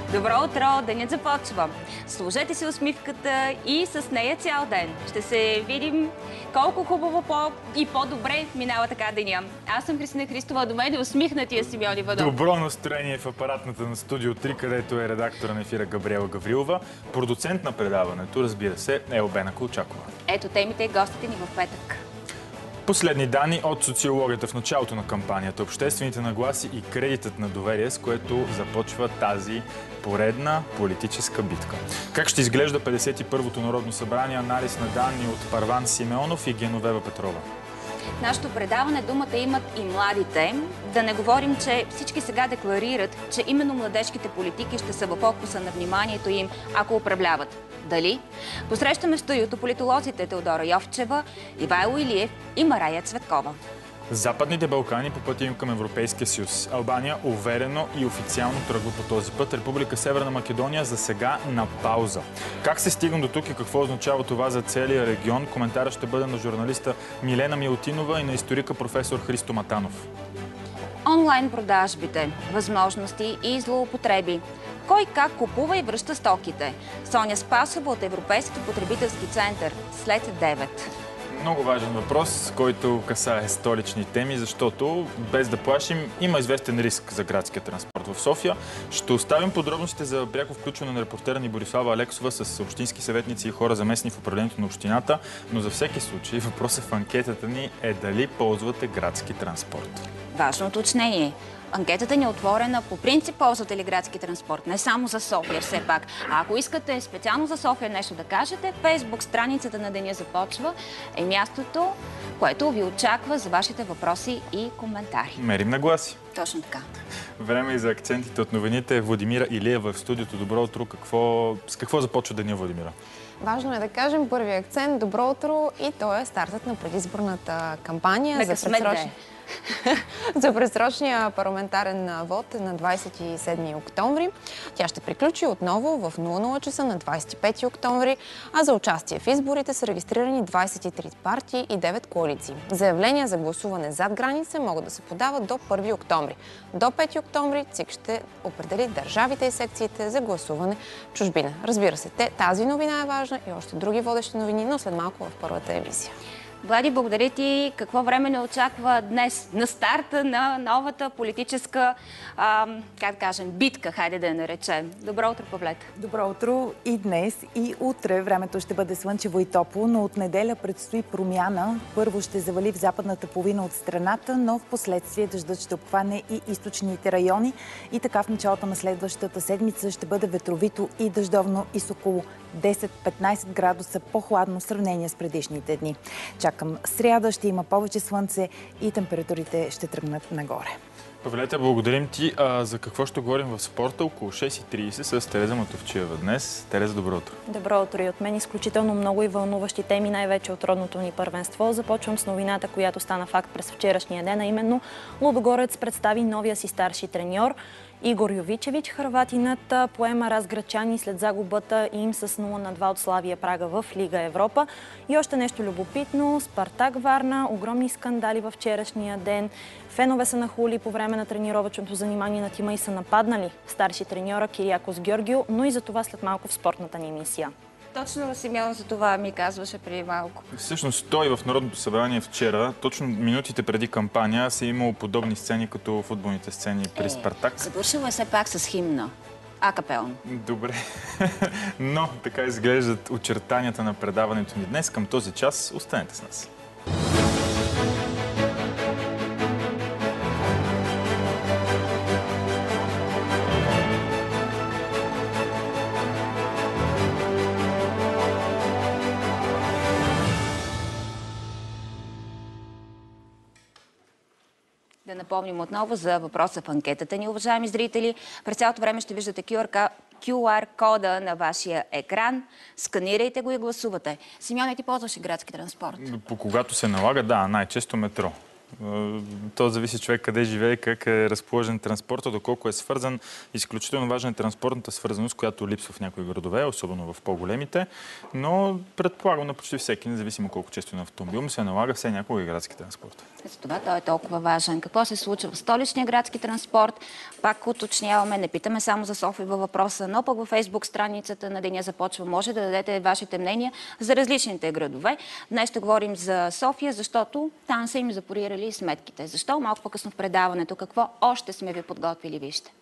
Добро утро! Денят започва. Сложете си усмивката и с нея цял ден. Ще се видим колко хубаво и по-добре минава така деня. Аз съм Христина Христова, до мен е усмихнатия Симеон Иванов. Добро настроение в апаратната на Студио 3, където е редактора на ефира Габриела Гаврилова. Продуцент на предаването, разбира се, е Албена Колчакова. Ето темите и гостите ни в петък. Последни данни от социологията в началото на кампанията, обществените нагласи и кредитът на доверие, с което започва тази поредна политическа битка. Как ще изглежда 51-то Народно събрание? Анализ на данни от Парван Симеонов и Геновева Петрова. Нашето предаване думата имат и младите. Да не говорим, че всички сега декларират, че именно младежките политики ще са в фокуса на вниманието им, ако управляват. Дали? Посрещаме в студиото политолозите Теодора Йовчева, Ивайло Илиев и Мария Цветкова. Западните Балкани по пътя им към Европейския съюз. Албания уверено и официално тръгва по този път. Република Северна Македония за сега на пауза. Как се стигна до тук и какво означава това за целия регион? Коментарът ще бъде на журналиста Милена Милутинова и на историка професор Христо Матанов. Онлайн продажбите, възможности и злоупотреби. Кой как купува и връща стоките? Соня Спасова от Европейски потребителски център след 9. Много важен въпрос, който касае столични теми, защото, без да плашим, има известен риск за градския транспорт в София. Ще оставим подробностите за пряко включване на репортера ни Борислава Алексова с общински съветници и хора заместни в управлението на общината, но за всеки случай въпросът в анкетата ни е дали ползвате градски транспорт. Важно уточнение. Анкетата ни е отворена. По принцип ползвате ли градски транспорт? Не само за София, все пак. А ако искате специално за София нещо да кажете, Фейсбук страницата на Деня започва е мястото, което ви очаква за вашите въпроси и коментари. Мерим нагласи. Точно така. Време и за акцентите от новините. Владимира Илиева в студиото. Добро утро. С какво започва деня, Владимира? Важно е да кажем първи акцент. Добро утро, и то е стартът на предизборната кампания за предсрочния парламентарен вод на 27 октомври. Тя ще приключи отново в 00 часа на 25 октомври, а за участие в изборите са регистрирани 23 партии и 9 коалиции. Заявления за гласуване зад граница могат да се подават до 1 октомври. До 5 октомври ЦИК ще определи държавите и секциите за гласуване в чужбина. Разбира се, тази новина е важна и още други водещи новини, но след малко в първата емисия. Влади, благодаря ти. Какво време не очаква днес на старта на новата политическа, битка, хайде да я наречем. Добро утро, Павлета. Добро утро и днес, и утре. Времето ще бъде слънчево и топло, но от неделя предстои промяна. Първо ще завали в западната половина от страната, но в последствие дъждът ще обхване и източните райони. И така в началото на следващата седмица ще бъде ветровито и дъждовно и с около 10-15 градуса по-хладно в сравнение с предишните дни. Чакам сряда, ще има повече слънце и температурите ще тръгнат нагоре. Павлета, благодарим ти. За какво ще говорим в спорта? Около 6:30 с Тереза Матовчиева днес. Тереза, добро утро. Добро утро и от мен. Изключително много и вълнуващи теми, най-вече от родното ни първенство. Започвам с новината, която стана факт през вчерашния ден, а именно Лудогорец представи новия си старши треньор. Игор Йовичевич, хърватинът, поема разграчани след загубата им с 0-2 от Славия Прага в Лига Европа. И още нещо любопитно. Спартак Варна, огромни скандали във вчерашния ден. Фенове са нахули по време на тренировъчното занимание на тима и са нападнали старши треньора Кириакос Георгио, но и за това след малко в спортната ни емисия. Точно Симеон за това ми казваше преди малко. Всъщност той в Народното събрание вчера, точно минутите преди кампания, се имало подобни сцени като футболните сцени при Спартак. Завършила е все пак с химна. Акапелно. Добре. Но така изглеждат очертанията на предаването ни днес. Към този час останете с нас. Да напомним отново за въпроса в анкетата ни, уважаеми зрители. През цялото време ще виждате QR кода на вашия екран. Сканирайте го и гласувате. Симеоне, ти ползваш градски транспорт? По когато се налага, да, най-често метро. То зависи човек къде живее, как е разположен транспорта, доколко е свързан. Изключително важна е транспортната свързаност, която липсва в някои градове, особено в по-големите. Но предполагам на почти всеки, независимо колко често на автомобил, му се налага все някога и градски транспорт. За това той е толкова важен. Какво се случва в столичния градски транспорт? Пак уточняваме, не питаме само за София във въпроса, но пък във Фейсбук страницата на Деня започва. Може да дадете вашите мнения за различните градове. Днес ще говорим за София, защото там са им запорирали сметките. Защо? Малко по-късно в предаването. Какво още сме ви подготвили? Вижте.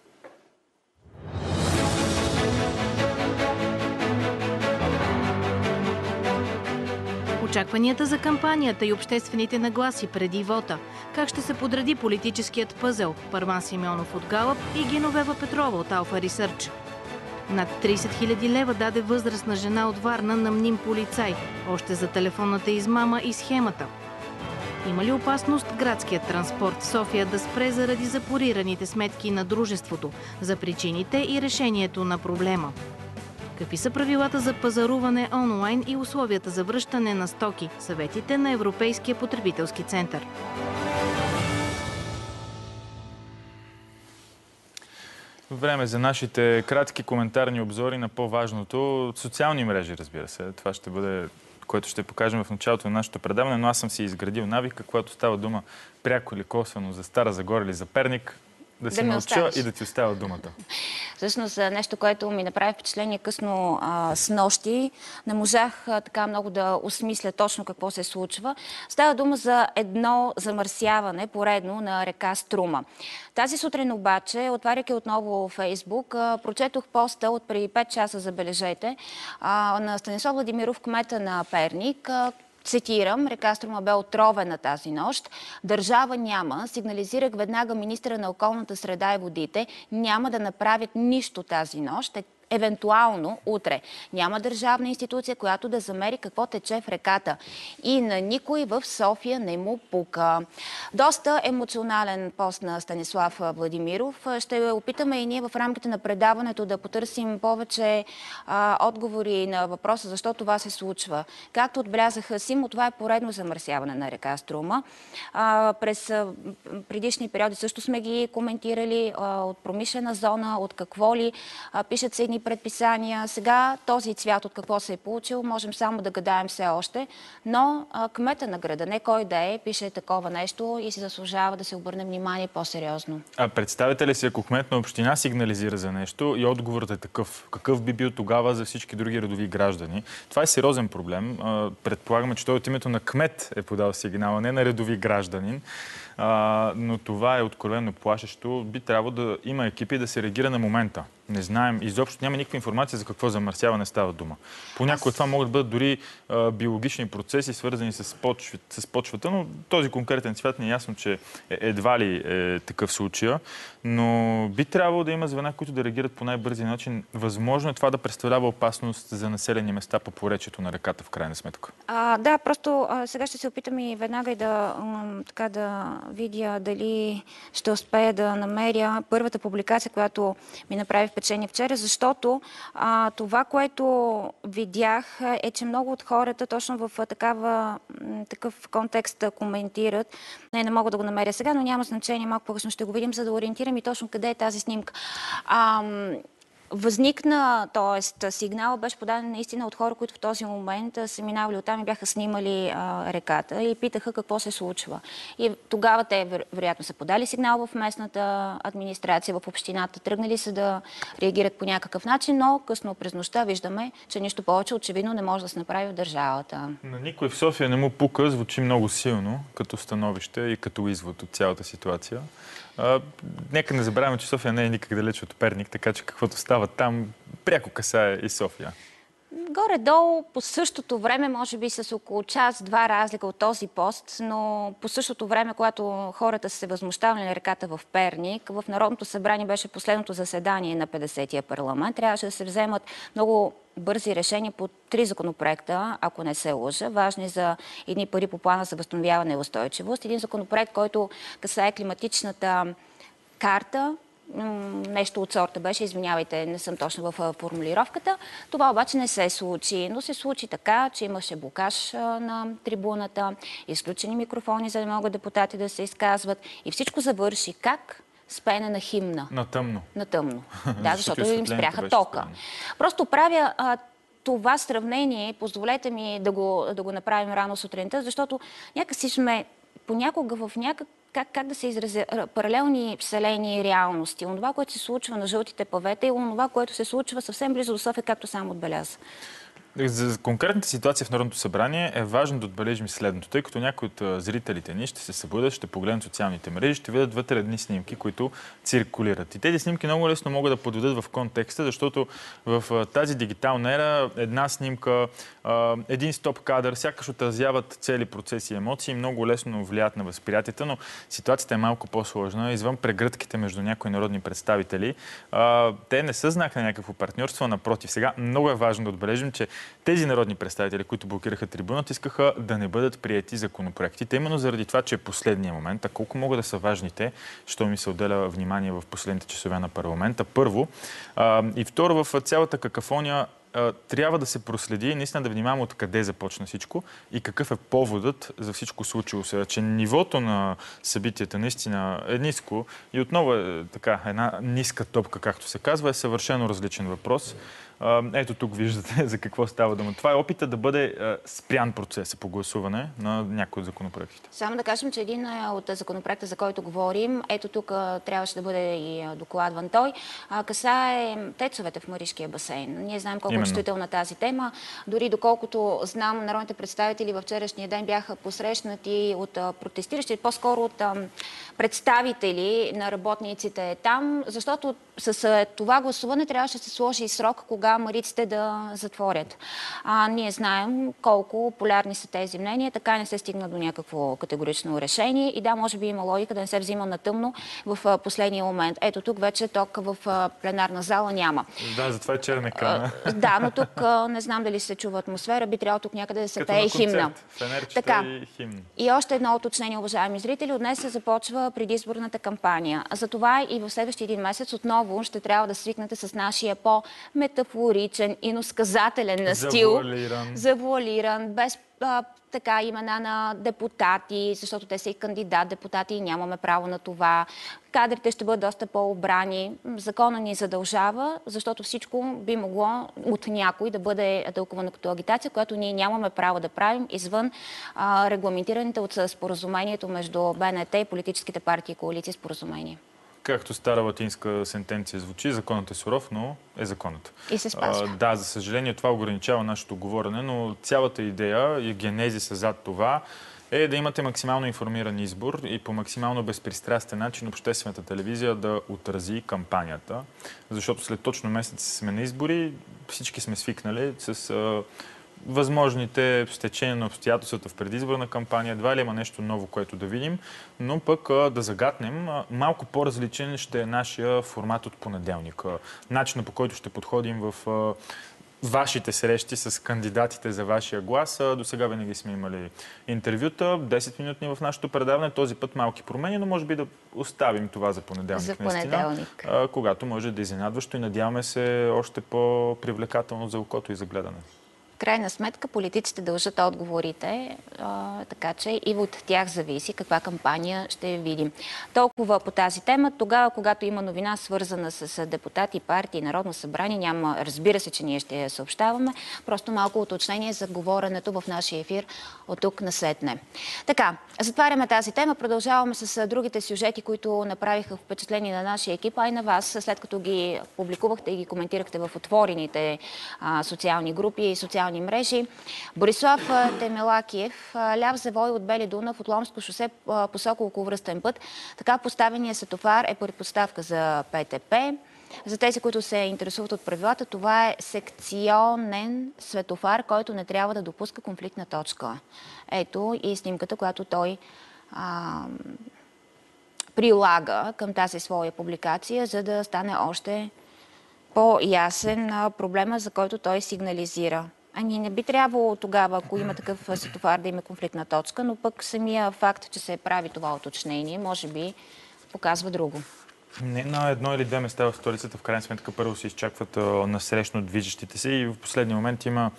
Очакванията за кампанията и обществените нагласи преди вота. Как ще се подреди политическият пъзел? Първан Симеонов от Галъп и Геновева Петрова от Алфа Ресърч. Над 30 000 лева даде възрастна жена от Варна на мним полицай. Още за телефонната измама и схемата. Има ли опасност градският транспорт в София да спре заради запорираните сметки на дружеството, за причините и решението на проблема? Какви са правилата за пазаруване онлайн и условията за връщане на стоки? Съветите на Европейския потребителски център. Време за нашите кратки коментарни обзори на по-важното. Социални мрежи, разбира се. Това ще бъде, което ще покажем в началото на нашето предаване, но аз съм си изградил навика, когато става дума пряко или косвено за Стара Загора или за Перник, да си науча и да ти оставя думата. Всъщност нещо, което ми направи впечатление късно снощи, не можах така много да осмисля точно какво се случва. Става дума за едно замърсяване поредно на река Струма. Тази сутрин обаче, отваряйки отново Фейсбук, прочетох поста от преди 5 часа, забележете, на Станислав Владимиров, кмета на Перник. Цитирам, река Струма бе отровена тази нощ. Държава няма. Сигнализирах веднага министъра на околната среда и водите. Няма да направят нищо тази нощ. Евентуално утре. Няма държавна институция, която да замери какво тече в реката. И на никой в София не му пука. Доста емоционален пост на Станислав Владимиров. Ще опитаме и ние в рамките на предаването да потърсим повече отговори на въпроса защо това се случва. Както отбелязаха Симо, това е поредно замърсяване на река Струма. През предишни периоди също сме ги коментирали от промишлена зона, от какво ли, пишат се едни предписания. Сега този цвят от какво се е получил, можем само да гадаем все още, но кмета на града, не кой да е, пише такова нещо и се заслужава да се обърне внимание по-сериозно. А представете ли си, ако кмет на община сигнализира за нещо и отговорът е такъв? Какъв би бил тогава за всички други редови граждани? Това е сериозен проблем. Предполагаме, че той от името на кмет е подал сигнал, не на редови гражданин. Но това е откровено плашещо. Би трябвало да има екипи да се реагира на момента. Не знаем, изобщо няма никаква информация за какво замърсяване става дума. Понякога това могат да бъдат дори биологични процеси, свързани с почвата, но този конкретен цвят не е ясно, че едва ли е такъв случай. Но би трябвало да има звена, които да реагират по най-бързи начин. Възможно е това да представлява опасност за населени места по поречието на реката, в крайна сметка. Да, просто сега ще се опитам и веднага и да видя дали ще успея да намеря първата публикация, която ми направи впечатление вчера, защото това, което видях е, че много от хората точно в такъв контекст коментират. Не мога да го намеря сега, но няма значение, малко по-късно ще го видим, за да ориентирам и точно къде е тази снимка. Възникна, т.е. сигнал беше подаден наистина от хора, които в този момент са минавали оттам и бяха снимали реката и питаха какво се случва. И тогава те вероятно са подали сигнал в местната администрация, в общината, тръгнали са да реагират по някакъв начин, но късно през нощта виждаме, че нищо повече очевидно не може да се направи в държавата. На никой в София не му пука, звучи много силно като становище и като извод от цялата ситуация. Нека не забравяме, че София не е никак далеч от Перник, така че каквото става там, пряко касае и София. Горе-долу по същото време, може би с около час-два разлика от този пост, но по същото време, когато хората са се възмущавали на реката в Перник, в Народното събрание беше последното заседание на 50-тия парламент. Трябваше да се вземат много бързи решения по 3 законопроекта, ако не се лъжа, важни за едни пари по плана за възстановяване и устойчивост. Един законопроект, който касае климатичната карта, нещо от сорта беше, извинявайте, не съм точно в формулировката. Това обаче не се случи, но се случи така, че имаше блокаж на трибуната, изключени микрофони, за да могат депутати да се изказват и всичко завърши как? С пеене на химна. На тъмно. На тъмно. Да, защото им спряха тока. Просто правя това сравнение, позволете ми да го направим рано сутринта, защото някакси сме понякога в как да се изразя, паралелни вселени и реалности. Онова, което се случва на жълтите павета и онова, което се случва съвсем близо до София, както сам отбеляза. За конкретната ситуация в Народното събрание е важно да отбележим следното, тъй като някои от зрителите ни ще се събудят, ще погледнат социалните мрежи, ще видят вътре едни снимки, които циркулират. И тези снимки много лесно могат да подведат в контекста, защото в тази дигитална ера една снимка, един стоп кадър, сякаш отразяват цели процеси и емоции, много лесно влияят на възприятията, но ситуацията е малко по-сложна. Извън прегръдките между някои народни представители, те не са знак на някакво партньорство, напротив. Сега много е важно да отбележим, че тези народни представители, които блокираха трибуната, искаха да не бъдат приети законопроектите. Именно заради това, че е последния момент, а колко могат да са важните, що ми се отделя внимание в последните часове на парламента. Първо. И второ, в цялата какафония трябва да се проследи, наистина да внимаваме откъде започна всичко и какъв е поводът за всичко случило се. Че нивото на събитията наистина е ниско и отново е така една ниска топка, както се казва, е съвършено различен въпрос. Ето тук виждате за какво става дума. Това е опита да бъде спрян процеса по гласуване на някои от законопроектите. Само да кажем, че един от законопроекта, за който говорим, ето тук трябваше да бъде и докладван той, касае тецовете в Маришкия басейн. Ние знаем колко е чувствителна тази тема. Дори доколкото знам, народните представители във вчерашния ден бяха посрещнати от протестиращи, по-скоро от представители на работниците там, защото с това гласуване трябваше да се сложи и срок, кога мариците да затворят. Ние знаем колко полярни са тези мнения, така не се стигна до някакво категорично решение и да, може би има логика да не се взима на тъмно в последния момент. Ето тук вече ток в пленарна зала няма. Да, затова е черна екрана. Да, но тук не знам дали се чува атмосфера, би трябвало тук някъде да се пее химна. Фенерчета и химн. И още едно уточнение, уважаеми зрители, от днес се започва предизборната кампания. Затова и в следващия един месец отново ще трябва да свикнете с нашия по-метафоричен, иносказателен стил. Завуалиран, без така имена на депутати, защото те са и кандидат депутати и нямаме право на това. Кадрите ще бъдат доста по-обрани. Закона ни задължава, защото всичко би могло от някой да бъде тълкувано като агитация, която ние нямаме право да правим извън регламентираните от споразумението между БНТ и политическите партии и коалиции споразумения. Както стара латинска сентенция звучи, законът е суров, но е законът. И се спазва. Да, за съжаление това ограничава нашето говорене, но цялата идея и генезиса зад това е да имате максимално информиран избор и по максимално безпристрастен начин обществената телевизия да отрази кампанията. Защото след точно месец сме на избори, всички сме свикнали с възможните стечения на обстоятелствата в предизборна кампания. Едва ли има нещо ново, което да видим, но пък да загатнем. Малко по-различен ще е нашия формат от понеделник. Начинът, по който ще подходим в вашите срещи с кандидатите за вашия глас. До сега винаги сме имали интервюта, 10 минутни в нашето предаване. Този път малки промени, но може би да оставим това за понеделник. За понеделник. Когато може да е изненадващо и надяваме се още по-привлекателно за окото и за гледане. Крайна сметка политиците дължат отговорите, така че и от тях зависи каква кампания ще видим. Толкова по тази тема. Тогава, когато има новина свързана с депутати, партии, Народно събрание, няма, разбира се, че ние ще я съобщаваме. Просто малко уточнение за говоренето в нашия ефир от тук насетне. Така, затваряме тази тема. Продължаваме с другите сюжети, които направиха впечатление на нашия екип, а и на вас, след като ги публикувахте и ги коментирахте в отворените социални групи и социални мрежи. Борислав Темелакиев, ляв завой от Бели Дунав от Ломско шосе посока околовръстен път. Така поставения светофар е предпоставка за ПТП. За тези, които се интересуват от правилата, това е секционен светофар, който не трябва да допуска конфликтна точка. Ето и снимката, която той прилага към тази своя публикация, за да стане още по-ясен проблема, за който той сигнализира. Ами не би трябвало тогава, ако има такъв светофар, да има конфликтна точка, но пък самия факт, че се прави това уточнение, може би показва друго. Не на едно или две места в столицата, в крайна сметка първо се изчакват насрещно движещите се и в последния момент има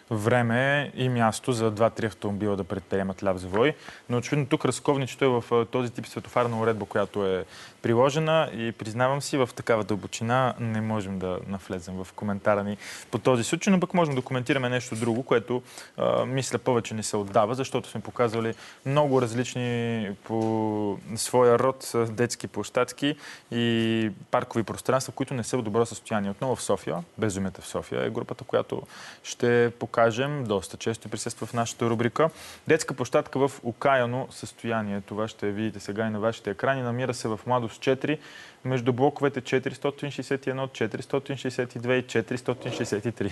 време и място за 2-3 автомобила да предприемат ляв завой. Но очевидно тук разковничето е в този тип светофарна уредба, която е приложена и признавам си, в такава дълбочина не можем да навлезем в коментара ни по този случай, но пък можем да коментираме нещо друго, което мисля повече не се отдава, защото сме показвали много различни по своя род детски площадки и паркови пространства, които не са в добро състояние. Отново в София, Безумията в София е групата, която ще покажем доста често присъства в нашата рубрика. Детска площадка в окаяно състояние. Това ще видите сега и на вашите екрани. Намира се в Младост 4, между блоковете 461, 462 и 463.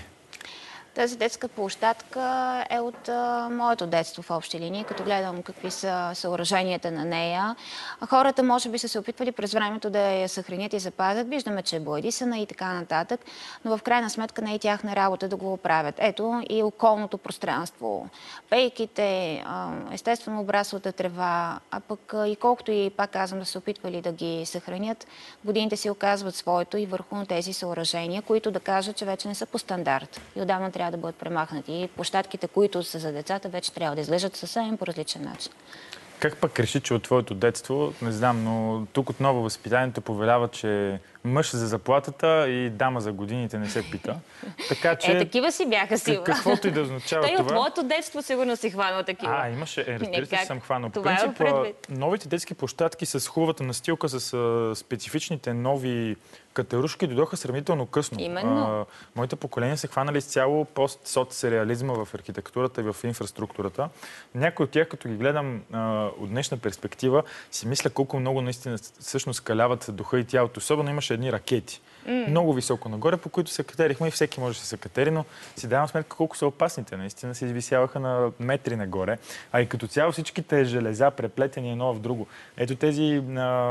Тази детска площадка е от моето детство в общи линии, като гледам какви са съоръженията на нея. Хората може би са се опитвали през времето да я съхранят и запазят. Виждаме, че е боядисана и така нататък, но в крайна сметка не е тяхна работа да го оправят. Ето и околното пространство. Пейките, естествено обраслата трева, а пък и колкото и пак казвам да се опитвали да ги съхранят, годините си оказват своето и върху тези съоръжения, които да кажат, че вече не са по стандарт. И отдавна трябва да бъдат премахнати. И площадките, които са за децата, вече трябва да изглеждат съвсем по различен начин. Как пък реши, че от твоето детство, не знам, но тук отново възпитанието повелява, че мъж за заплатата и дама за годините не се пита. Така че... такива си бяха сила. Каквото и да означава това... Той от моето детство сигурно си хванал такива. Имаше. Разбира се, съм хванал. По Това принцип, новите детски площадки с хубавата настилка, с специфичните нови катерушки дойдоха сравнително късно. Именно. Моите поколения са хванали изцяло пост-соцреализма в архитектурата и в инфраструктурата. Някои от тях, като ги гледам от днешна перспектива, си мисля колко много наистина всъщност каляват духа и тялото. Особено имаше едни ракети. Много високо нагоре, по които се катерихме и всеки може да се катери, но си давам сметка колко са опасните. Наистина се извисяваха на метри нагоре. А и като цяло всичките железа, преплетени едно в друго. Ето тези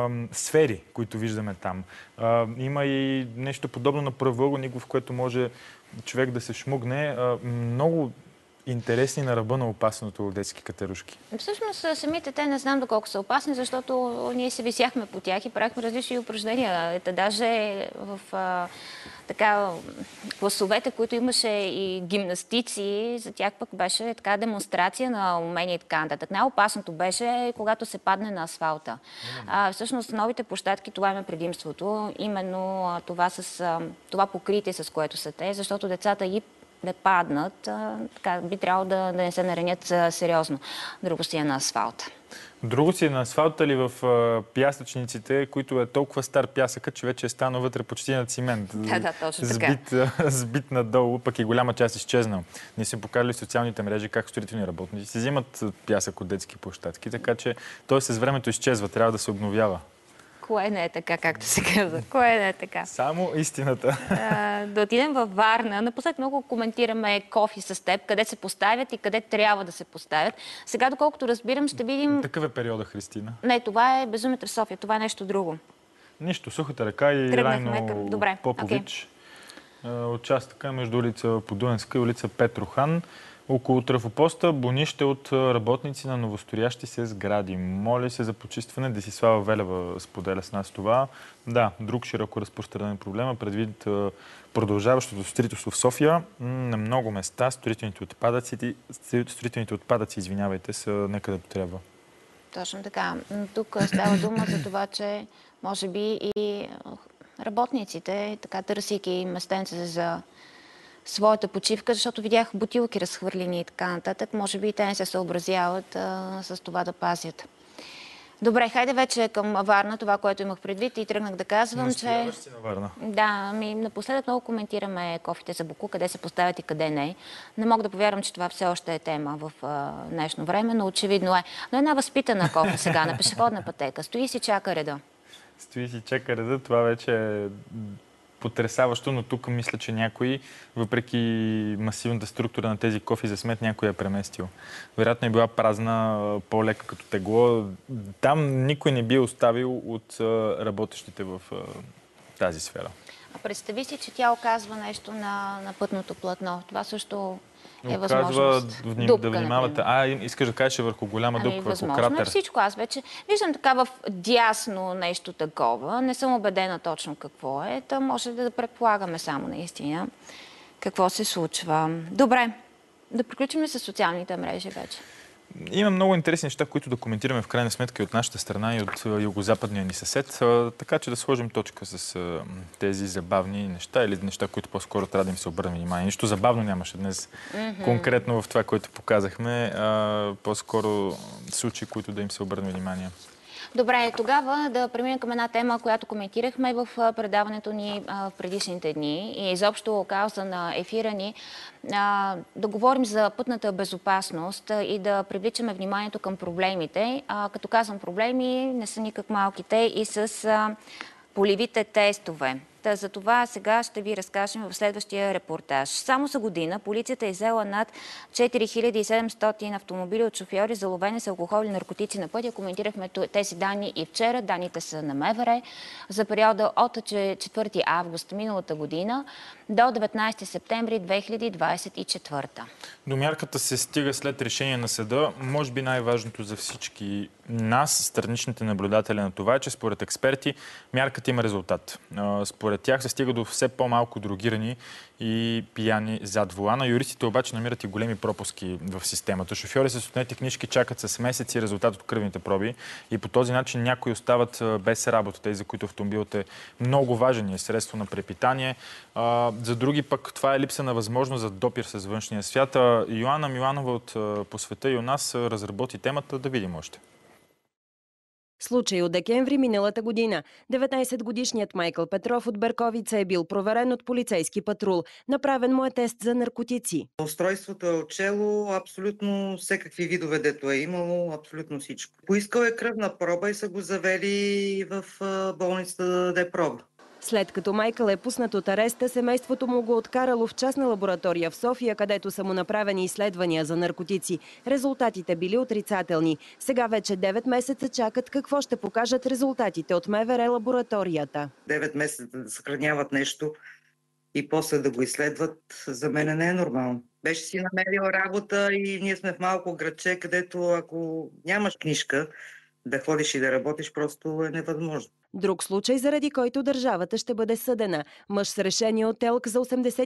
сфери, които виждаме там. Има и нещо подобно на правоъгълник, в което може човек да се шмугне. Много интересни на ръба на опасното детски катерушки. Всъщност самите те не знам доколко са опасни, защото ние се висяхме по тях и правихме различни упражнения. Даже в класовете, които имаше и гимнастици, за тях пък беше така демонстрация на умения и така нататък. Най-опасното беше, когато се падне на асфалта. Всъщност новите площадки, това има предимството. Именно това покритие, с което са те, защото децата и да паднат, би трябвало да не се наранят сериозно. Друго си е на асфалта. Друго си е на асфалта ли в пясъчниците, които е толкова стар пясъкът, че вече е станал вътре почти на цимент. Да, точно така. Сбит надолу, пък и голяма част изчезнал. Ние сме показали в социалните мрежи как строителни работници си взимат пясък от детски площадки, така че той с времето изчезва, трябва да се обновява. Кое не е така, както се казва? Кое не е така? Само истината. Да отидем във Варна. Напоследък много коментираме кофи с теб, къде се поставят и къде трябва да се поставят. Сега, доколкото разбирам, ще видим... Такъв е периода, Христина. Не, това е Безумията в София. Това е нещо друго. Нищо, Сухата река и Райно Попович. Участъка между улица Подуенска и улица Петрохан. Около трафопоста бонище от работници на новостроящи се сгради. Моля се за почистване. Десислава Велева споделя с нас това. Да, друг широко разпространен проблема предвид продължаващото строителство в София. На много места строителните отпадъци, извинявайте, са некъдето трябва. Точно така. Тук става дума за това, че може би и работниците, така търсейки местенце за своята почивка, защото видях бутилки разхвърлени и така нататък. Може би и те не се съобразяват с това да пазят. Добре, хайде вече към Варна, това, което имах предвид и тръгнах да казвам, че... На Варна. Да, напоследък много коментираме кофите за боклук, къде се поставят и къде не. Не мога да повярвам, че това все още е тема в днешно време, но очевидно е. Но една възпитана кофа сега на пешеходна пътека. Стои си, чака реда. Стои си, чака реда. Това вече е потресаващо, но тук мисля, че някой, въпреки масивната структура на тези кофи за смет, някой е преместил. Вероятно е била празна, по-лека като тегло. Там никой не би оставил от работещите в тази сфера. А представи си, че тя оказва нещо на пътното платно. Това също е Оказва възможност. да внимавате. Искаш да кажеш върху голяма дупка, върху възможно кратер. е всичко. Аз вече виждам така в дясно нещо такова. Не съм убедена точно какво е. Та може да предполагаме само наистина какво се случва. Добре, да приключим ли с социалните мрежи вече? Има много интересни неща, които да коментираме в крайна сметка и от нашата страна, и от югозападния ни съсед. Така че да сложим точка с тези забавни неща или неща, които по-скоро трябва да им се обърне внимание. Нищо забавно нямаше днес конкретно в това, което показахме. По-скоро случаи, които да им се обърне внимание. Добре, тогава да преминем към една тема, която коментирахме в предаването ни в предишните дни и изобщо кауза на ефира ни, да говорим за пътната безопасност и да привличаме вниманието към проблемите. Като казвам проблеми, не са никак малките и с полевите тестове. За това сега ще ви разкажем в следващия репортаж. Само за година полицията е иззела над 4700 автомобили от шофьори, заловени с алкохол и наркотици на пътя. Коментирахме тези данни и вчера. Данните са на МВР. За периода от 4 август миналата година до 19 септември 2024. До мярката се стига след решение на съда. Може би най-важното за всички нас, страничните наблюдатели на това, е, че според експерти мярката има резултат. Според тях се стига до все по-малко дрогирани и пияни зад волана. Юристите обаче намират и големи пропуски в системата. Шофьори с отнети книжки чакат с месеци резултат от кръвните проби и по този начин някои остават без работа, тези, за които автомобилът е много важен и е средство на препитание. За други пък това е липса на възможност за допир с външния свят. Йоанна Миланова от По света и у нас разработи темата. Да видим още. Случай от декември миналата година. 19-годишният Майкъл Петров от Берковица е бил проверен от полицейски патрул. Направен му е тест за наркотици. Устройството е отчело абсолютно всекакви видове, дето е имало, абсолютно всичко. Поискал е кръвна проба и са го завели в болницата да даде проба. След като Майкъл е пуснат от ареста, семейството му го откарало в частна лаборатория в София, където са му направени изследвания за наркотици. Резултатите били отрицателни. Сега вече 9 месеца чакат какво ще покажат резултатите от МВР лабораторията. 9 месеца да съхраняват нещо и после да го изследват, за мен не е нормално. Беше си намерил работа и ние сме в малко градче, където ако нямаш книжка да ходиш и да работиш, просто е невъзможно. Друг случай, заради който държавата ще бъде съдена. Мъж с решение от ТЕЛК за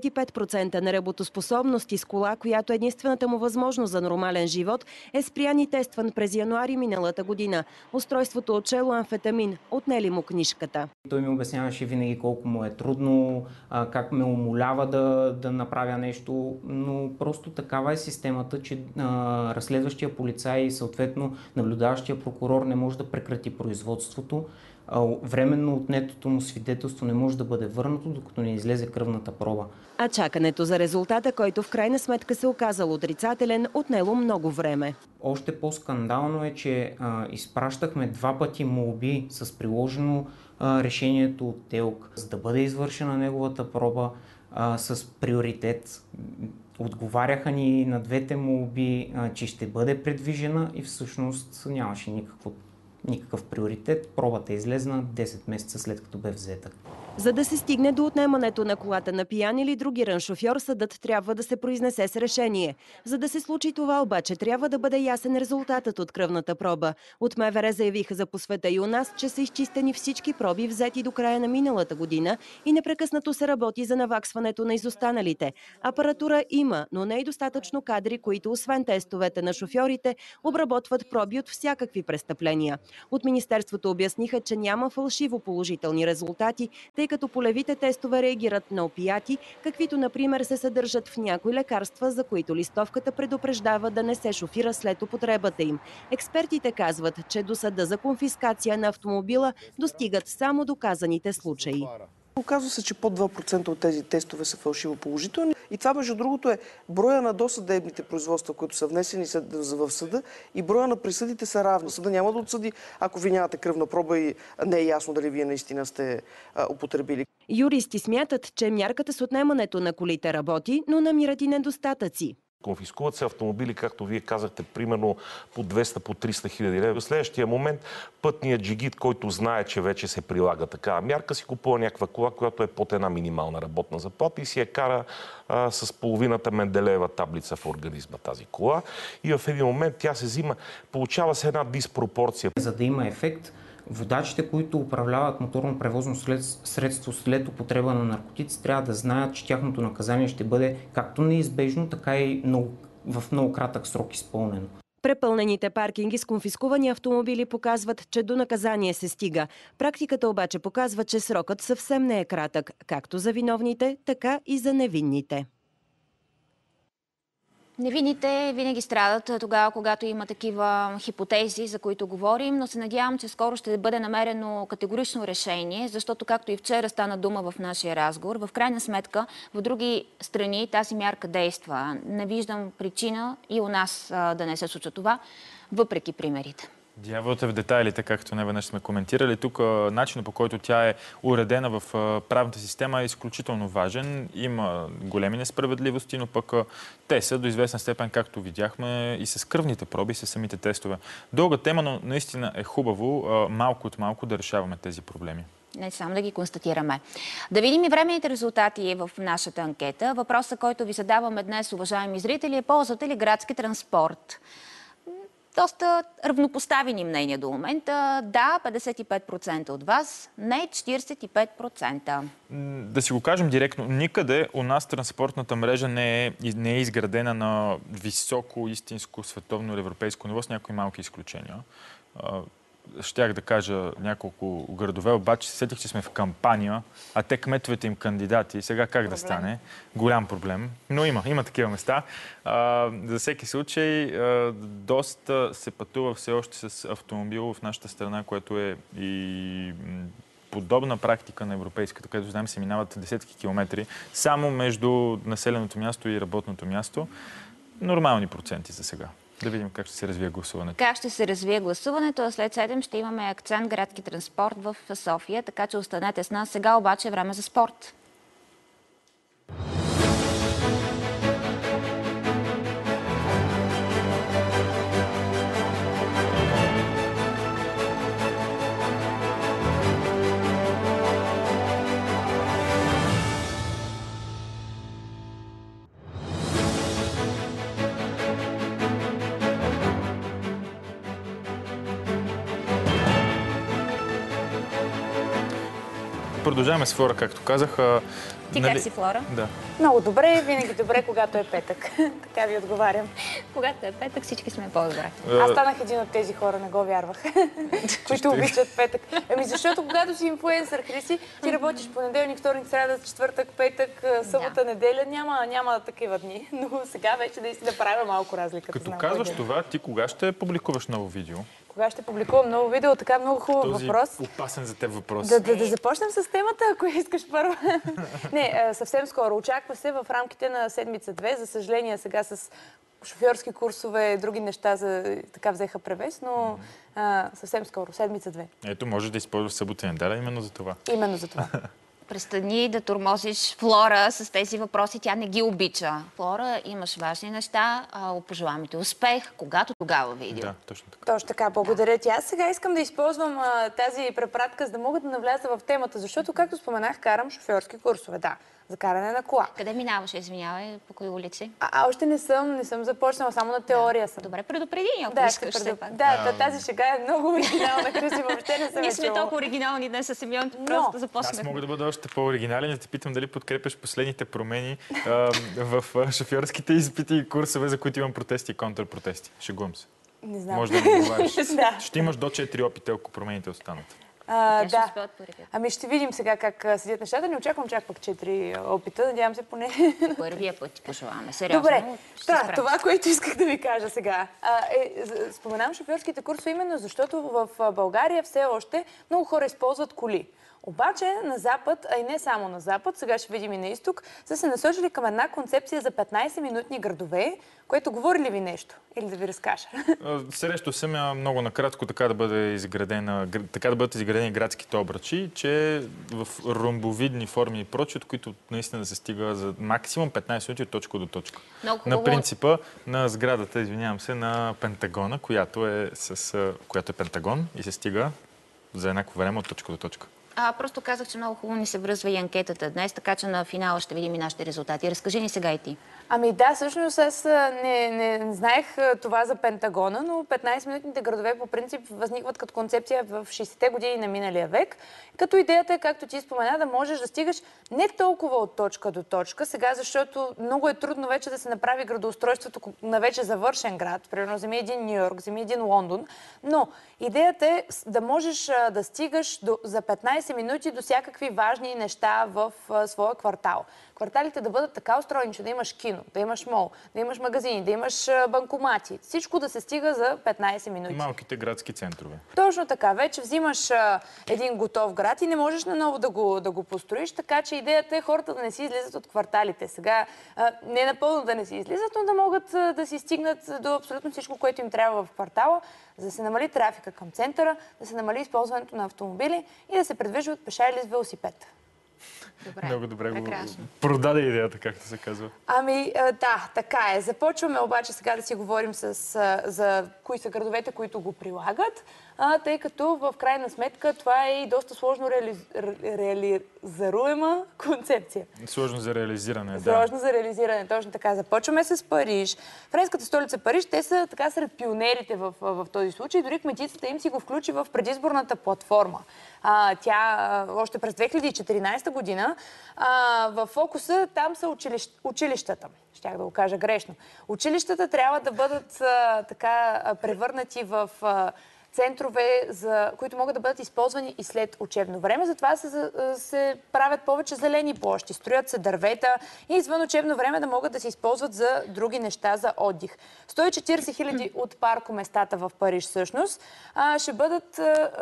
85% на работоспособност с кола, която е единствената му възможност за нормален живот, е спрян и тестван през януари миналата година. Устройството отчело амфетамин. Отнели му книжката. Той ми обясняваше винаги колко му е трудно, как ме умолява да направя нещо, но просто такава е системата, че разследващия полицай и съответно наблюдаващия прокурор не може да прекрати производството. Временно отнетото му свидетелство не може да бъде върнато, докато не излезе кръвната проба. А чакането за резултата, който в крайна сметка се оказал отрицателен, отнело много време. Още по-скандално е, че изпращахме 2 пъти молби с приложено решението от ТЕЛК, за да бъде извършена неговата проба с приоритет. Отговаряха ни на 2 молби, че ще бъде предвижена и всъщност нямаше никакъв приоритет. Пробата е излезна 10 месеца след като бе взета. За да се стигне до отнемането на колата на пиян или другиран шофьор, съдът трябва да се произнесе с решение. За да се случи това обаче, трябва да бъде ясен резултатът от кръвната проба. От МВР заявиха за По света и у нас, че са изчистени всички проби, взети до края на миналата година и непрекъснато се работи за наваксването на изостаналите. Апаратура има, но не и достатъчно кадри, които освен тестовете на шофьорите, обработват проби от всякакви престъпления. От Министерството обясниха, че няма фалшиво положителни резултати, тъй като полевите тестове реагират на опияти, каквито например се съдържат в някои лекарства, за които листовката предупреждава да не се шофира след употребата им. Експертите казват, че до съда за конфискация на автомобила достигат само доказаните случаи. Оказва се, че под 2% от тези тестове са фалшиво положителни. И това, между другото, е броя на досъдебните производства, които са внесени в съда, и броя на присъдите са равни. Съда няма да отсъди, ако ви нямате кръвна проба и не е ясно дали вие наистина сте употребили. Юристи смятат, че мярката с отнемането на колите работи, но намират и недостатъци. Конфискуват се автомобили, както вие казахте, примерно по 200, по 300 хиляди лева. В следващия момент пътният джигит, който знае, че вече се прилага такава мярка, си купува някаква кола, която е под една минимална работна заплата и си я кара с половината Менделеева таблица в организма тази кола. И в един момент тя се взима, получава се една диспропорция. За да има ефект, водачите, които управляват моторно превозно средство след употреба на наркотици, трябва да знаят, че тяхното наказание ще бъде както неизбежно, така и в много кратък срок изпълнено. Препълнените паркинги с конфискувани автомобили показват, че до наказание се стига. Практиката обаче показва, че срокът съвсем не е кратък, както за виновните, така и за невинните. Невинните винаги страдат тогава, когато има такива хипотези, за които говорим, но се надявам, че скоро ще бъде намерено категорично решение, защото, както и вчера стана дума в нашия разговор, в крайна сметка в други страни тази мярка действа. Не виждам причина и у нас да не се случва това, въпреки примерите. Дяволът е в детайлите, както неведнъж сме коментирали. Тук начинът, по който тя е уредена в правната система, е изключително важен. Има големи несправедливости, но пък те са до известна степен, както видяхме, и с кръвните проби, и с самите тестове. Дълга тема, но наистина е хубаво малко от малко да решаваме тези проблеми. Не само да ги констатираме. Да видим и временните резултати в нашата анкета. Въпросът, който ви задаваме днес, уважаеми зрители, е: ползвате ли градски транспорт? Доста равнопоставени мнения до момента. Да, 55% от вас. Не, 45%. Да си го кажем директно, никъде у нас транспортната мрежа не е изградена на високо, истинско, световно, европейско ниво, с някои малки изключения. Щях да кажа няколко градове, обаче се сетих, че сме в кампания, а те кметовете им кандидати. Сега как да стане? Голям проблем. Но има такива места. За всеки случай, доста се пътува все още с автомобил в нашата страна, което е и подобна практика на европейската, където знаем се минават десетки километри само между населеното място и работното място. Нормални проценти за сега. Да видим как ще се развие гласуването. Как ще се развие гласуването? След 7 ще имаме акцент градски транспорт в София, така че останете с нас. Сега обаче е време за спорт. Продължаваме с Флора, както казах. Ти как си, Флора? Да. Много добре, винаги добре, когато е петък. Така ви отговарям. Когато е петък, всички сме по-добре. Аз станах един от тези хора, не го вярвах, които обичат петък. Защото когато си инфлуенсър, Хриси, ти работиш понеделник, вторник, сряда, четвъртък, петък, събота, неделя. Няма такива дни. Но сега вече да правя малко разлика. Като казваш това, ти кога ще публикуваш ново видео? Кога ще публикувам ново видео? Така много хубав въпрос. Този опасен за теб въпрос. Да започнем с темата, ако искаш първо. Не, съвсем скоро. Очаква се в рамките на седмица 2. За съжаление сега с шофьорски курсове, други неща така взеха превес, но съвсем скоро, седмица 2. Ето, можеш да използваш събота и неделя именно за това. Именно за това. Престани да тормозиш Флора с тези въпроси. Тя не ги обича. Флора, имаш важни неща. Пожелавам ти успех, когато тогава видео. Да, точно така. Точно така, благодаря ти. Аз сега искам да използвам тази препратка, за да мога да навляза в темата, защото, както споменах, карам шофьорски курсове. Да, за каране на кола. Къде минаваш, извинявай, по кои улици? Още не съм започнала, само на теория съм. Добре, предупреди ни, ако искаш все пак. Да, тази шега е много оригинална, Криси, въобще не съм. Ние сме толкова оригинални днес с Симеон, просто започнахме. Аз мога да бъда още по-оригинален и да те питам дали подкрепяш последните промени в шофьорските изпити и курсове, за които имам протести и контрпротести. Шегувам се. Не знам. Може да ми говориш. Да. Ще имаш до 4 опита, ако промените останат. Да. Ами ще видим сега как седят нещата. Не очаквам чак пък 4 опита. Надявам се поне. Първия път ти пожелаваме. Сериозно. Добре. Това, което исках да ви кажа сега. Споменавам шофьорските курсове именно защото в България все още много хора използват коли. Обаче на Запад, а и не само на Запад, сега ще видим и на Изток, са се насочили към една концепция за 15-минутни градове, което говори ли ви нещо? Или да ви разкажа? Срещу съм много накратко така да бъдат изградени градските обръчи, че в ромбовидни форми и прочи, от които наистина да се стига за максимум 15 минути от точка до точка. На принципа на сградата, извинявам се, на Пентагона, която е Пентагон и се стига за еднакво време от точка до точка. Просто казах, че много хубаво ни се връзва и анкетата днес, така че на финала ще видим и нашите резултати. Разкажи ни сега и ти. Ами да, всъщност аз не знаех това за Пентагона, но 15-минутните градове по принцип възникват като концепция в 60-те години на миналия век. Като идеята е, както ти спомена, да можеш да стигаш не толкова от точка до точка, сега, защото много е трудно вече да се направи градоустройството на вече завършен град. Примерно, вземи един Ню-Йорк, вземи един Лондон. Но идеята е да можеш да стигаш за 15 минути до всякакви важни неща в своя квартал. Кварталите да бъдат така устроени, че да имаш кино, да имаш мол, да имаш магазини, да имаш банкомати. Всичко да се стига за 15 минути. Малките градски центрове. Точно така. Вече взимаш един готов град и не можеш наново да го построиш, така че идеята е хората да не си излизат от кварталите. Сега не напълно да не си излизат, но да могат да си стигнат до абсолютно всичко, което им трябва в квартала, за да се намали трафика към центъра, да се намали използването на автомобили и да се предвижват пеша или с велосипед. Добре, много добре прекрасно. го продаде идеята, както се казва. Ами да, така е. Започваме обаче сега да си говорим за кои са градовете, които го прилагат, тъй като в крайна сметка това е и доста сложно реализируема концепция. Сложно за реализиране, Сложно за реализиране, точно така. Започваме с Париж. Френската столица Париж, те са така сред пионерите в този случай. Дори кметицата им си го включи в предизборната платформа. Тя още през 2014 година в фокуса там са училищата. Щях да го кажа грешно. Училищата трябва да бъдат така превърнати в центрове, които могат да бъдат използвани и след учебно време. Затова се правят повече зелени площи, строят се дървета и извън учебно време да могат да се използват за други неща, за отдих. 140 хиляди от паркоместата в Париж всъщност ще бъдат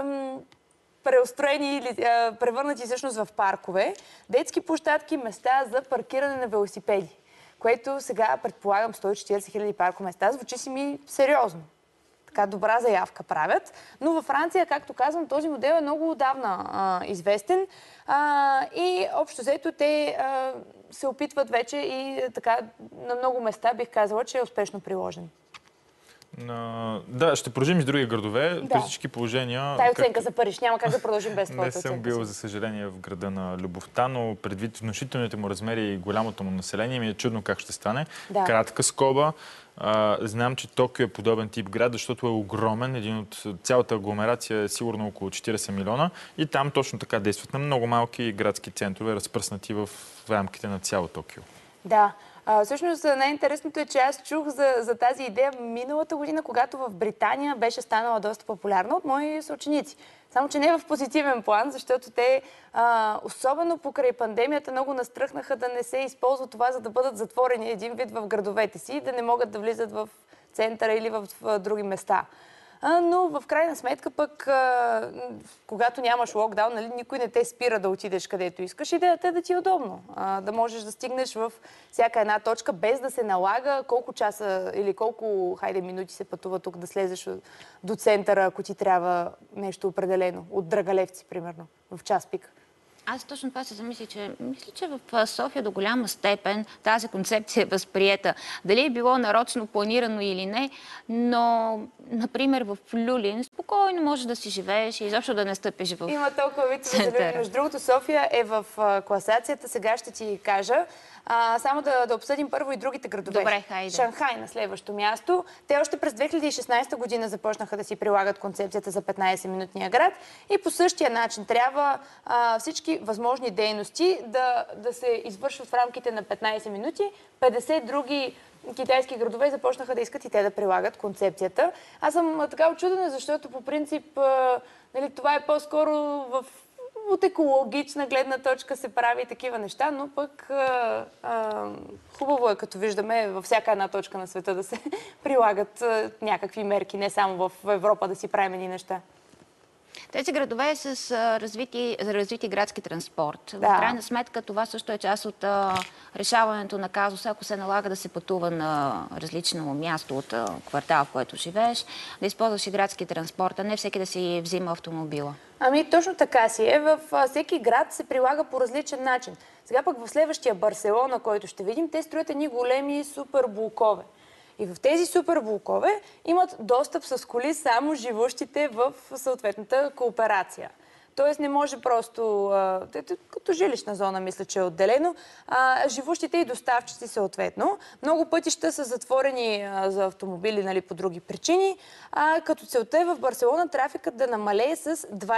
преустроени или превърнати всъщност в паркове, детски площадки, места за паркиране на велосипеди, което сега предполагам 140 хиляди паркоместа. Звучи си ми сериозно. Така добра заявка правят. Но във Франция, както казвам, този модел е много отдавна известен и общо взето те се опитват вече и така на много места бих казала, че е успешно приложен. Да, ще продължим и с други градове. При всички положения... Тай оценка за Париж. Няма как да продължим без твоята оценка. Не съм бил, за съжаление, в града на любовта, но предвид внушителните му размери и голямото му население, ми е чудно как ще стане. Да. Кратка скоба. Знам, че Токио е подобен тип град, защото е огромен. Цялата агломерация е сигурно около 40 милиона и там точно така действат на много малки градски центрове, разпръснати в рамките на цяло Токио. Да. Всъщност най-интересното е, че аз чух за тази идея миналата година, когато в Британия беше станала доста популярна от мои съученици. Само, че не в позитивен план, защото те, особено покрай пандемията, много настръхнаха да не се използва това, за да бъдат затворени един вид в градовете си и да не могат да влизат в центъра или в други места. Но в крайна сметка пък, когато нямаш локдаун, нали, никой не те спира да отидеш където искаш. Идеята е да ти е удобно. Да можеш да стигнеш в всяка една точка, без да се налага колко часа или колко минути се пътува тук да слезеш до центъра, ако ти трябва нещо определено. От Драгалевци, примерно, в час пик. Аз точно това се замислих, че мисля, че в София до голяма степен тази концепция е възприета. Дали е било нарочно планирано или не, но, например, в Люлин спокойно можеш да си живееш и изобщо да не стъпиш в центъра. Има толкова вид за Люлин. Между другото, София е в класацията. Сега ще ти кажа. Само да обсъдим първо и другите градове. Добре, хайде. Шанхай на следващо място. Те още през 2016 година започнаха да си прилагат концепцията за 15-минутния град и по същия начин трябва всички възможни дейности да се извършват в рамките на 15 минути. 50 други китайски градове започнаха да искат и те да прилагат концепцията. Аз съм така учудена, защото по принцип това е по-скоро от екологична гледна точка се прави такива неща, но пък хубаво е, като виждаме във всяка една точка на света да се прилагат някакви мерки, не само в Европа да си правим едни неща. Тези градове с развити градски транспорт. Да. В крайна сметка това също е част от решаването на казуса, ако се налага да се пътува на различно място от квартал, в който живееш, да използваш и градски транспорт, а не всеки да си взима автомобила. Ами точно така си е. Във всеки град се прилага по различен начин. Сега пък в следващия Барселона, който ще видим, те строят едни големи суперблокове. И в тези суперблокове имат достъп с коли само живущите в съответната кооперация. Тоест не може просто, като жилищна зона, мисля, че е отделено, живущите и доставчици съответно. Много пътища са затворени за автомобили, нали, по други причини, като целта е в Барселона трафикът да намалее с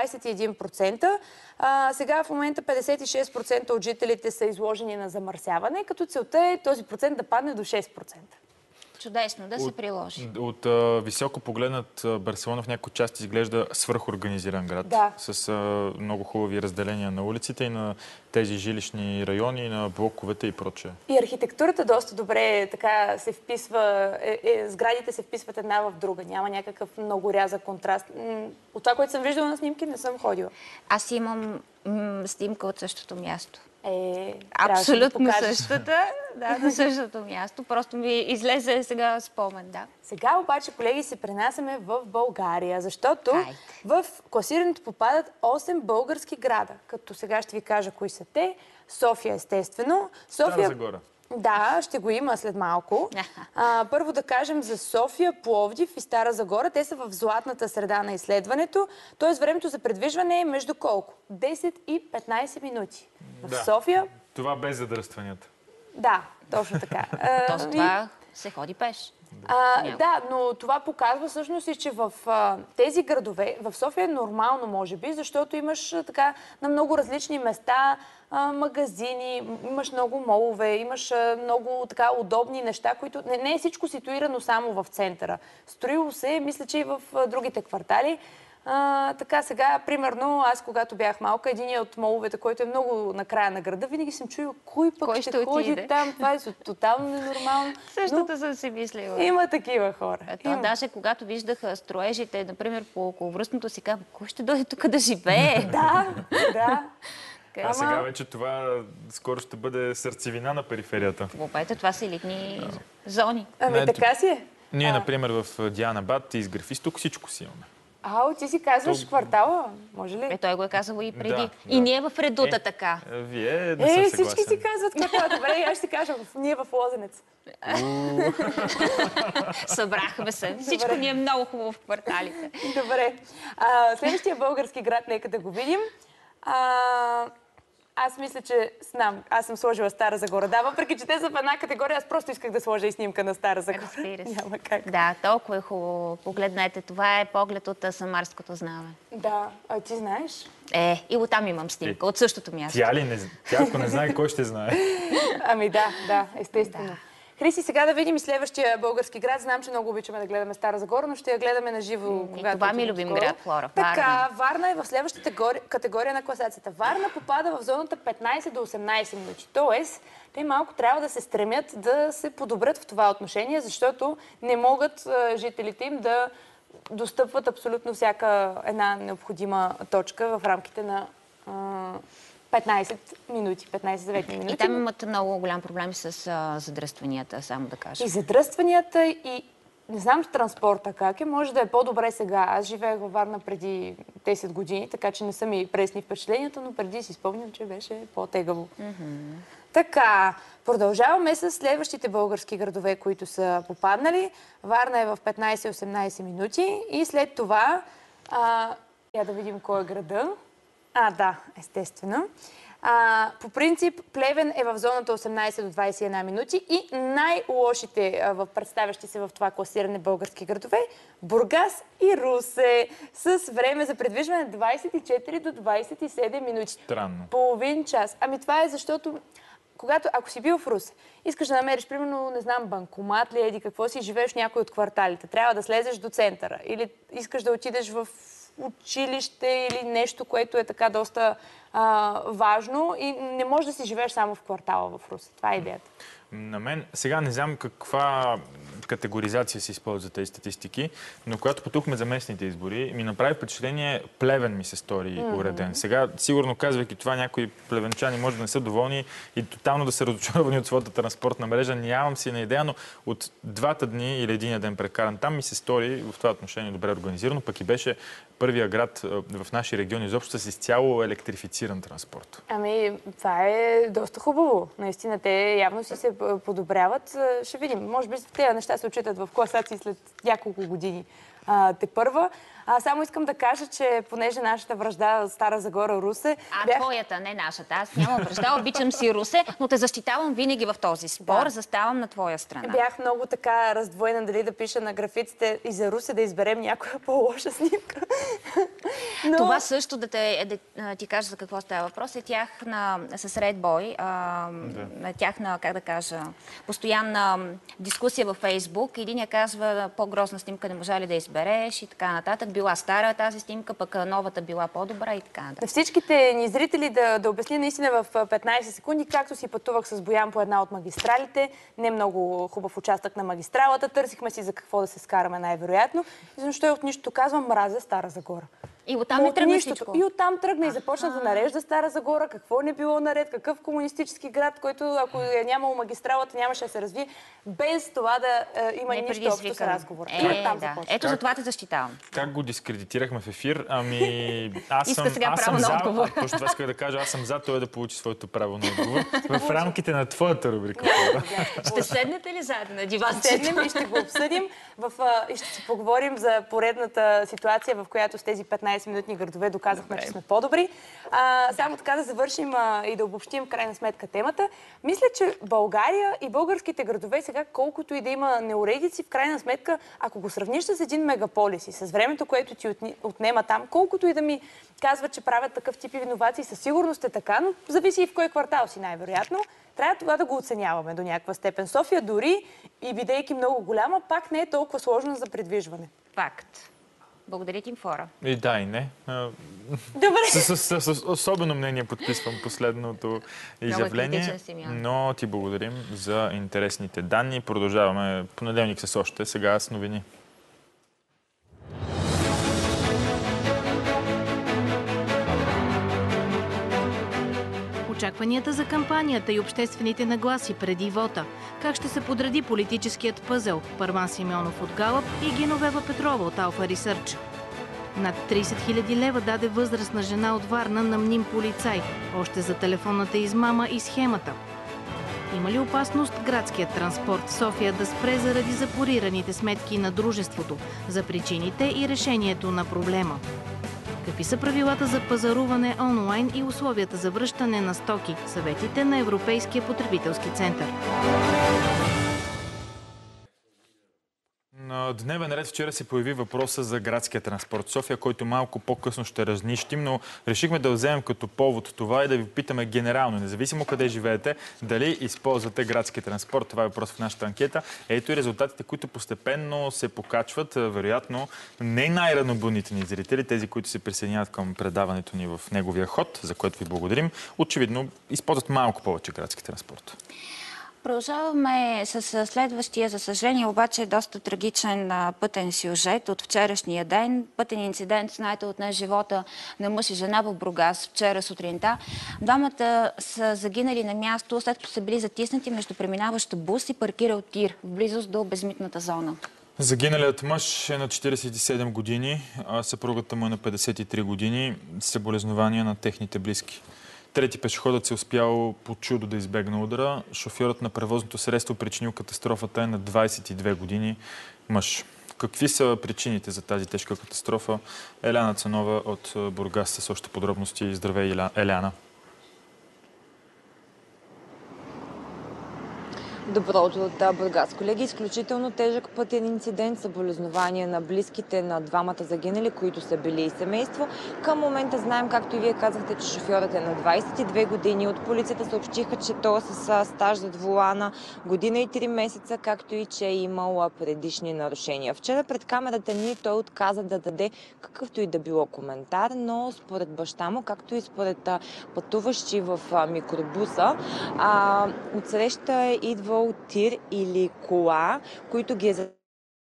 21%. Сега в момента 56% от жителите са изложени на замърсяване, като целта е този процент да падне до 6%. Чудесно, да се приложи. От високо погледнат Барселона в някои части изглежда свръхорганизиран град. Да. С много хубави разделения на улиците и на тези жилищни райони, на блоковете и прочее. И архитектурата доста добре така се вписва, сградите се вписват една в друга. Няма някакъв много рязък контраст. От това, което съм виждала на снимки, не съм ходила. Аз имам снимка от същото място. Абсолютно същата, да, на същото място. Просто ми излезе сега спомен, да. Сега обаче, колеги, се пренасяме в България, защото в класирането попадат 8 български града. Като сега ще ви кажа кои са те. София, естествено. Стара Загора. Да, ще го има след малко. Първо да кажем за София, Пловдив и Стара Загора. Те са в златната среда на изследването. Тоест времето за предвижване е между колко? 10 и 15 минути. В София... Това без задръстванията. Да, точно така. Тоест това се ходи пеш. Да, но това показва всъщност и, че в тези градове, в София е нормално, може би, защото имаш така на много различни места магазини, имаш много молове, имаш много така удобни неща, които не е всичко ситуирано само в центъра. Строило се, мисля, че и в другите квартали. Така сега, примерно, аз когато бях малка, един от моловете, който е много на края на града, винаги съм чуила кой пък ще ходи там. Това е тотално ненормално. Същото съм си мислила. Има такива хора. Даже когато виждах строежите, например, по околовръстното си казвам, кой ще дойде тук да живее? Да. А сега вече това скоро ще бъде сърцевина на периферията. Глупете, това са елитни зони. Ами така си е. Ние, например, в Дианабад и Изгрефисток всичко си имаме. Ти си казваш квартала, може ли? Той го е казал и преди. И ние в Редута така. Вие не съм съгласен. Всички си казват квартала. Добре, аз ще кажа, ние в Лозенец. Събрахме се. Всичко ни е много хубаво в кварталите. Добре. Следващия български град, нека да го видим. Аз мисля, че знам. Аз съм сложила Стара Загора. Да, въпреки че те са в една категория, аз просто исках да сложа и снимка на Стара Загора. Няма как. Да, толкова е хубаво. Погледнете, това е поглед от Самарското знаме. Да, ти знаеш? И оттам имам снимка, от същото място. Тя ли не? Тя ако не знае, кой ще знае? Ами да, естествено. Да. Хриси, сега да видим и следващия български град. Знам, че много обичаме да гледаме Стара Загора, но ще я гледаме на живо. Това ми е любим град, Флора. Така, Варна е в следващата категория на класацията. Варна попада в зоната 15 до 18 минути. Тоест, те малко трябва да се стремят да се подобрят в това отношение, защото не могат жителите им да достъпват абсолютно всяка една необходима точка в рамките на 15 минути, 15 заветни минути. И там имат много голям проблем с задръстванията, само да кажа. И задръстванията, и не знам с транспорта как е, може да е по-добре сега. Аз живеех във Варна преди 10 години, така че не са ми пресни впечатленията, но преди си спомням, че беше по-тегаво. Така, продължаваме с следващите български градове, които са попаднали. Варна е в 15-18 минути и след това, да видим кой е града. Да, естествено. По принцип, Плевен е в зоната 18 до 21 минути и най-лошите представящи се в това класиране български градове Бургас и Русе с време за предвижване 24 до 27 минути. Странно. Половин час. Това е защото ако си бил в Русе, искаш да намериш, примерно, не знам, банкомат ли, еди какво си, живееш в някой от кварталите, трябва да слезеш до центъра или искаш да отидеш в училище или нещо, което е така доста важно и не можеш да си живееш само в квартала в Русе. Това е идеята. На мен, сега не знам категоризация се използва за тези статистики, но когато потухме за местните избори, ми направи впечатление, Плевен ми се стори уреден. Сега, сигурно казвайки това, някои плевенчани може да не са доволни и тотално да са разочаровани от своята транспортна мрежа. Нямам си на идея, но от 2 дни или един ден прекаран там ми се стори в това отношение добре организирано, пък и беше първия град в нашия регион изобщо с изцяло електрифициран транспорт. Ами, това е доста хубаво. Наистина, те явно си се подобряват. Ще видим. Може би тези неща се отчитат в класации след няколко години. Тепърва. Само искам да кажа, че понеже нашата връжда Стара Загора-Русе... Твоята, не нашата. Аз нямам връжда, обичам си Русе, но те защитавам винаги в този спор, заставам на твоя страна. Бях много така раздвоена дали да пиша на графиците и за Русе да изберем някоя по-лоша снимка. Но... Това също да ти кажа за какво става въпрос е с Red Boy, тяхна, как да кажа, постоянна дискусия във Фейсбук. Единия казва, по-грозна снимка не можа ли да избереш и така нататък. Била стара тази снимка, пък новата била по-добра и така нататък. На всичките ни зрители да обясня наистина в 15 секунди, както си пътувах с Боян по една от магистралите, не много хубав участък на магистралата, търсихме си за какво да се скараме най-вероятно, защото от нищото казвам, мразя Стара Загора. И оттам тръгна всичко. И оттам тръгна и започна да нарежда Стара Загора, какво не било наред, какъв комунистически град, който ако е нямало магистралата, нямаше да се развие, без това да има нищо общо с разговора. Ето за това те защитавам. Как го дискредитирахме в ефир? Ами, аз съм за... Точно това исках да кажа, аз съм за той да получи своето право на отговор в рамките на твоята рубрика. Ще седнете ли заедно на диван? Ще седнем и ще го обсъдим и ще си поговорим за поредната ситуация, в която с тези 15-минутни градове доказахме, че сме по-добри. Само така да завършим и да обобщим в крайна сметка темата. Мисля, че България и българските градове сега, колкото и да има неуредици, в крайна сметка, ако го сравниш с един мегаполис и с времето, което ти отнема там, колкото и да ми казват, че правят такъв тип иновации, със сигурност е така, но зависи и в кой квартал си най-вероятно. Трябва това да го оценяваме до някаква степен. София дори и бидейки много голяма, пак не е толкова сложна за придвижване. Факт. Благодаря ти, Фора. И да, и не. Добре. С особено мнение подписвам последното изявление, но ти благодарим за интересните данни. Продължаваме понеделник с още. Сега с новини. Очакванията за кампанията и обществените нагласи преди вота. Как ще се подреди политическият пъзел? Първан Симеонов от Галъп и Геновева Петрова от Алфа Ресърч. Над 30 000 лева даде възрастна жена от Варна на мним полицай. Още за телефонната измама и схемата. Има ли опасност градският транспорт в София да спре заради запорираните сметки на дружеството, за причините и решението на проблема? Какви са правилата за пазаруване онлайн и условията за връщане на стоки? Съветите на Европейския потребителски център. На дневен ред вчера се появи въпроса за градския транспорт в София, който малко по-късно ще разнищим, но решихме да вземем като повод това и да ви питаме генерално, независимо къде живеете, дали използвате градския транспорт. Това е въпрос в нашата анкета. Ето и резултатите, които постепенно се покачват. Вероятно, не най-ранобудните ни зрители, тези, които се присъединяват към предаването ни в неговия ход, за което ви благодарим, очевидно използват малко повече градски транспорт. Продължаваме с следващия, за съжаление, обаче доста трагичен пътен сюжет от вчерашния ден. Пътен инцидент, знаете, отне живота на мъж и жена в Бургас вчера сутринта. Двамата са загинали на място, след като са били затиснати между преминаващ бус и паркирал тир в близост до безмитната зона. Загиналият мъж е на 47 години, а съпругата му е на 53 години. Съболезнования на техните близки. Трети пешеходът се успял по чудо да избегне удара. Шофьорът на превозното средство, причинил катастрофата, е на 22 години мъж. Какви са причините за тази тежка катастрофа? Еляна Цанова от Бургас с още подробности. Здравей, Еляна. Добро утро от Бургас. Колеги, изключително тежък пътен инцидент, съболезнования на близките на двамата загинали, които са били и семейство. Към момента знаем, както и вие казахте, че шофьорът е на 22 години. От полицията съобщиха, че той е с стаж зад волана, година и 3 месеца, както и че е имал предишни нарушения. Вчера пред камерата ни той отказа да даде какъвто и да било коментар, но според баща му, както и според пътуващи в микробуса, отсреща идва идвал тир или кола, които ги е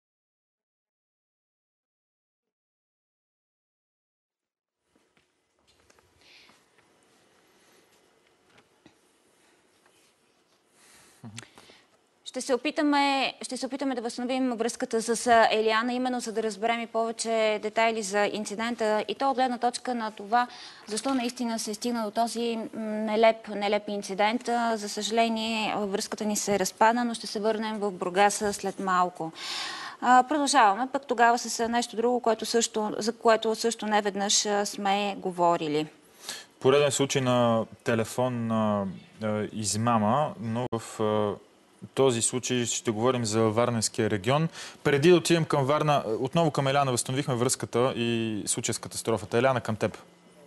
Ще се опитаме да възстановим връзката с Елиана, именно за да разберем и повече детайли за инцидента и то от гледна точка на това, защо наистина се стигна до този нелеп инцидент. За съжаление, връзката ни се разпадна, но ще се върнем в Бургас след малко. Продължаваме пък тогава с нещо друго, за което също неведнъж сме говорили. Пореден случай на телефонна измама, но в този случай ще говорим за Варненския регион. Преди да отидем към Варна, отново към Еляна, възстановихме връзката и случая с катастрофата. Еляна, към теб.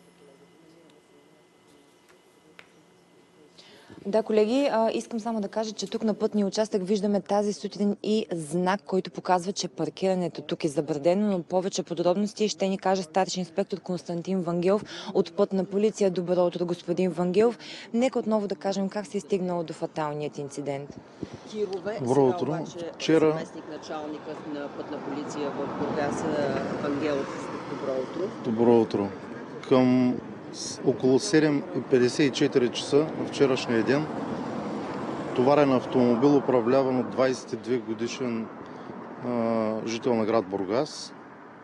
Да, колеги, искам само да кажа, че тук на пътния участък виждаме тази сутрин и знак, който показва, че паркирането тук е забранено, но повече подробности ще ни каже старши инспектор Константин Вангелов от Пътна полиция. Добро утро, господин Вангелов. Нека отново да кажем как се е стигнало до фаталният инцидент. Добро утро. Вчера заместник началникът на Пътна полиция в Бургас Вангелов. Добро утро. Добро утро. Към около 7:54 часа на вчерашния ден товарен автомобил, управляван от 22 годишен жител на град Бургас,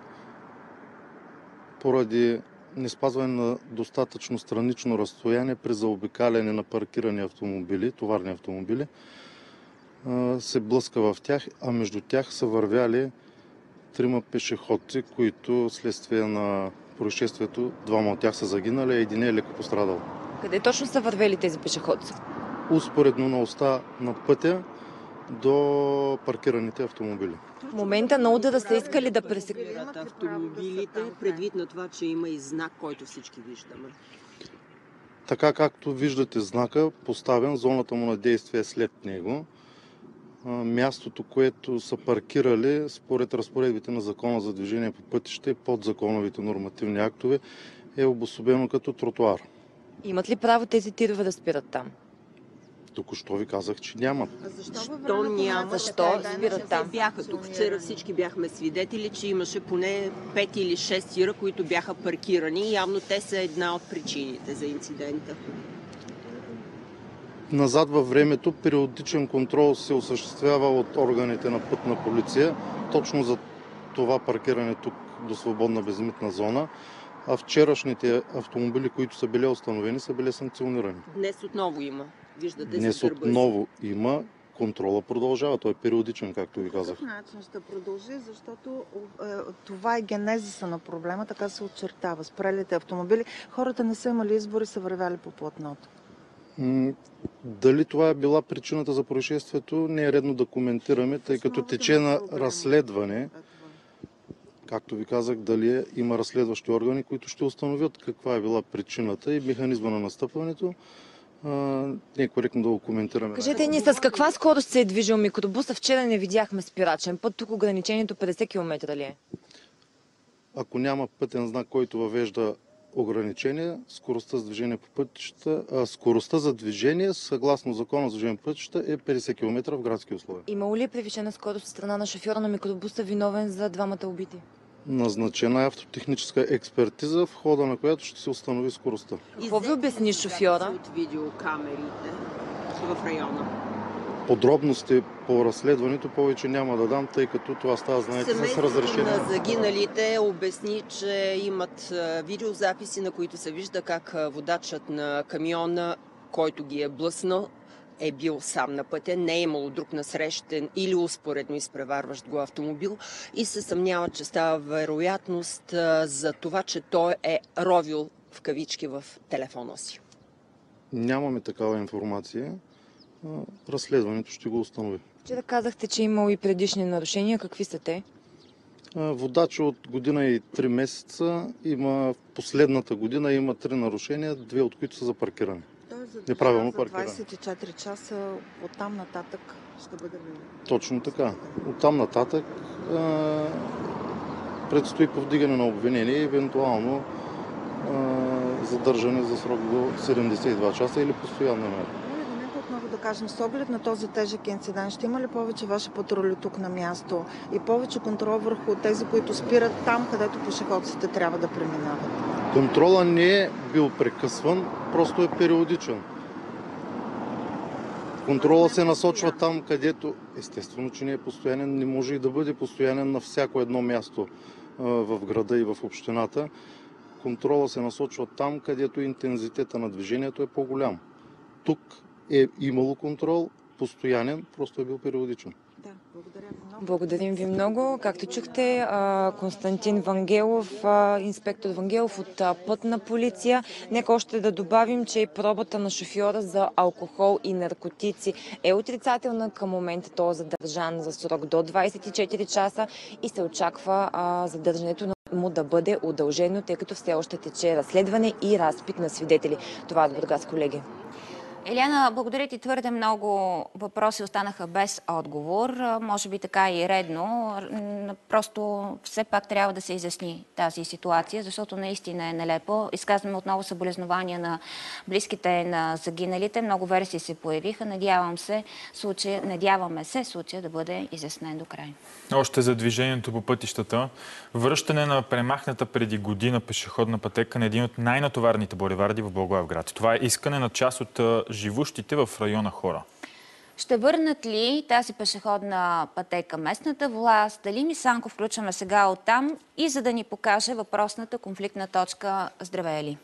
поради неспазване на достатъчно странично разстояние при заобикаляне на паркирани автомобили, товарни автомобили, се блъска в тях, а между тях са вървяли 3 пешеходци, които следствие на происшествието, 2 от тях са загинали, а 1 е леко пострадал. Къде точно са вървели тези пешеходци? Успоредно на оста на пътя до паркираните автомобили. В момента на удара са искали да пресекат автомобилите, предвид на това, че има и знак, който всички виждаме. Така както виждате знака, поставен, зоната му на действие е след него. Мястото, което са паркирали, според разпоредбите на Закона за движение по пътища и подзаконовите нормативни актове, е обособено като тротуар. Имат ли право тези тирове да спират там? Току-що ви казах, че нямат. Защо няма? Защо спират там? Бяха тук. Вчера всички бяхме свидетели, че имаше поне 5 или 6 тира, които бяха паркирани. Явно те са една от причините за инцидента. Назад във времето периодичен контрол се осъществява от органите на Пътна полиция, точно за това паркиране тук до свободна безлимитна зона, а вчерашните автомобили, които са били установени, са били санкционирани. Днес отново има. Виждате, Днес отново има. Контрола продължава. Той е периодичен, както ви казах. По какъв начин ще продължи, защото това е генезиса на проблема, така се очертава. Спрелите автомобили. Хората не са имали избори, са вървяли по платното. Дали това е била причината за происшествието, не е редно да коментираме, тъй като тече на разследване. Както ви казах, дали има разследващи органи, които ще установят каква е била причината и механизма на настъпването. Не е коректно да го коментираме. Кажете ни, с каква скорост се е движил микробуса? Вчера не видяхме спирачен път. Тук ограничението 50 км ли е? Ако няма пътен знак, който въвежда ограничения, скоростта за движение по пътища, скоростта за движение съгласно Закона за движение по пътища е 50 км в градски условия. Имало ли е превишена скорост от страна на шофьора на микробуса, виновен за 2 убити? Назначена е автотехническа експертиза, в хода на която ще се установи скоростта. Какво ви обясни шофьора? От видеокамерите в района. Подробности по разследването повече няма да дам, тъй като това става, знаете, с разрешение. На загиналите обясни, че имат видеозаписи, на които се вижда как водачът на камиона, който ги е блъснал, е бил сам на пътя, не е имало друг насрещен или успоредно изпреварващ го автомобил и се съмнява, че става вероятност за това, че той е ровил в кавички в телефона си. Нямаме такава информация. Разследването ще го установи. Вчера казахте, че имало и предишни нарушения. Какви са те? Водач от година и 3 месеца има, последната година има 3 нарушения, 2 от които са за паркиране. Неправилно паркиране. 24 часа оттам нататък ще бъде ли? Точно така. Оттам нататък предстои повдигане на обвинение и евентуално задържане за срок до 72 часа или постоянна мярка. върху, да кажем, с оглед на този тежък инцидент, ще има ли повече ваши патрули тук на място и повече контрол върху тези, които спират там, където пешеходците трябва да преминават? Контрола не е бил прекъсван, просто е периодичен. Контрола се насочва там, където естествено, че не е постоянен, не може и да бъде постоянен на всяко едно място в града и в общината. Контрола се насочва там, където интензитета на движението е по-голям. Тук е имало контрол, постоянен, просто е бил периодичен. Да, благодаря ви много. Благодарим ви много. Както чухте, Константин Вангелов, инспектор Вангелов от Пътна полиция. Нека още да добавим, че и пробата на шофьора за алкохол и наркотици е отрицателна. Към момента той е задържан за срок до 24 часа и се очаква задържането му да бъде удължено, тъй като все още тече разследване и разпит на свидетели. Това е Бургас, колеги. Еляна, благодаря ти, твърде много въпроси останаха без отговор. Може би така и редно. Просто все пак трябва да се изясни тази ситуация, защото наистина е нелепо. Изказваме отново съболезнования на близките на загиналите. Много версии се появиха. Надяваме се случая да бъде изяснен до край. Още за движението по пътищата. Връщане на премахната преди година пешеходна пътека на един от най-натоварните булеварди в Благоевград. Това е искане на част от живущите в района хора. Ще върнат ли тази пешеходна пътека местната власт? Дали Мисанко включваме сега оттам и за да ни покаже въпросната конфликтна точка? Здравей, Ели!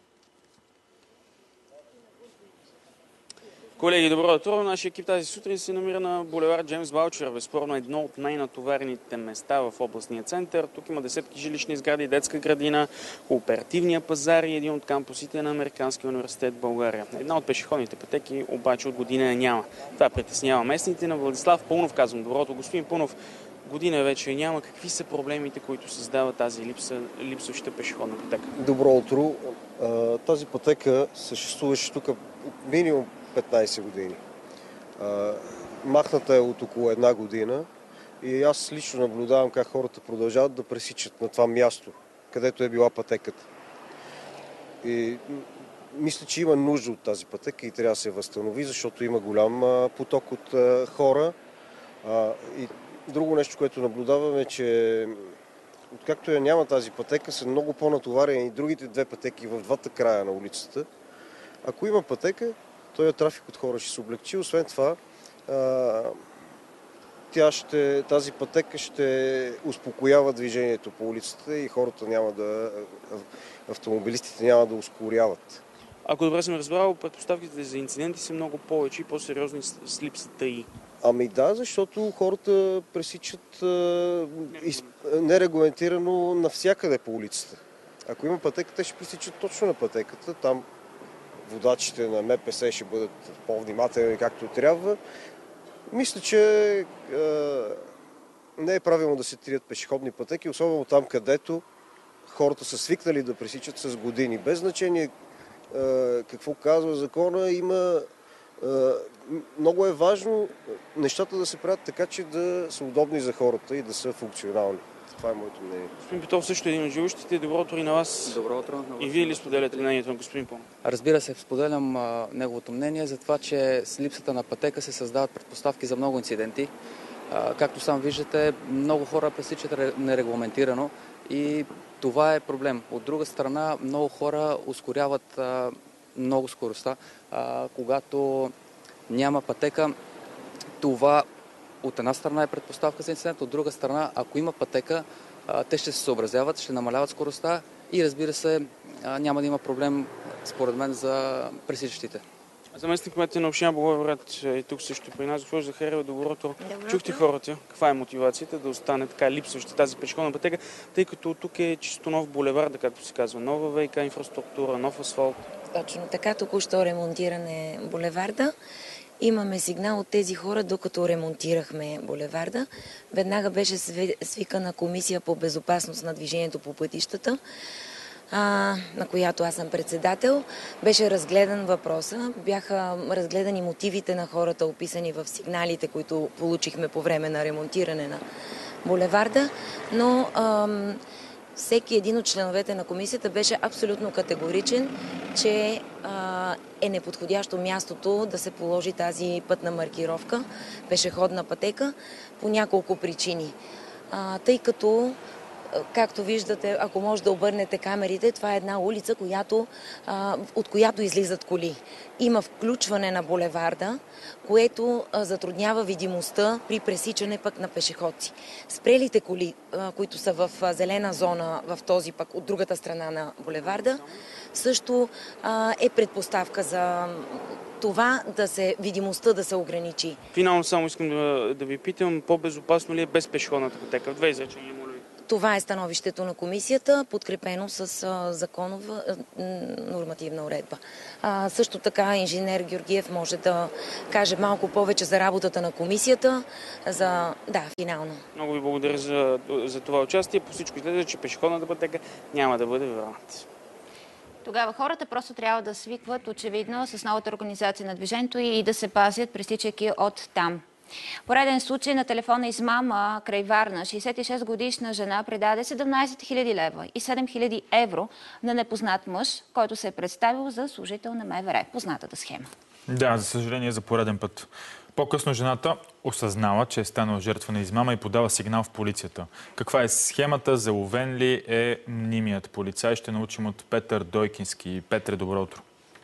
Колеги, добро утро! Нашия екип тази сутрин се намира на булевард Джеймс Балчер. Безспорно едно от най-натоварените места в областния център. Тук има десетки жилищни сгради, детска градина, кооперативния пазар и един от кампусите на Американския университет в България. Една от пешеходните пътеки обаче от година няма. Това притеснява местните. На Владислав Пълнов казвам доброто. Господин Пълнов, година вече няма. Какви са проблемите, които създава тази липсваща пешеходна пътека? Добро утро! Тази пътека съществуваше тук минимум 15 години. Махната е от около една година и аз лично наблюдавам как хората продължават да пресичат на това място, където е била пътеката. И мисля, че има нужда от тази пътека и трябва да се възстанови, защото има голям поток от хора. И друго нещо, което наблюдаваме е, че откакто я няма тази пътека, са много по-натоварени и другите две пътеки в двата края на улицата. Ако има пътека, този трафик от хора ще се облегчи. Освен това, тази пътека ще успокоява движението по улицата и хората автомобилистите няма да ускоряват. Ако добре съм разбрал, предпоставките за инциденти са много повече и по-сериозни с липсата и... Ами да, защото хората пресичат нерегламентирано навсякъде по улицата. Ако има пътека, те ще пресичат точно на пътеката. Там водачите на МПС ще бъдат по-внимателни както трябва. Мисля, че не е правилно да се трият пешеходни пътеки, особено там, където хората са свикнали да пресичат с години. Без значение какво казва закона, много е важно нещата да се правят така, че да са удобни за хората и да са функционални. Това е моето мнение. Господин Петров също е един от живущите. Добро утро и на вас. Добро утро. И вие ли споделяте мнението на господин Пълнов? Разбира се, споделям неговото мнение за това, че с липсата на пътека се създават предпоставки за много инциденти. Както сам виждате, много хора пресичат нерегламентирано и това е проблем. От друга страна, много хора ускоряват много скоростта, когато няма пътека. Това от една страна е предпоставка за инцидент, от друга страна, ако има пътека, те ще се съобразяват, ще намаляват скоростта и разбира се, няма да има проблем, според мен, за пресичащите. Заместник-кметът на община Благоевград и тук също при нас, госпожа Захариева, доброто. Чухте хората, каква е мотивацията да остане така липсваща тази пешеходна пътека, тъй като тук е чисто нов булевард, както се казва, нова ВиК инфраструктура, нов асфалт. Точно така, току-що ремонтиране булеварда. Имаме сигнал от тези хора, докато ремонтирахме булеварда. Веднага беше свикана комисия по безопасност на движението по пътищата, на която аз съм председател. Беше разгледан въпроса, бяха разгледани мотивите на хората, описани в сигналите, които получихме по време на ремонтиране на булеварда, но всеки един от членовете на комисията беше абсолютно категоричен, че е неподходящо мястото да се положи тази пътна маркировка, пешеходна пътека, по няколко причини. Тъй като, както виждате, ако може да обърнете камерите, това е една улица, от която излизат коли. Има включване на булеварда, което затруднява видимостта при пресичане пък на пешеходци. Спрелите коли, които са в зелена зона, в този пък от другата страна на булеварда, също е предпоставка за това видимостта да се ограничи. Финално само искам да ви питам, по-безопасно ли е без пешеходната пътека? В две изречения, моля ви. Това е становището на комисията, подкрепено с законова нормативна уредба. Също така инженер Георгиев може да каже малко повече за работата на комисията. Финално. Много ви благодаря за това участие. По всичко изглежда, че пешеходната пътека няма да бъде върната. Тогава хората просто трябва да свикват очевидно с новата организация на движението и да се пазят, пресичайки от там. Пореден случай на телефонна измама край Варна. 66-годишна жена предаде 17 000 лева и 7 000 евро на непознат мъж, който се е представил за служител на МВР. Познатата схема. Да, за съжаление за пореден път. По-късно жената осъзнала, че е станала жертва на измама и подава сигнал в полицията. Каква е схемата, заловен ли е мнимият полицай? Ще научим от Петър Дойкински. Петре, добро утро.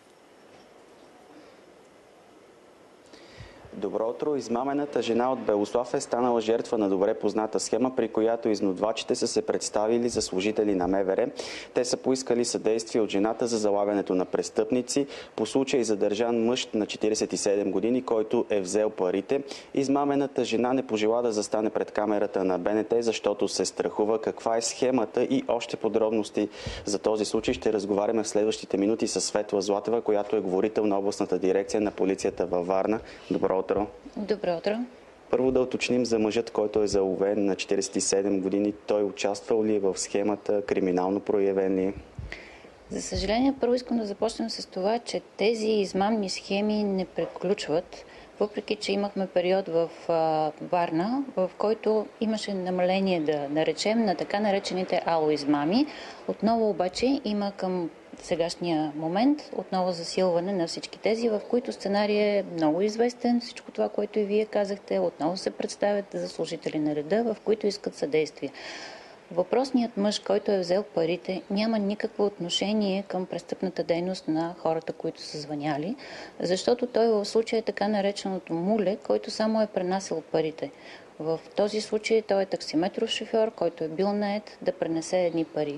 Добро утро. Измамената жена от Белослав е станала жертва на добре позната схема, при която изнудвачите са се представили за служители на МВР. Те са поискали съдействие от жената за залавянето на престъпници. По случай задържан мъж на 47 години, който е взел парите. Измамената жена не пожела да застане пред камерата на БНТ, защото се страхува. Каква е схемата и още подробности за този случай ще разговаряме в следващите минути с Светла Златева, която е говорител на областната дирекция на полицията във Варна. Добро утро. Добро утро. Първо да уточним за мъжът, който е заловен на 47 години. Той участвал ли в схемата, криминално проявен ли? За съжаление, първо искам да започнем с това, че тези измамни схеми не приключват, въпреки че имахме период в Варна, в който имаше намаление, да наречем, на така наречените алоизмами. Отново обаче има към сегашния момент отново засилване на всички тези, в които сценарий е много известен. Всичко това, което и вие казахте, отново се представят за служители на реда, в които искат съдействие. Въпросният мъж, който е взел парите, няма никакво отношение към престъпната дейност на хората, които са звъняли, защото той в случая е така нареченото муле, който само е пренасял парите. В този случай той е таксиметров шофьор, който е бил нает да пренесе едни пари.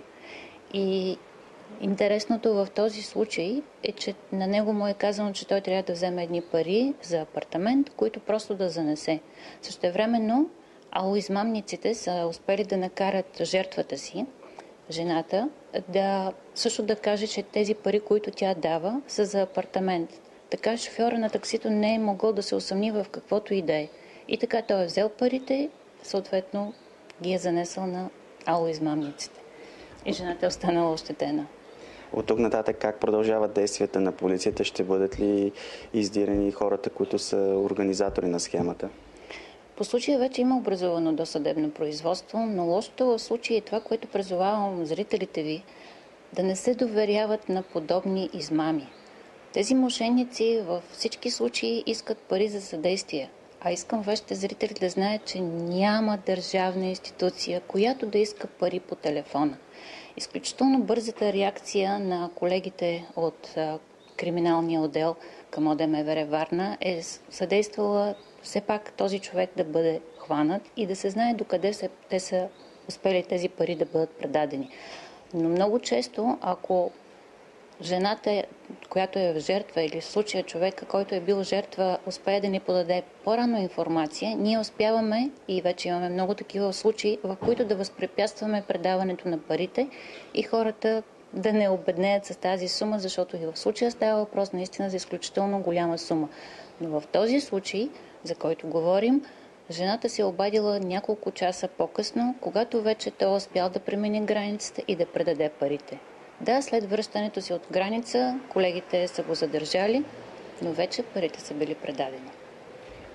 И интересното в този случай е, че на него му е казано, че той трябва да вземе едни пари за апартамент, които просто да занесе. Същевременно алоизмамниците са успели да накарат жертвата си, жената, също да каже, че тези пари, които тя дава, са за апартамент. Така шофьора на таксито не е могъл да се усъмни в каквото и да е. И така той е взел парите, съответно ги е занесъл на алоизмамниците. И жената е останала ощетена. От тук нататък как продължават действията на полицията? Ще бъдат ли издирени хората, които са организатори на схемата? По случая вече има образувано досъдебно производство, но лошото в случая е това, което призовавам зрителите ви, да не се доверяват на подобни измами. Тези мошенници във всички случаи искат пари за съдействие. А искам вашите зрители да знаят, че няма държавна институция, която да иска пари по телефона. Изключително бързата реакция на колегите от криминалния отдел към ОДМВР Варна е съдействала все пак този човек да бъде хванат и да се знае докъде те са успели тези пари да бъдат предадени. Но много често, ако жената, която е жертва, или в случая човека, който е бил жертва, успее да ни подаде по-рано информация, ние успяваме и вече имаме много такива случаи, в които да възпрепятстваме предаването на парите и хората да не обеднеят с тази сума, защото и в случая става въпрос наистина за изключително голяма сума. Но в този случай, за който говорим, жената се е обадила няколко часа по-късно, когато вече той успял да премине границата и да предаде парите. Да, след връщането си от граница, колегите са го задържали, но вече парите са били предадени.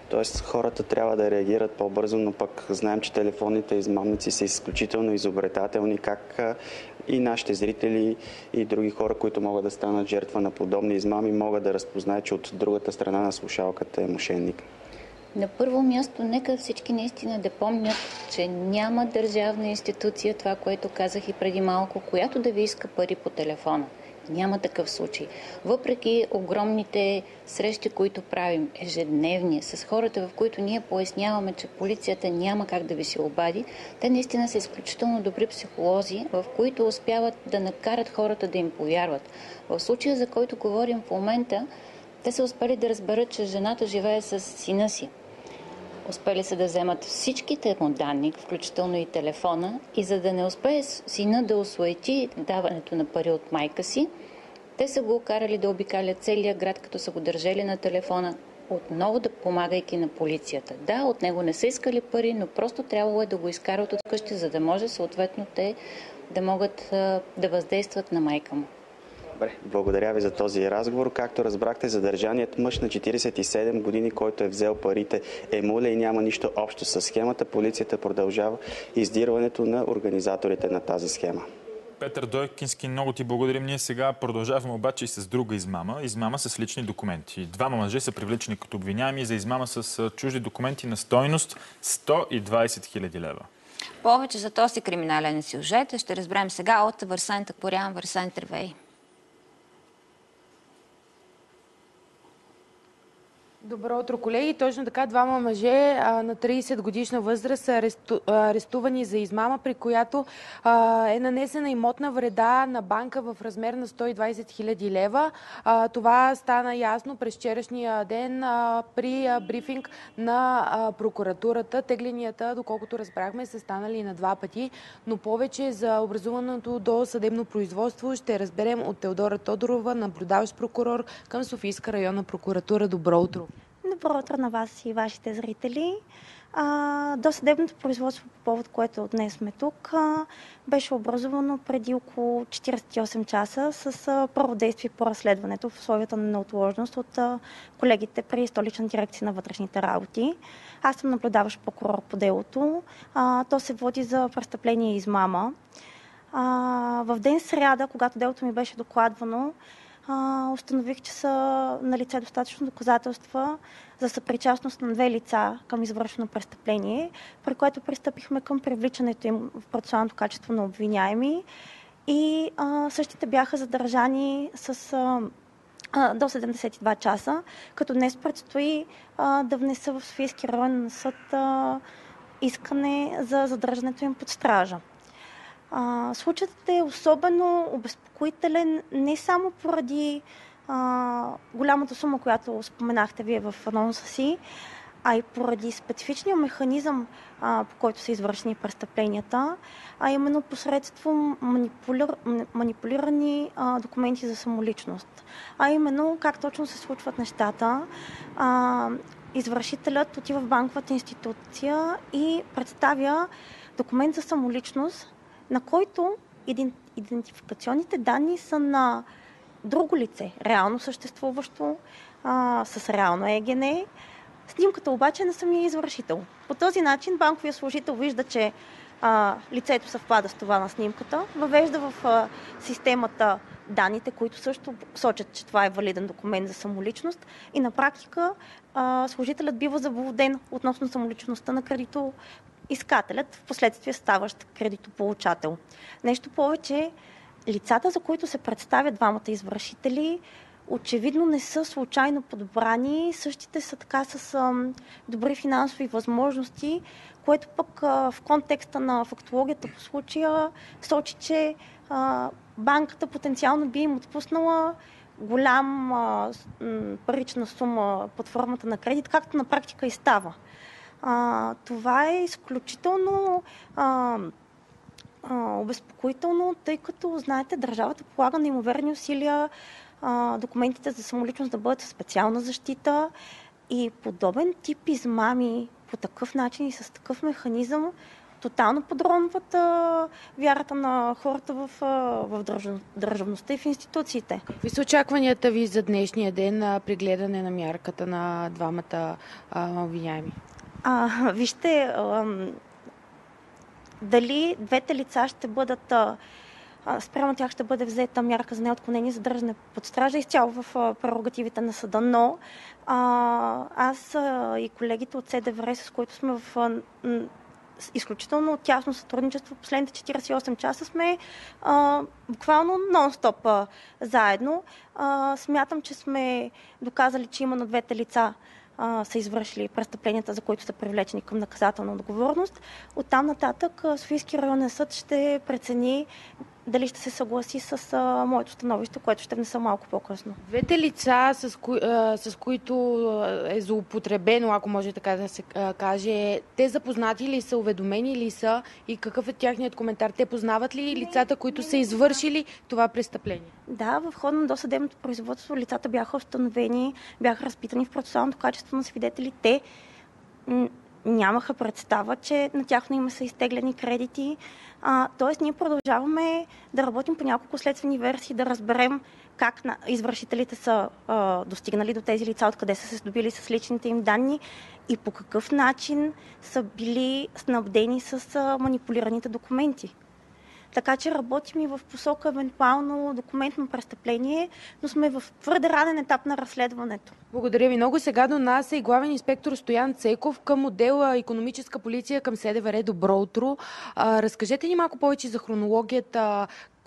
Тоест хората трябва да реагират по-бързо, но пък знаем, че телефонните измамници са изключително изобретателни, как и нашите зрители и други хора, които могат да станат жертва на подобни измами, могат да разпознаят, че от другата страна на слушалката е мошенник. На първо място, нека всички наистина да помнят, че няма държавна институция, това, което казах и преди малко, която да ви иска пари по телефона. Няма такъв случай. Въпреки огромните срещи, които правим ежедневни с хората, в които ние поясняваме, че полицията няма как да ви се обади, те наистина са изключително добри психолози, в които успяват да накарат хората да им повярват. В случая, за който говорим в момента, те са успели да разберат, че жената живее с сина си. Успели са да вземат всичките му данни, включително и телефона, и за да не успее сина да осуети даването на пари от майка си, те са го карали да обикаля целия град, като са го държали на телефона, отново да помагайки на полицията. Да, от него не са искали пари, но просто трябвало е да го изкарат от къщи, за да може съответно те да могат да въздействат на майка му. Добре, благодаря ви за този разговор. Както разбрахте, задържаният мъж на 47 години, който е взел парите, е муля и няма нищо общо с схемата. Полицията продължава издирването на организаторите на тази схема. Петър Дойкински, много ти благодарим. Ние сега продължаваме обаче и с друга измама. Измама с лични документи. Двама мъже са привлечени като обвиняеми за измама с чужди документи на стойност 120 хиляди лева. Повече за този криминален сюжет ще разберем сега от Върсан Такорян, Върсан Тервей. Добро утро, колеги. Точно така, двама мъже на 30 годишна възраст са арестувани за измама, при която е нанесена имотна вреда на банка в размер на 120 хиляди лева. Това стана ясно през вчерашния ден при брифинг на прокуратурата. Тегленията, доколкото разбрахме, са станали на 2 пъти, но повече за образуваното до съдебно производство ще разберем от Теодора Тодорова, наблюдаващ прокурор към Софийска районна прокуратура. Добро утро! Добро утро на вас и вашите зрители. Досъдебното производство, по повод което днес сме тук, беше образувано преди около 48 часа с първо действие по разследването в условията на неотложност от колегите при Столична дирекция на вътрешните работи. Аз съм наблюдаващ прокурор по делото. То се води за престъпление и измама. В ден сряда, когато делото ми беше докладвано, установих, че са налице достатъчно доказателства за съпричастност на 2 лица към извършено престъпление, при което пристъпихме към привличането им в процесуалното качество на обвиняеми и същите бяха задържани с до 72 часа, като днес предстои да внеса в Софийски районен съд искане за задържането им под стража. Случаят е особено обезпокоителен не само поради голямата сума, която споменахте вие в анонса си, а и поради специфичния механизъм, по който са извършени престъпленията, а именно посредством манипулирани документи за самоличност. А именно как точно се случват нещата. Извършителят отива в банковата институция и представя документ за самоличност, на който идентификационните данни са на друго лице, реално съществуващо, с реално ЕГН. Снимката обаче е на самия извършител. По този начин банковия служител вижда, че лицето съвпада с това на снимката, въвежда в системата данните, които също сочат, че това е валиден документ за самоличност и на практика служителят бива заблуден относно самоличността на кредитоискателят, в последствие ставащ кредитополучател. Нещо повече, лицата, за които се представят двамата извършители, очевидно не са случайно подбрани, същите са така с добри финансови възможности, което пък в контекста на фактологията по случая сочи, че банката потенциално би им отпуснала голям парична сума под формата на кредит, както на практика и става. Това е изключително обезпокоително, тъй като, знаете, държавата полага неимоверни усилия документите за самоличност да бъдат със специална защита и подобен тип измами по такъв начин и с такъв механизъм тотално подронват вярата на хората в държавността и в институциите. Какви са очакванията ви за днешния ден при гледане на мярката на двамата обвиняеми? Вижте, дали двете лица ще бъдат спрямо тях ще бъде взета мярка за неотклонение задържане под стража изцяло в прерогативите на съда, но аз и колегите от СДВР, с които сме в изключително тясно сътрудничество в последните 48 часа, сме буквално нон-стоп заедно. Смятам, че сме доказали, че именно двете лица са извършили престъпленията, за които са привлечени към наказателна отговорност. Оттам нататък Софийски районен съд ще прецени дали ще се съгласи с моето становище, което ще внеса малко по-късно. Двете лица, с които е злоупотребено, ако може така да се каже, те запознати ли са, уведомени ли са и какъв е тяхният коментар? Те познават ли лицата, които са извършили това престъпление? Да, в хода на досъдебното производство лицата бяха установени, бяха разпитани в процесуалното качество на свидетели. Те нямаха представа, че на тяхно име са изтеглени кредити. Тоест, ние продължаваме да работим по няколко следствени версии, да разберем как извършителите са достигнали до тези лица, откъде са се здобили с личните им данни и по какъв начин са били снабдени с манипулираните документи. Така че работим и в посока евентуално документно престъпление, но сме в твърде ранен етап на разследването. Благодаря ви много. Сега до нас е и главен инспектор Стоян Цеков към отдела Икономическа полиция към СДВР. Добро утро. Разкажете ни малко повече за хронологията.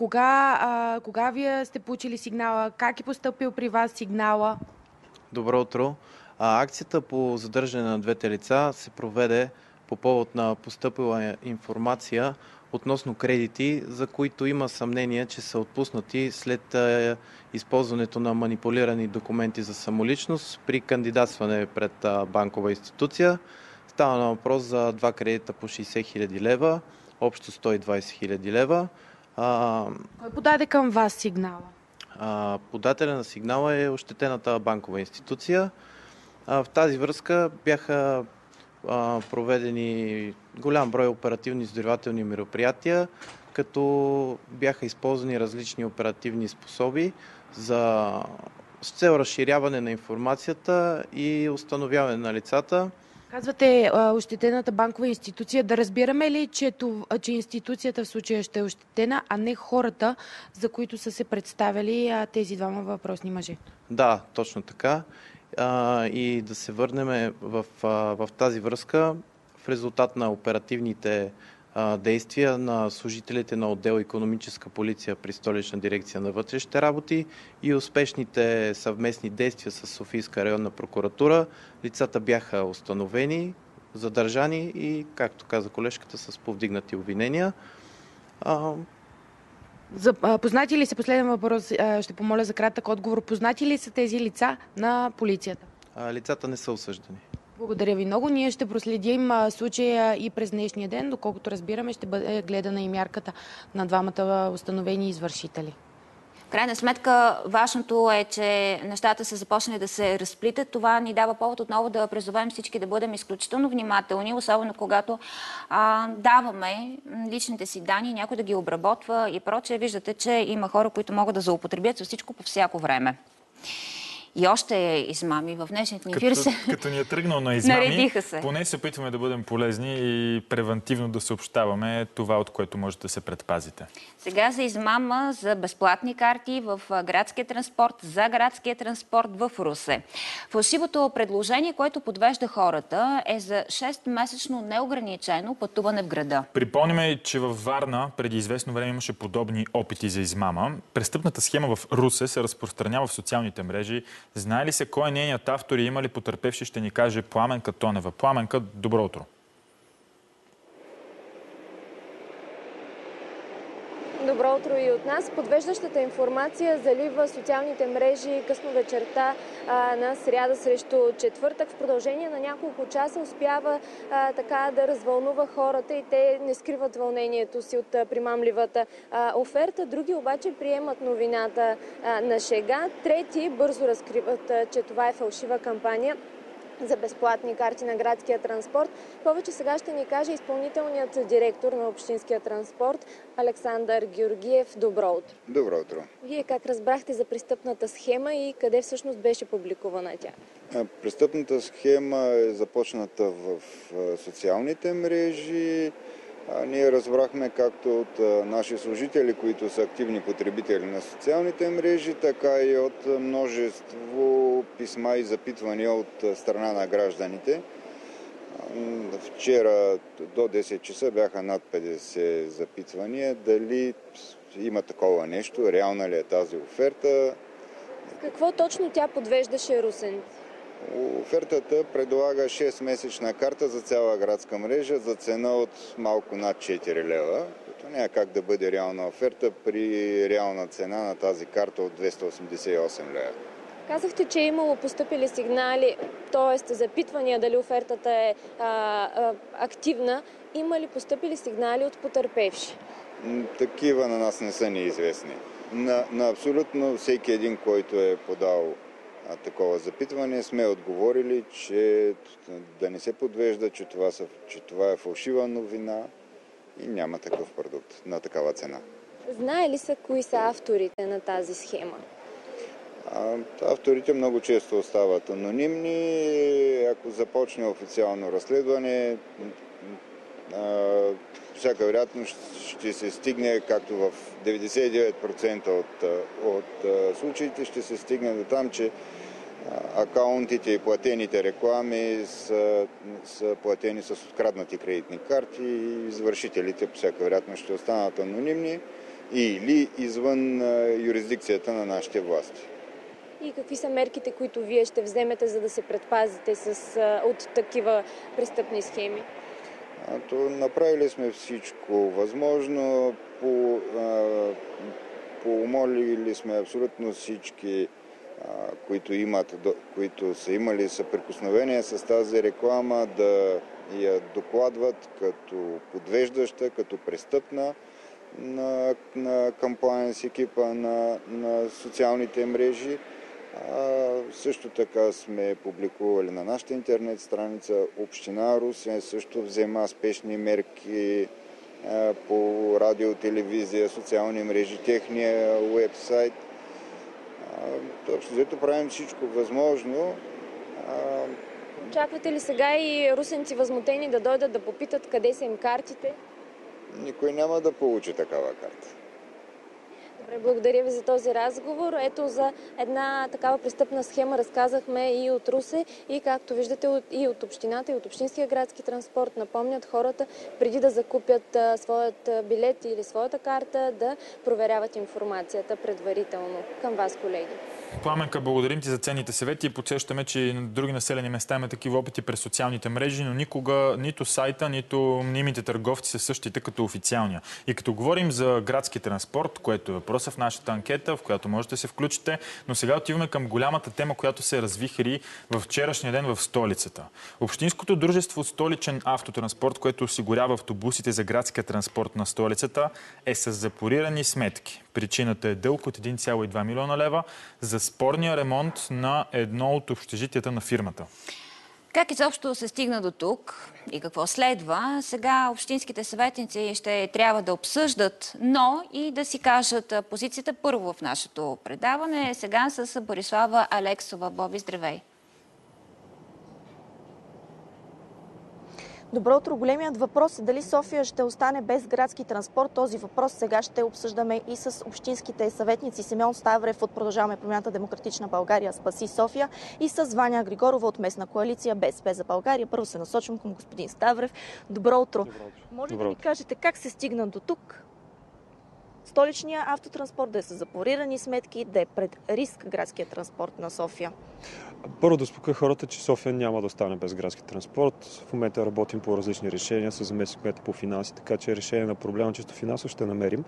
Кога вие сте получили сигнала? Как е постъпил при вас сигнала? Добро утро. Акцията по задържане на двете лица се проведе по повод на постъпила информация относно кредити, за които има съмнение, че са отпуснати след използването на манипулирани документи за самоличност при кандидатстване пред банкова институция. Става на въпрос за 2 кредита по 60 000 лева, общо 120 000 лева. Кой подаде към вас сигнала? Подателя на сигнала е ощетената банкова институция. В тази връзка бяха проведени голям брой оперативни издирвателни мероприятия, като бяха използвани различни оперативни способи с цел разширяване на информацията и установяване на лицата. Казвате ощетената банкова институция. Да разбираме ли, че институцията в случая ще е ощетена, а не хората, за които са се представили тези двама въпросни мъже? Да, точно така. И да се върнем в тази връзка, в резултат на оперативните действия на служителите на отдел Икономическа полиция при Столична дирекция на вътрешните работи и успешните съвместни действия с Софийска районна прокуратура, лицата бяха установени, задържани и, както каза колежката, с повдигнати обвинения. Познати ли са, последен въпрос, ще помоля за кратък отговор, познати ли са тези лица на полицията? Лицата не са осъждани. Благодаря ви много. Ние ще проследим случая и през днешния ден. Доколкото разбираме, ще бъде гледана и мярката на двамата установени извършители. В крайна сметка, важното е, че нещата са започнали да се разплитат. Това ни дава повод отново да призовем всички да бъдем изключително внимателни, особено когато даваме личните си данни, някой да ги обработва и прочее. Виждате, че има хора, които могат да злоупотребят с всичко по всяко време. И още измами в днешните ни ефир се като ни е тръгнал на измами, наредиха се. Поне се опитваме да бъдем полезни и превентивно да съобщаваме това, от което можете да се предпазите. Сега за измама за безплатни карти в градския транспорт, за градския транспорт в Русе. Фалшивото предложение, което подвежда хората, е за 6-месечно неограничено пътуване в града. Припомняме, че във Варна преди известно време имаше подобни опити за измама. Престъпната схема в Русе се разпространява в социалните мрежи. Знае ли се кой е нейният автор и има ли потърпевши, ще ни каже Пламенка Тонева. Пламенка, добро утро. Добро утро и от нас. Подвеждащата информация залива социалните мрежи късно вечерта на сряда срещу четвъртък. В продължение на няколко часа успява така да развълнува хората и те не скриват вълнението си от примамливата оферта. Други обаче приемат новината на шега. Трети бързо разкриват, че това е фалшива кампания за безплатни карти на градския транспорт. Повече сега ще ни каже изпълнителният директор на общинския транспорт Александър Георгиев. Добро утро. Добро утро. Вие как разбрахте за престъпната схема и къде всъщност беше публикувана тя? Престъпната схема е започната в социалните мрежи. Ние разбрахме както от наши служители, които са активни потребители на социалните мрежи, така и от множество писма и запитвания от страна на гражданите. Вчера до 10 часа бяха над 50 запитвания. Дали има такова нещо, реална ли е тази оферта? Какво точно тя подвеждаше русенци? Офертата предлага 6-месечна карта за цяла градска мрежа за цена от малко над 4 лева, като няма как да бъде реална оферта при реална цена на тази карта от 288 лева. Казахте, че е имало постъпили сигнали, т.е. запитвания дали офертата е активна. Има ли постъпили сигнали от потърпевши? Такива на нас не са неизвестни. На абсолютно всеки един, който е подал такова запитване, сме отговорили, че да не се подвежда, че това е фалшива новина и няма такъв продукт на такава цена. Знае ли са кои са авторите на тази схема? Авторите много често остават анонимни. Ако започне официално разследване, всяка вероятност ще се стигне, както в 99% от случаите, ще се стигне до там, че акаунтите и платените реклами са платени с откраднати кредитни карти и извършителите по всяка вероятност ще останат анонимни или извън юрисдикцията на нашите власти. И какви са мерките, които вие ще вземете, за да се предпазите от такива престъпни схеми? Направили сме всичко възможно. Помолили сме абсолютно всички, които са имали съприкосновение с тази реклама, да я докладват като подвеждаща, като престъпна на комплаенс екипа на социалните мрежи. Също така сме публикували на нашата интернет страница. Община Русе също взема спешни мерки по радио, телевизия, социални мрежи, техния уебсайт. Общо взето правим всичко възможно. Очаквате ли сега и русенци възмутени да дойдат да попитат къде са им картите? Никой няма да получи такава карта. Добре, благодаря ви за този разговор. Ето за една такава престъпна схема разказахме и от Русе, и както виждате и от общината, и от общинския градски транспорт. Напомнят хората, преди да закупят своят билет или своята карта, да проверяват информацията предварително. Към вас, колеги. Пламенка, благодарим ти за ценните съвети и подсещаме, че и на други населени места има такива опити през социалните мрежи, но никога нито сайта, нито мнимите търговци са същите като официалния. И като говорим за градски транспорт, което е въпроса в нашата анкета, в която можете да се включите, но сега отиваме към голямата тема, която се развихри в вчерашния ден в столицата. Общинското дружество Столичен автотранспорт, което осигурява автобусите за градския транспорт на столицата, е с запорирани сметки. Причината е дълг от 1,2 милиона лева за спорния ремонт на едно от общежитията на фирмата. Как изобщо се стигна до тук и какво следва? Сега общинските съветници ще трябва да обсъждат, но и да си кажат позицията първо в нашето предаване. Сега с Борислава Алексова. Боби, здравей! Добро утро. Големият въпрос е дали София ще остане без градски транспорт. Този въпрос сега ще обсъждаме и с общинските съветници. Симеон Ставрев от Продължаваме промяната Демократична България Спаси София и с Ваня Григорова от местна коалиция БСП за България. Първо се насочвам към господин Ставрев. Добро утро. Може да ми кажете как се стигна до тук? Столичния автотранспорт да е с запорирани сметки, да е пред риск градския транспорт на София. Първо да успокоя хората, че София няма да остане без градски транспорт. В момента работим по различни решения с заместник-кмета по финанси, така че решение на проблема чисто финансово ще намерим.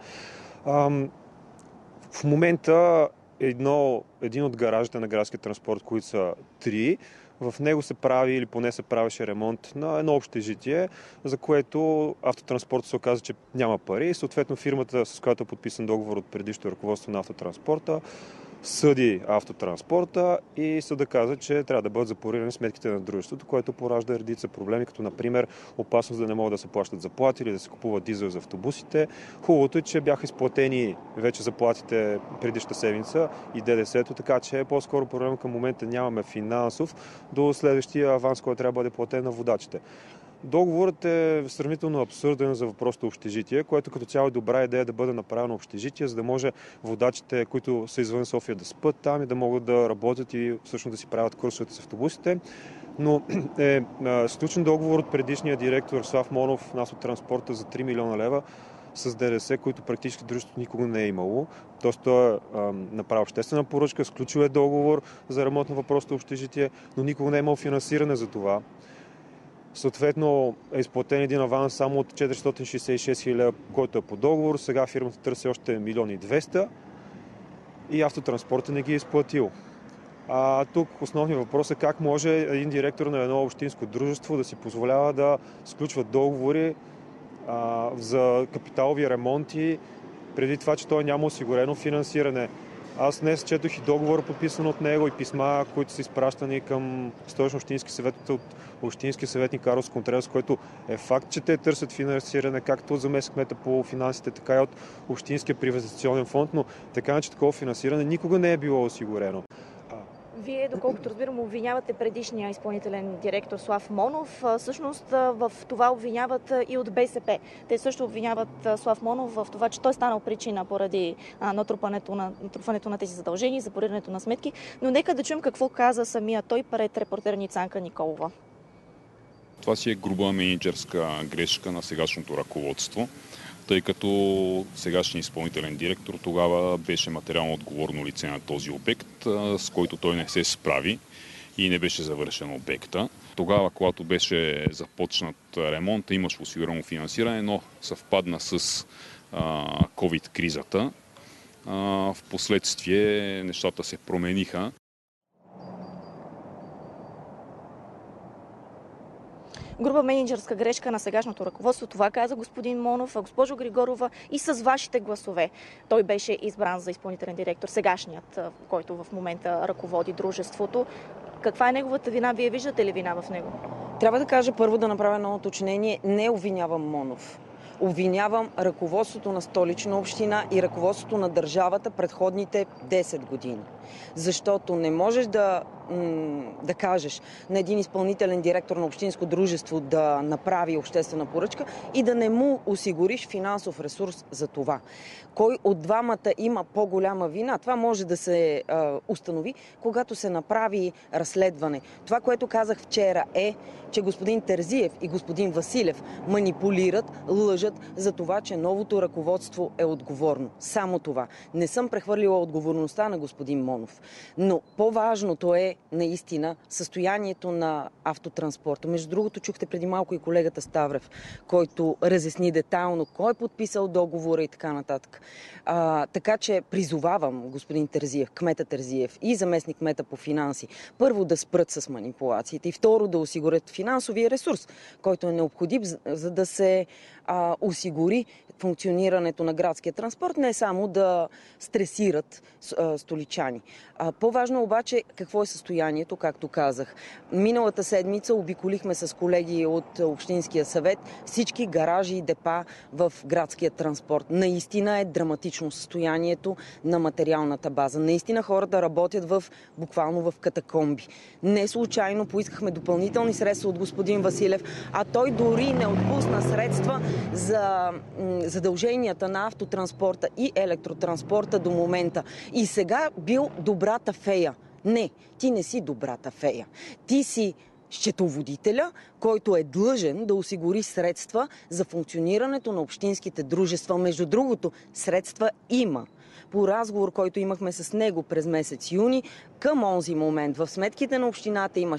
В момента един от гаражите на градския транспорт, които са 3, в него се прави или поне се правеше ремонт на едно общежитие, за което автотранспорт се оказа, че няма пари и съответно фирмата, с която е подписан договор от предишното ръководство на автотранспорта, съди автотранспорта и съда каза, че трябва да бъдат запорирани сметките на дружеството, което поражда редица проблеми, като например опасност да не могат да се плащат заплати или да се купува дизел за автобусите. Хубавото е, че бяха изплатени вече заплатите предишната седмица и ДДС-то, така че по-скоро проблем към момента нямаме финансов до следващия аванс, който трябва да бъде платен на водачите. Договорът е сравнително абсурден за въпросното общежитие, което като цяло е добра идея да бъде направено общежитие, за да може водачите, които са извън София, да спят там и да могат да работят и всъщност да си правят курсовете с автобусите. Но е сключен договор от предишния директор Слав Монов на Автотранспорта за 3 милиона лева с ДДС, които практически дружеството никога не е имало. Тоест той направи обществена поръчка, сключил е договор за ремонт на въпросното общежитие, но никога не е имал финансиране за това. Съответно е изплатен един аванс само от 466 хиляди, който е по договор. Сега фирмата търси още 1 милион и 200 и Автотранспорта не ги е изплатил. Тук основният въпрос е как може един директор на едно общинско дружество да си позволява да сключва договори за капиталови ремонти, преди това, че той няма осигурено финансиране. Аз днес четох и договор, подписан от него, и писма, които са изпращани към Столичен общински съвет от общинския съветник Карлос Контрерас, който е факт, че те търсят финансиране както от заместник-кмета по финансите, така и от Общинския приватизационен фонд, но така че такова финансиране никога не е било осигурено. Вие, доколкото разбирам, обвинявате предишния изпълнителен директор Слав Монов. Всъщност в това обвиняват и от БСП. Те също обвиняват Слав Монов в това, че той е станал причина поради натрупването на тези задължения, запорирането на сметки. Но нека да чуем какво каза самия той пред репортера ни Цанка Николова. Това си е груба мениджърска грешка на сегашното ръководство, тъй като сегашният изпълнителен директор тогава беше материално отговорно лице на този обект, с който той не се справи и не беше завършен обекта. Тогава, когато беше започнат ремонта, имаше осигурено финансиране, но съвпадна с COVID-кризата. В последствие нещата се промениха. Груба мениджърска грешка на сегашното ръководство. Това каза господин Монов. Госпожо Григорова, и с вашите гласове той беше избран за изпълнителен директор, сегашният, който в момента ръководи дружеството. Каква е неговата вина? Вие виждате ли вина в него? Трябва да кажа първо, да направя едно уточнение. Не обвинявам Монов. Обвинявам ръководството на Столична община и ръководството на държавата предходните 10 години. Защото не можеш да кажеш на един изпълнителен директор на общинско дружество да направи обществена поръчка и да не му осигуриш финансов ресурс за това. Кой от двамата има по-голяма вина? Това може да се установи, когато се направи разследване. Това, което казах вчера е, че господин Терзиев и господин Василев манипулират, лъжат за това, че новото ръководство е отговорно. Само това. Не съм прехвърлила отговорността на господин Монов. Но по-важното е наистина състоянието на автотранспорта. Между другото, чухте преди малко и колегата Ставрев, който разясни детайлно кой е подписал договора и така нататък. Така че призовавам господин Терзиев, кмета Терзиев и заместник кмета по финанси, първо да спрат с манипулациите и второ да осигурят финансовия ресурс, който е необходим, за да се осигури функционирането на градския транспорт, не само да стресират столичани. По-важно обаче какво е състоянието, както казах. Миналата седмица обиколихме с колеги от Общинския съвет всички гаражи и депа в градския транспорт. Наистина е драматично състоянието на материалната база. Наистина хората работят буквално в катакомби. Не случайно поискахме допълнителни средства от господин Василев, а той дори не отпусна средства за задълженията на автотранспорта и електротранспорта до момента. И сега бил добрата фея. Не, ти не си добрата фея. Ти си счетоводителя, който е длъжен да осигури средства за функционирането на общинските дружества. Между другото, средства има. По разговор, който имахме с него през месец юни, към онзи момент в сметките на общината има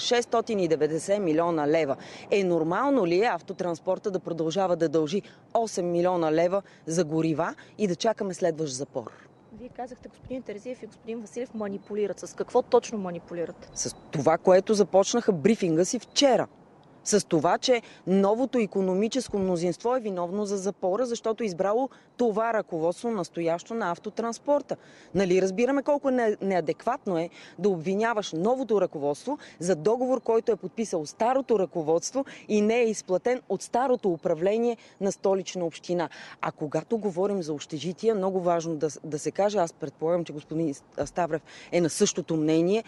690 милиона лева. Нормално ли е автотранспорта да продължава да дължи 8 милиона лева за горива и да чакаме следващ запор? Вие казахте, господин Терзиев и господин Василев манипулират. С какво точно манипулират? С това, което започнаха брифинга си вчера. с това, че новото икономическо мнозинство е виновно за запора, защото е избрало това ръководство настоящо на автотранспорта. Нали разбираме колко неадекватно е да обвиняваш новото ръководство за договор, който е подписал старото ръководство и не е изплатен от старото управление на Столична община. А когато говорим за общежития, много важно да се каже, аз предполагам, че господин Ставрев е на същото мнение,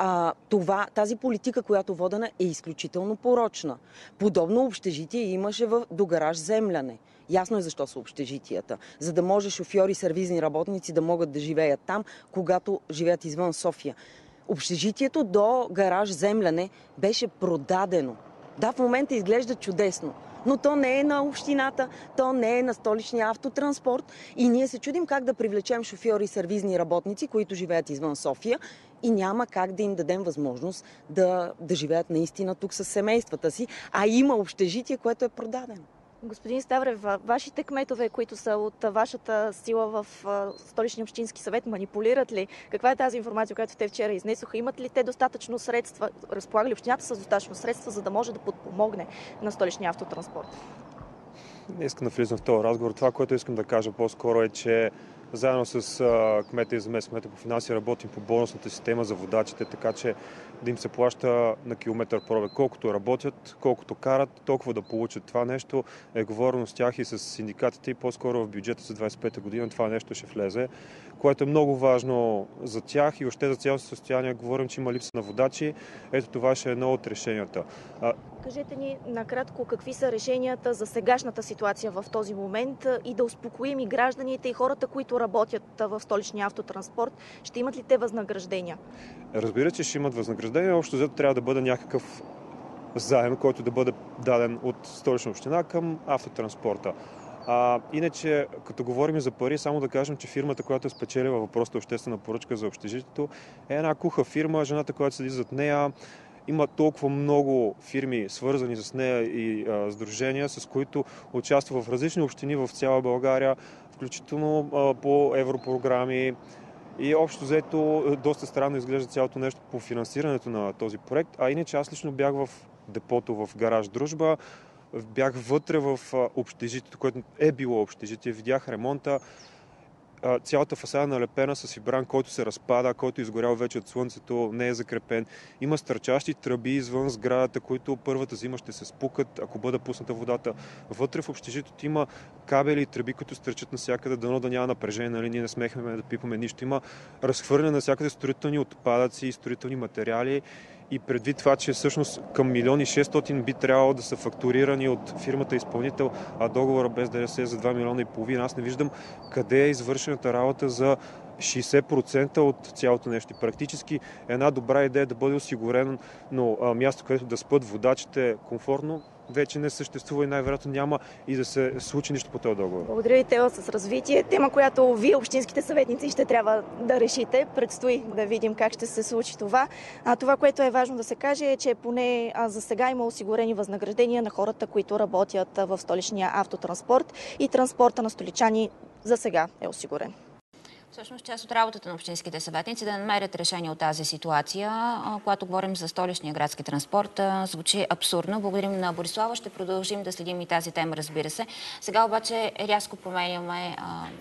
тази политика, която водена, е изключително порочна. Подобно общежитие имаше до гараж Земляне. Ясно е защо са общежитията. За да може шофьори, сервизни работници да могат да живеят там, когато живеят извън София. Общежитието до гараж Земляне беше продадено. Да, в момента изглежда чудесно. Но то не е на общината, то не е на Столичния автотранспорт и ние се чудим как да привлечем шофьори и сервизни работници, които живеят извън София и няма как да им дадем възможност да живеят наистина тук с семействата си, а има общежитие, което е продадено. Господин Ставрев, вашите кметове, които са от вашата сила в Столичния общински съвет, манипулират ли? Каква е тази информация, която те вчера изнесоха? Имат ли те достатъчно средства, разполага ли общината с достатъчно средства, за да може да подпомогне на Столичния автотранспорт? Не искам да влизам в този разговор. Това, което искам да кажа по-скоро е, че заедно с кмета и заместник-кмета по финанси работим по бонусната система за водачите, така че да им се плаща на километър пробег. Колкото работят, колкото карат, толкова да получат. Това нещо е говорено с тях и с синдикатите и по-скоро в бюджета за 25-та година това нещо ще влезе, което е много важно за тях и още за цялото състояние. Говорим, че има липса на водачи. Ето това ще е едно от решенията. Кажете ни накратко какви са решенията за сегашната ситуация в този момент и да успокоим и гражданите и хората, които работят в Столичния автотранспорт. Ще имат ли те възнаграждения? Разбира се, че ще имат възнаграждения. Общо взето трябва да бъде някакъв заем, който да бъде даден от Столична община към автотранспорта. Иначе, като говорим за пари, само да кажем, че фирмата, която е спечелила въпросната обществена поръчка за общежитието, е една куха фирма. Жената, която седи зад нея, има толкова много фирми, свързани с нея и сдружения, с които участва в различни общини в цяла България, включително по европрограми. И общо взето доста странно изглежда цялото нещо по финансирането на този проект. А иначе аз лично бях в депото в гараж Дружба, бях вътре в общежитието, което е било общежитие, видях ремонта. Цялата фасада е налепена с фибран, който се разпада, който е изгорял вече от слънцето, не е закрепен. Има стърчащи тръби извън сградата, които първата зима ще се спукат, ако бъде пусната водата. Вътре в общежитието има кабели и тръби, които стърчат навсякъде, дано да няма напрежение, нали? Ние не смехме да пипаме нищо. Има разхвърляне навсякъде строителни отпадъци и строителни материали. И предвид това, че всъщност към 1,6 милиона би трябвало да са фактурирани от фирмата изпълнител, а договора без ДДС за 2,5 милиона, аз не виждам къде е извършената работа за 60% от цялото нещо. Практически една добра идея да бъде осигурено място, където да спят водачите комфортно, вече не съществува и най-вероятно няма и да се случи нищо по този договор. Благодаря ви, Тео, с развитие. Тема, която вие, общинските съветници, ще трябва да решите. Предстои да видим как ще се случи това. Това, което е важно да се каже, е, че поне за сега има осигурени възнаграждения на хората, които работят в Столичния автотранспорт и транспорта на столичани за сега е осигурен. Всъщност част от работата на общинските съветници да намерят решение от тази ситуация. Когато говорим за столичния градски транспорт, звучи абсурдно. Благодарим на Борислава. Ще продължим да следим и тази тема, разбира се. Сега обаче рязко променяме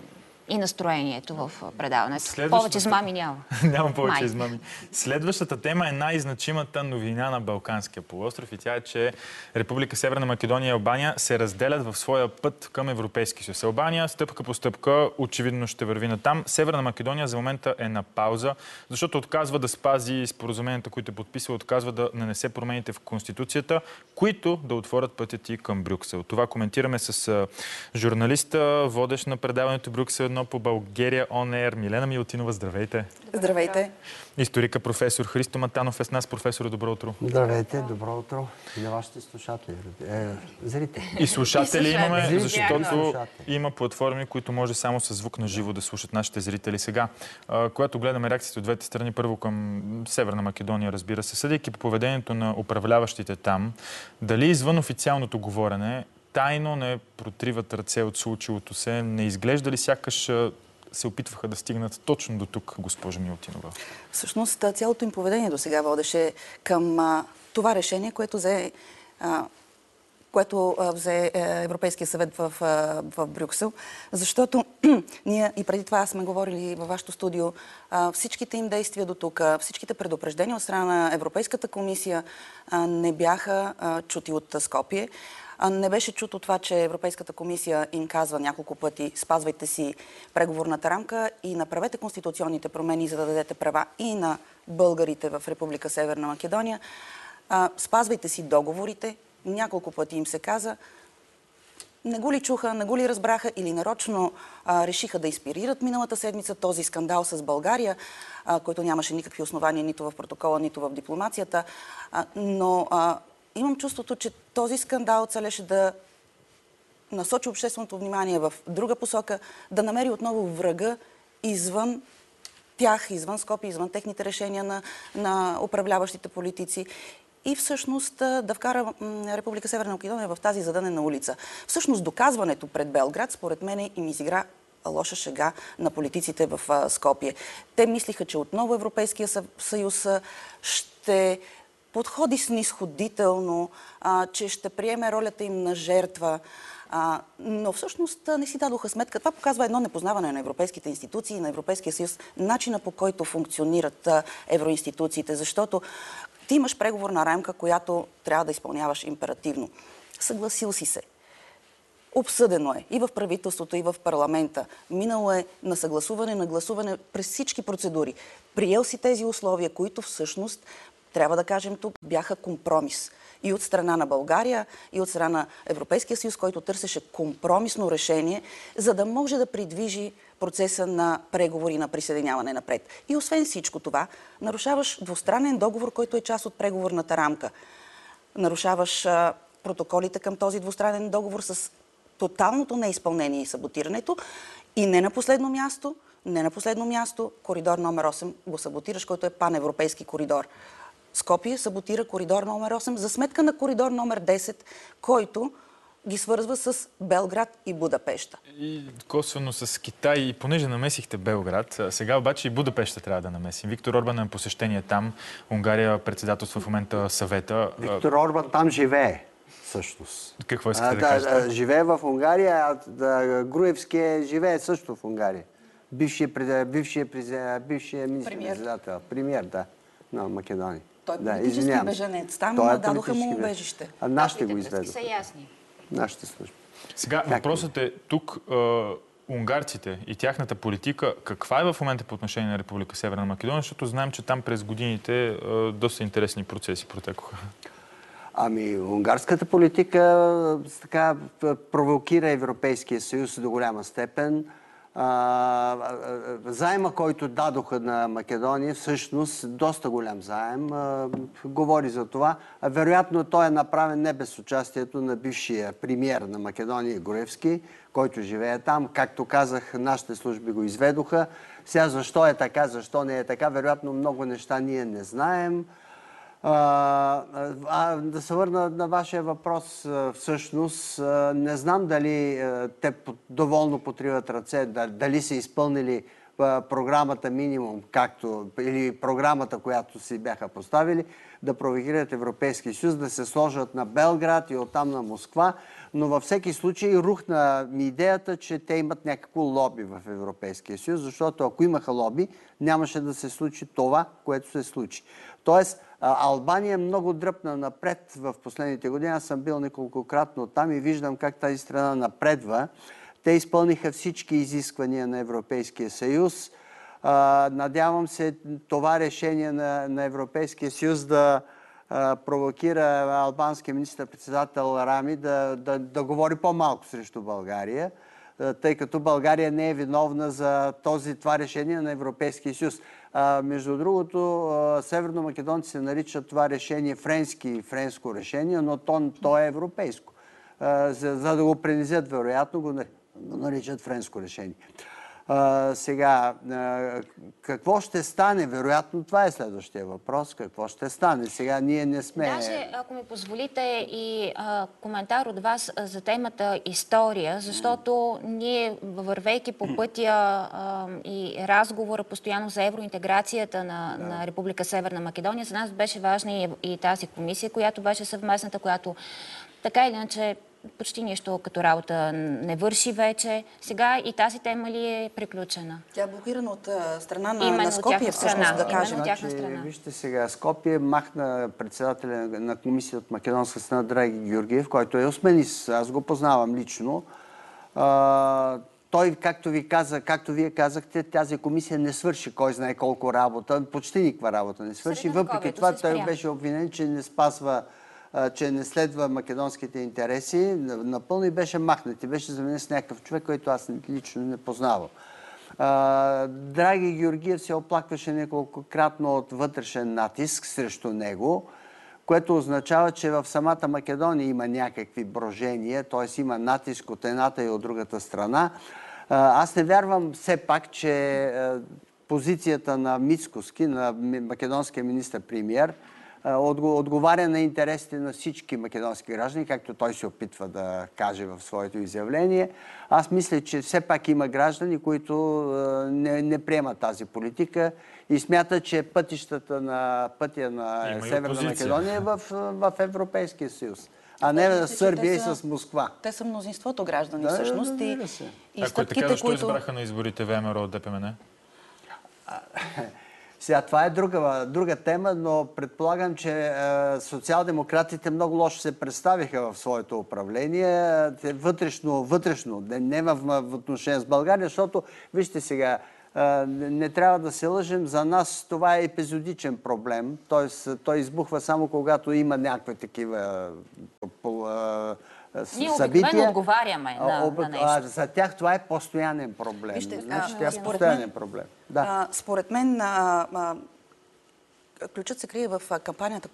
и настроението в предаването. Повече измами няма. Няма повече измами. Следващата тема е най-значимата новина на Балканския полуостров и тя е, че Република Северна Македония и Албания се разделят в своя път към Европейски съюз. Албания стъпка по стъпка очевидно ще върви натам. Северна Македония за момента е на пауза, защото отказва да спази споразуменията, които е подписала, отказва да нанесе промените в Конституцията, които да отворят пътят и към Брюксел. Това коментираме с журналиста, водещ на предаването Брюксел по България On Air. Милена Милутинова, здравейте! Здравейте! Историка професор Христо Матанов е с нас. Професоре, добро утро! Здравейте, добро утро и на вашите слушатели, зрители. И слушатели имаме, защото има платформи, които може само със звук на живо да слушат нашите зрители сега. Когато гледаме реакциите от двете страни, първо към Северна Македония, разбира се, съдейки по поведението на управляващите там, дали извън официалното говорене тайно не протриват ръце от случилото се, не изглежда ли сякаш се опитваха да стигнат точно до тук, госпожа Милутинова? Всъщност, цялото им поведение до сега водеше към това решение, което взе което взе Европейския съвет в Брюксел, защото ние и преди това сме говорили във вашето студио, всичките им действия до тук, всичките предупреждения от страна на Европейската комисия не бяха чути от Скопие. Не беше чуто това, че Европейската комисия им казва няколко пъти: спазвайте си преговорната рамка и направете конституционните промени, за да дадете права и на българите в Република Северна Македония. Спазвайте си договорите. Няколко пъти им се каза. Не го ли чуха, не го ли разбраха или нарочно решиха да инспирират миналата седмица този скандал с България, който нямаше никакви основания нито в протокола, нито в дипломацията. Но имам чувството, че този скандал целеше да насочи общественото внимание в друга посока, да намери отново врага извън тях, извън Скопие, извън техните решения на управляващите политици. И всъщност да вкара Република Северна Македония в тази задънена улица. Всъщност доказването пред Белград, според мен, им изигра лоша шега на политиците в Скопие. Те мислиха, че отново Европейския съюз ще подходи снисходително, че ще приеме ролята им на жертва. Но всъщност не си дадоха сметка. Това показва едно непознаване на европейските институции, на Европейския съюз, начина по който функционират евроинституциите, защото ти имаш преговорна рамка, която трябва да изпълняваш императивно. Съгласил си се. Обсъдено е и в правителството, и в парламента. Минало е на съгласуване, на гласуване през всички процедури. Приел си тези условия, които всъщност, трябва да кажем тук, бяха компромис. И от страна на България, и от страна на Европейския съюз, който търсеше компромисно решение, за да може да придвижи процеса на преговори на присъединяване напред. И освен всичко това, нарушаваш двустранен договор, който е част от преговорната рамка. Нарушаваш протоколите към този двустранен договор с тоталното неизпълнение и саботирането. И не на последно място, коридор номер 8 го саботираш, който е паневропейски коридор. Скопие саботира коридор номер 8 за сметка на коридор номер 10, който ги свързва с Белград и Будапеща. И косвено с Китай, и понеже намесихте Белград, сега обаче и Будапеща трябва да намесим. Виктор Орбан на посещение там, Унгария председателства в момента съвета. Виктор Орбан там живее, всъщност. Какво искате да кажете? Живее в Унгария, а Груевски живее също в Унгария. Бившия министър-председател, премиер, да, на Македония. Той е политически бежанец. Там дадоха му убежище. А нашите го изведоха. Са ясни. Нашите служби. Сега въпросът е тук унгарците и тяхната политика, каква е в момента по отношение на Република Северна Македония, защото знаем, че там през годините доста интересни процеси протекоха. Ами, унгарската политика така провокира Европейския съюз до голяма степен. Заема, който дадоха на Македония, всъщност доста голям заем, говори за това. Вероятно той е направен не без участието на бившия премиер на Македония Груевски, който живее там. Както казах, нашите служби го изведоха. Сега защо е така, защо не е така, вероятно много неща ние не знаем. Да се върна на вашия въпрос, всъщност, не знам дали те доволно потриват ръце, дали са изпълнили програмата минимум, или програмата, която си бяха поставили, да провокират Европейския съюз, да се сложат на Белград и оттам на Москва, но във всеки случай рухна ми идеята, че те имат някакво лоби в Европейския съюз, защото ако имаха лоби, нямаше да се случи това, което се случи. Тоест, Албания е много дръпна напред в последните години. Аз съм бил неколкократно там и виждам как тази страна напредва. Те изпълниха всички изисквания на Европейския съюз. Надявам се това решение на Европейския съюз да провокира албанския министър-председател Рами да говори по-малко срещу България, тъй като България не е виновна за това решение на Европейския съюз. Между другото, северномакедонци наричат това решение френско решение, но то е европейско. За да го принизят, вероятно, го наричат френско решение. Сега, какво ще стане? Вероятно това е следващия въпрос. Какво ще стане? Сега ние не сме... Даже, ако ми позволите и коментар от вас за темата история, защото ние, вървейки по пътя и разговора постоянно за евроинтеграцията на Република Северна Македония, за нас беше важна и тази комисия, която беше съвместната, която така или иначе почти нищо като работа не върши вече. Сега и тази тема ли е приключена? Тя е блокирана от страна на Скопие, всъщност, да кажем. Вижте сега, Скопие махна председателя на комисия от македонска страна Драги Георгиев, който е османис. Аз го познавам лично. Той, както вие казахте, тази комисия не свърши кой знае колко работа, почти никаква работа не свърши. Въпреки това той беше обвинен, че не спазва, че не следва македонските интереси напълно и беше махнат. И беше заменен с някакъв човек, който аз лично не познавам. Драги Георгиев се оплакваше неколкократно от вътрешен натиск срещу него, което означава, че в самата Македония има някакви брожения, т.е. има натиск от едната и от другата страна. Аз не вярвам все пак, че позицията на Мицкоски, на македонския министър-премиер, отговаря на интересите на всички македонски граждани, както той се опитва да каже в своето изявление. Аз мисля, че все пак има граждани, които не приемат тази политика и смятат, че пътя на Северна Македония е в Европейския съюз, а не в Сърбия и с Москва. Те са мнозинството граждани всъщност. Ако е така, защо избраха на изборите ВМРО от ДПМН? Сега, това е друга тема, но предполагам, че социал-демократите много лошо се представиха в своето управление. Вътрешно, не в отношение с България, защото, вижте сега, не трябва да се лъжим, за нас това е епизодичен проблем. Тоест, той избухва само когато има някакви такива ние обикновено отговаряме на нещо. За тях това е постоянен проблем. Вижте, това е постоянен проблем. Да. Според мен ключът се крие в кампанията,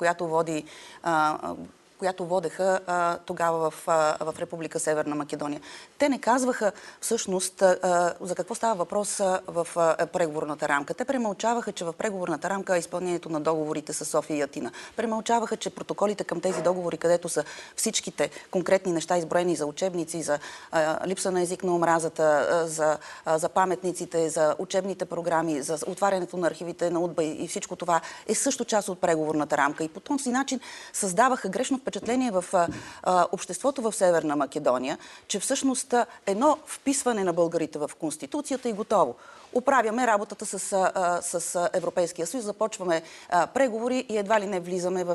която водеха тогава в Република Северна Македония. Те не казваха всъщност за какво става въпрос в преговорната рамка. Те премълчаваха, че в преговорната рамка е изпълнението на договорите с София и Атина. Премълчаваха, че протоколите към тези договори, където са всичките конкретни неща изброени за учебници, за липса на език на омразата, за паметниците, за учебните програми, за отварянето на архивите на УДБА и всичко това е също част от преговорната рамка. И по този начин създаваха грешно впечатление в обществото в Северна Македония, че всъщност едно вписване на българите в Конституцията и готово. Оправяме работата с Европейския съюз, започваме преговори и едва ли не влизаме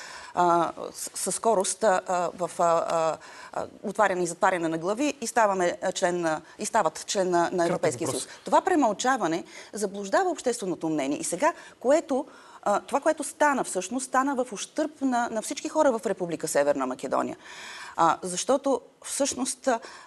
със скорост в отваряне и затваряне на глави и стават член на Европейския съюз. Това премълчаване заблуждава общественото мнение. И сега, това, което стана всъщност, стана в ущърб на всички хора в Република Северна Македония. Защото всъщност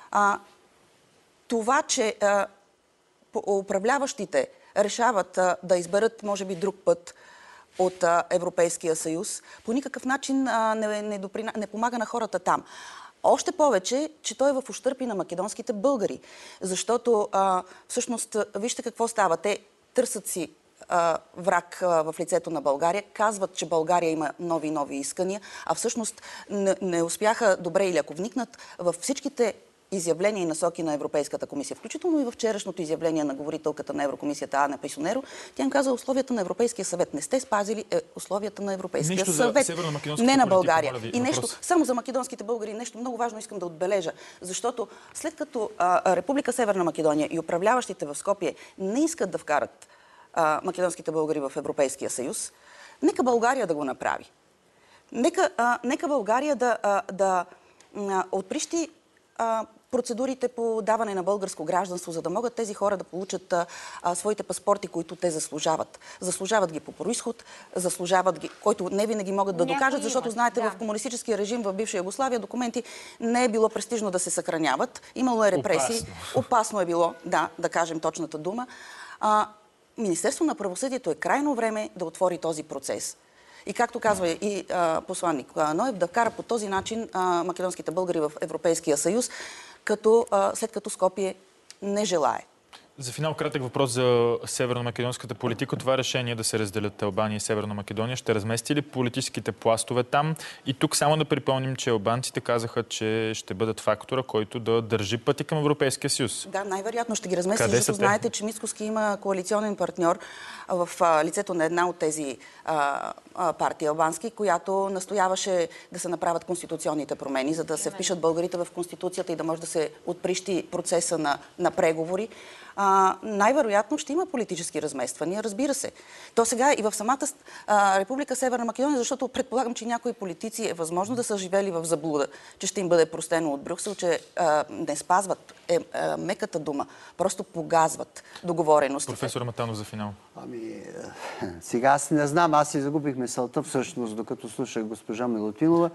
това, че управляващите решават да изберат, може би, друг път от Европейския съюз, по никакъв начин не помага на хората там. Още повече, че той е в ущърб и на македонските българи. Защото всъщност, вижте какво става. Те търсят си враг в лицето на България, казват, че България има нови искания, а всъщност не успяха добре, или ако вникнат в всичките изявления и насоки на Европейската комисия, включително и в вчерашното изявление на говорителката на Еврокомисията Ана Писонеро, тя им каза условията на Европейския съвет. Не сте спазили условията на Европейския съвет. Не на България. И нещо, само за македонските българи, нещо много важно искам да отбележа, защото след като Република Северна Македония и управляващите в Скопие не искат да вкарат македонските българи в Европейския съюз, нека България да го направи. Нека България да отприщи процедурите по даване на българско гражданство, за да могат тези хора да получат своите паспорти, които те заслужават. Заслужават ги по произход, заслужават ги, който не винаги могат да докажат, защото знаете, в комунистическия режим в бивша Югославия документи не е било престижно да се съхраняват. Имало е репресии. Опасно е било, да кажем точната дума. Министерство на правосъдието е крайно време да отвори този процес. И както казва и посланник Ноев, да вкара по този начин македонските българи в Европейския съюз, след като Скопие не желае. За финал кратък въпрос за северно-македонската политика. Това решение да се разделят Албания и Северна Македония ще размести ли политическите пластове там? И тук само да припомним, че албанците казаха, че ще бъдат фактора, който да държи пъти към Европейския съюз. Да, най-вероятно ще ги размести, защото знаете, че Мицкоски има коалиционен партньор в лицето на една от тези партии албански, която настояваше да се направят конституционните промени, за да се впишат българите в Конституцията и да може да се отприщи процеса на преговори. Най-вероятно ще има политически размествания, разбира се. То сега и в самата Република Северна Македония, защото предполагам, че някои политици е възможно да са живели в заблуда, че ще им бъде простено от Брюксел, че не спазват меката дума, просто погазват договореностите. Професор Матанов за финал. Сега аз не знам, аз си загубих мисълта всъщност, докато слушах госпожа Милутинова.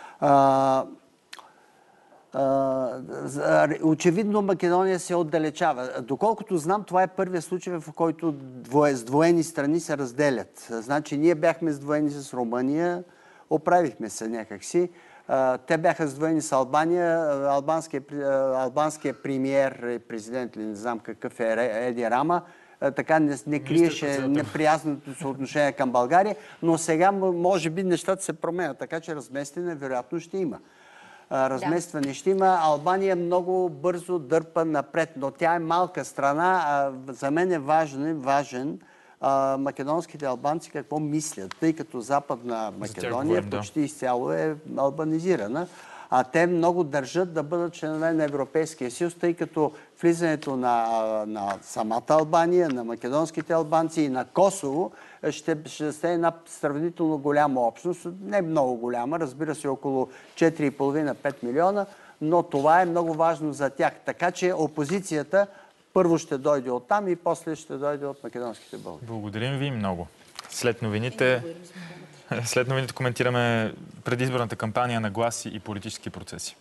Очевидно Македония се отдалечава. Доколкото знам, това е първият случай, в който сдвоени страни се разделят. Значи ние бяхме сдвоени с Румъния, оправихме се някакси. Те бяха сдвоени с Албания. Албанският премиер и президент, не знам какъв е, Еди Рама, така не криеше неприязното съотношение към България, но сега може би нещата се променят, така че разместване вероятно ще има. Разместване ще има. Албания много бързо дърпа напред, но тя е малка страна. За мен е важен македонските албанци какво мислят, тъй като Западна Македония почти изцяло е албанизирана. А те много държат да бъдат членове на Европейския съюз, тъй като влизането на самата Албания, на македонските албанци и на Косово ще стане една сравнително голяма общност. Не много голяма, разбира се, около 4,5-5 милиона, но това е много важно за тях. Така че опозицията първо ще дойде от там и после ще дойде от македонските българи. Благодарим ви много. След новините коментираме предизборната кампания на гласи и политически процеси.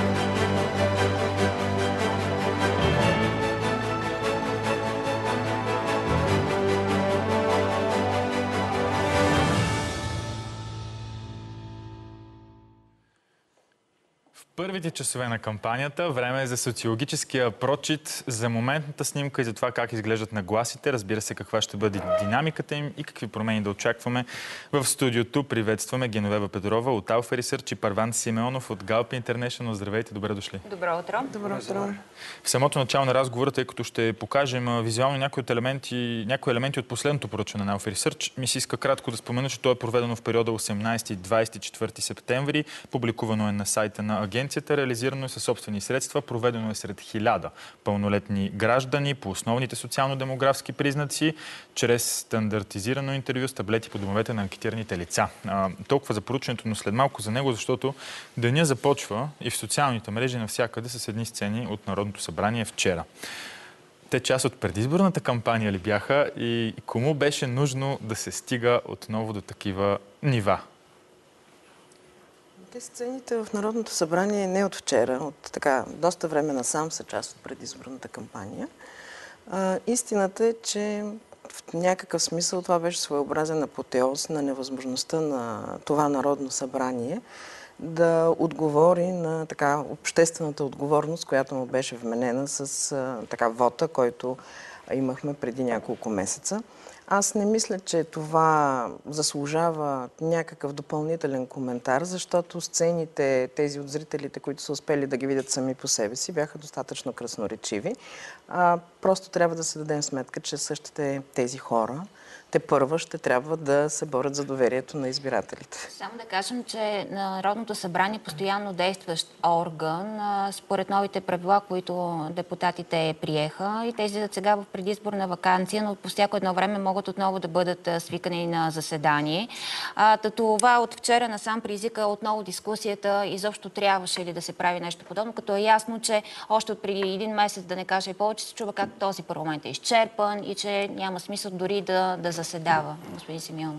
Първите часове на кампанията, време е за социологическия прочит, за моментната снимка и за това как изглеждат нагласите. Разбира се, каква ще бъде динамиката им и какви промени да очакваме. В студиото приветстваме Геновева Петрова от Alpha Research и Парван Симеонов от Gallup International. Здравейте, добре дошли. Добро утро. Добро утро. В самото начало на разговора, тъй като ще покажем визуално някои елементи от последното проучване на Alpha Research, ми се иска кратко да спомена, че то е проведено в периода 18-24 септември. Публикувано е на сайта на агенцията, реализирано е със собствени средства, проведено е сред 1000 пълнолетни граждани по основните социално-демографски признаци, чрез стандартизирано интервю с таблети по домовете на анкетираните лица. Толкова за проучването, но след малко за него, защото деня започва и в социалните мрежи навсякъде с едни сцени от Народното събрание вчера. Те част от предизборната кампания ли бяха и кому беше нужно да се стига отново до такива нива? Те сцените в Народното събрание не от вчера, от доста време насам са част от предизборната кампания. Истината е, че в някакъв смисъл това беше своеобразен апотеоз на невъзможността на това Народно събрание да отговори на обществената отговорност, която му беше вменена с вота, който имахме преди няколко месеца. Аз не мисля, че това заслужава някакъв допълнителен коментар, защото сцените, тези от зрителите, които са успели да ги видят сами по себе си, бяха достатъчно красноречиви. Просто трябва да се дадем сметка, че същите тези хора те първа ще трябва да се борят за доверието на избирателите. Само да кажем, че Народното събрание е постоянно действащ орган според новите правила, които депутатите приеха и тези сега в предизборна ваканция, но по всяко едно време могат отново да бъдат свикани на заседание. Това от вчера насам предизвика отново дискусията, изобщо трябваше ли да се прави нещо подобно, като е ясно, че още от преди един месец, да не кажа и повече, се чува как този парламент е изчерпан и че няма смисъл дори да заседава. Господин Симеонов.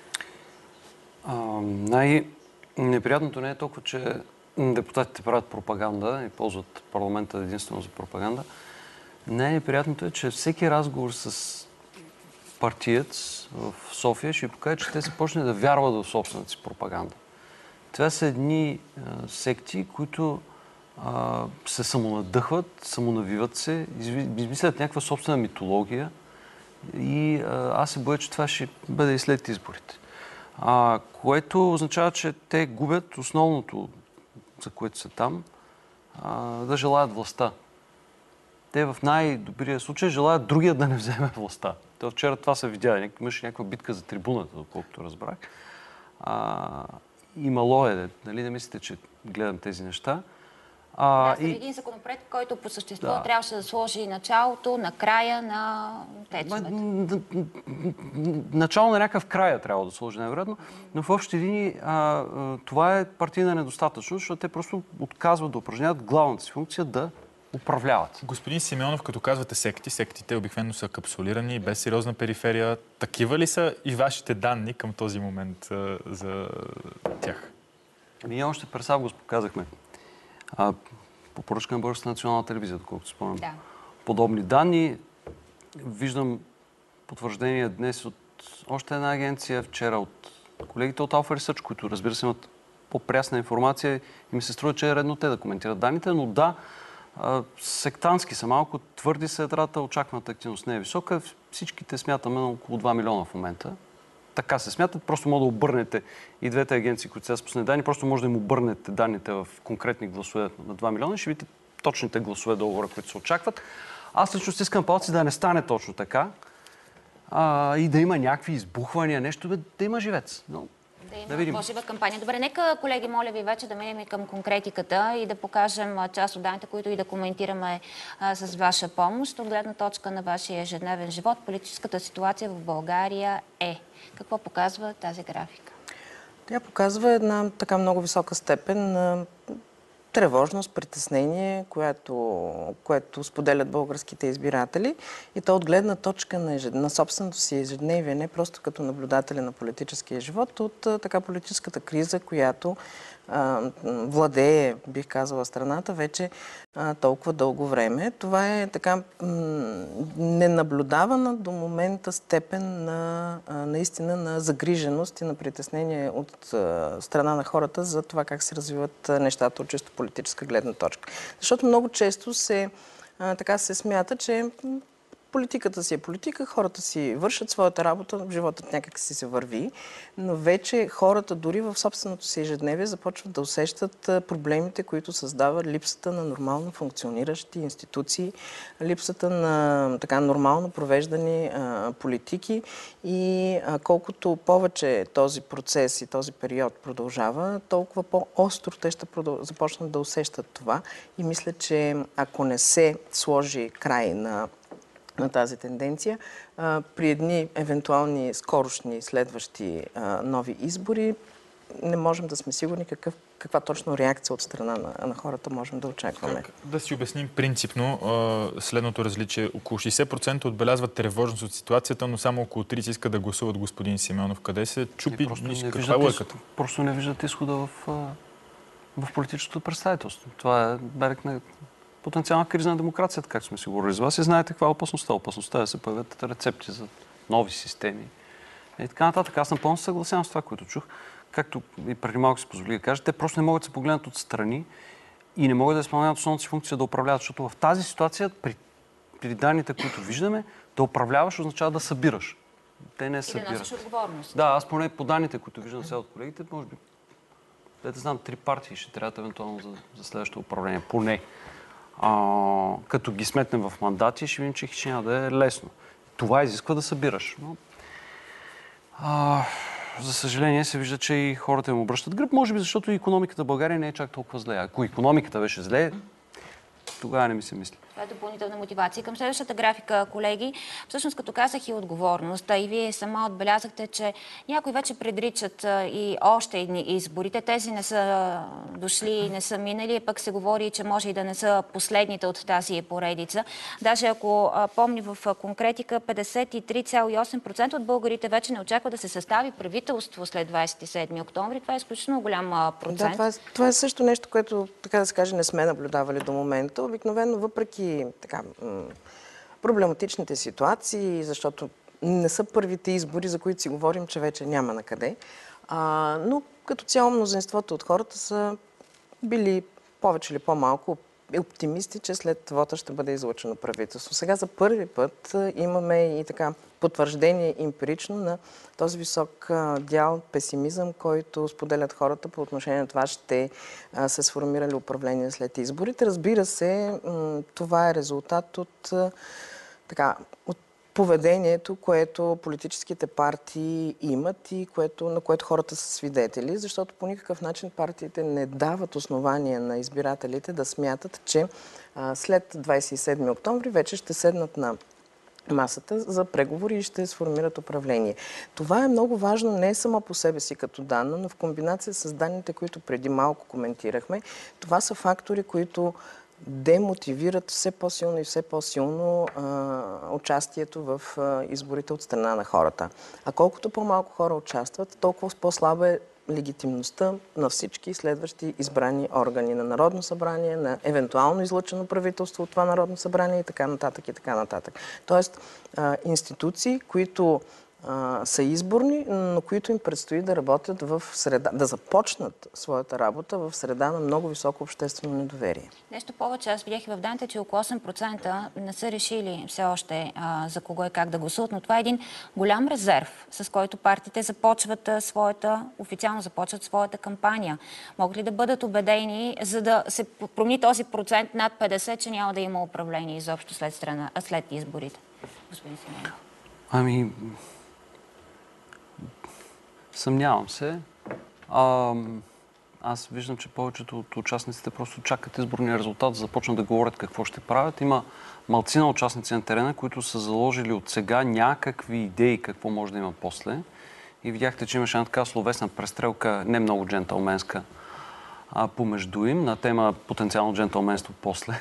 Най-неприятното не е толкова, че депутатите правят пропаганда и ползват парламента единствено за пропаганда. Най-неприятното е, че всеки разговор с партиец в София ще ви покаже, че те се почне да вярват в собствената си пропаганда. Това са едни секти, които се самонадъхват, самонавиват се, измислят някаква собствена митология и аз се боя, че това ще бъде и след изборите. Което означава, че те губят основното, за което са там, да желаят властта. Те в най-добрия случай желаят другия да не вземе властта. Те вчера това се видя. Имаше някаква битка за трибуната, доколкото разбрах. Имало е, нали, не мислите, че гледам тези неща. Един законопроект, който по същество трябваше да сложи началото на края на течовете. Начало на някакъв края трябва да сложи, най-вероятно, но в общи линии това е партийна недостатъчност, защото те просто отказват да упражняват главната си функция да управляват. Господин Симеонов, като казвате секти, сектите обикновено са капсулирани, без сериозна периферия. Такива ли са и вашите данни към този момент за тях? Ние още през август показахме по поръчка на Българската национална телевизия, доколкото спомням. Да. Подобни данни. Виждам потвърждение днес от още една агенция, вчера от колегите от Alpha Research, които, разбира се, имат по-прясна информация и ми се струва, че е редно те да коментират данните, но да, сектантски са малко, твърди се ядрата, очакваната активност не е висока. Всичките смятаме на около 2 милиона в момента. Така се смятат. Просто може да обърнете и двете агенции, които сега спуснат данни, просто може да им обърнете данните в конкретни гласове на 2 милиона и ще видите точните гласове долу, които се очакват. Аз лично стискам палци да не стане точно така и да има някакви избухвания, нещо, да има живец. Но, да има по-жива кампания. Добре, нека, колеги, моля ви вече да минем и към конкретиката и да покажем част от данните, които и да коментираме с ваша помощ. От гледна точка на вашия ежедневен живот, политическата ситуация в България е. Какво показва тази графика? Тя показва една така много висока степен на тревожност, притеснение, което споделят българските избиратели. И то от гледна точка на собственото си ежедневие, не просто като наблюдатели на политическия живот, от така политическата криза, която владее, бих казала, страната вече толкова дълго време. Това е така ненаблюдавана до момента степен на наистина на загриженост и на притеснение от страна на хората за това как се развиват нещата от чисто политическа гледна точка. Защото много често така се смята, че политиката си е политика, хората си вършат своята работа, животът някак си се върви, но вече хората дори в собственото си ежедневие започват да усещат проблемите, които създават липсата на нормално функциониращи институции, липсата на така нормално провеждани политики и колкото повече този процес и този период продължава, толкова по-остро те ще започнат да усещат това и мисля, че ако не се сложи край на тази тенденция, при едни евентуални скорошни следващи нови избори не можем да сме сигурни каква точно реакция от страна на хората можем да очакваме. Да си обясним принципно следното различие. Около 60% отбелязват тревожност от ситуацията, но само около 30% искат да гласуват господин Симеонов. Къде се чупи? Каква е логиката? Просто не виждат изхода в политическото представителство. Това е белег на потенциална криза на демокрацията, както сме си говорили с вас. И знаете каква е опасността. Опасността е да се появят рецепти за нови системи. И така нататък. Аз напълно се съгласявам с това, което чух. Както и преди малко си позволи да кажа, те просто не могат да се погледнат отстрани и не могат да изпълняват основната си функция да управляват, защото в тази ситуация, при данните, които виждаме, да управляваш означава да събираш. Те не събират. И да носиш отговорност. Да, аз поне по данните, които виждам сега от колегите, може би, да знам, 3 партии ще трябват евентуално за следващото управление. Поне. Като ги сметнем в мандати, ще видим, че няма да е лесно. Това изисква да събираш. Но, за съжаление се вижда, че и хората им обръщат гръб, може би защото и икономиката в България не е чак толкова зле. Ако икономиката беше зле, тогава не ми се мисли. Това е допълнителна мотивация. Към следващата графика, колеги, всъщност като казах и отговорността, и вие сама отбелязахте, че някои вече предричат и още едни изборите. Тези не са дошли, не са минали, пък се говори, че може и да не са последните от тази поредица. Даже ако помни в конкретика, 53,8% от българите вече не очаква да се състави правителство след 27 октомври. Това е изключително голям процент. Да, това е също нещо, което, така да се каже, не сме наблюдавали до момента. Обикновено, въпреки проблематичните ситуации, защото не са първите избори, за които си говорим, че вече няма на къде. Но като цяло мнозинството от хората са били повече или по-малко оптимисти, че след вота ще бъде излъчено правителство. Сега за първи път имаме и така потвърждение емпирично на този висок дял песимизъм, който споделят хората по отношение на това ще се сформира ли управление след изборите. Разбира се, това е резултат от поведението, което политическите партии имат и на което хората са свидетели, защото по никакъв начин партиите не дават основания на избирателите да смятат, че след 27 октомври вече ще седнат на масата за преговори и ще сформират управление. Това е много важно не само по себе си като данно, но в комбинация с данните, които преди малко коментирахме. Това са фактори, които демотивират все по-силно и все по-силно участието в изборите от страна на хората. А колкото по-малко хора участват, толкова по-слаба е легитимността на всички следващи избрани органи на Народно събрание, на евентуално излъчено правителство от това Народно събрание и така нататък и така нататък. Тоест, институции, които са изборни, но които им предстои да работят в среда, да започнат своята работа в среда на много високо обществено недоверие. Нещо повече, аз видях и в данните, че около 8% не са решили все още за кого и как да гласуват, но това е един голям резерв, с който партиите започват официално започват своята кампания. Могат ли да бъдат убедени, за да се промени този процент над 50, че няма да има управление изобщо след изборите? Господин Симеонов. Съмнявам се. Аз виждам, че повечето от участниците просто чакат изборния резултат, за да започнат да говорят какво ще правят. Има малцина участници на терена, които са заложили от сега някакви идеи какво може да има после. И видяхте, че имаше една така словесна престрелка, не много джентълменска, помежду им, на тема потенциално джентълменство после.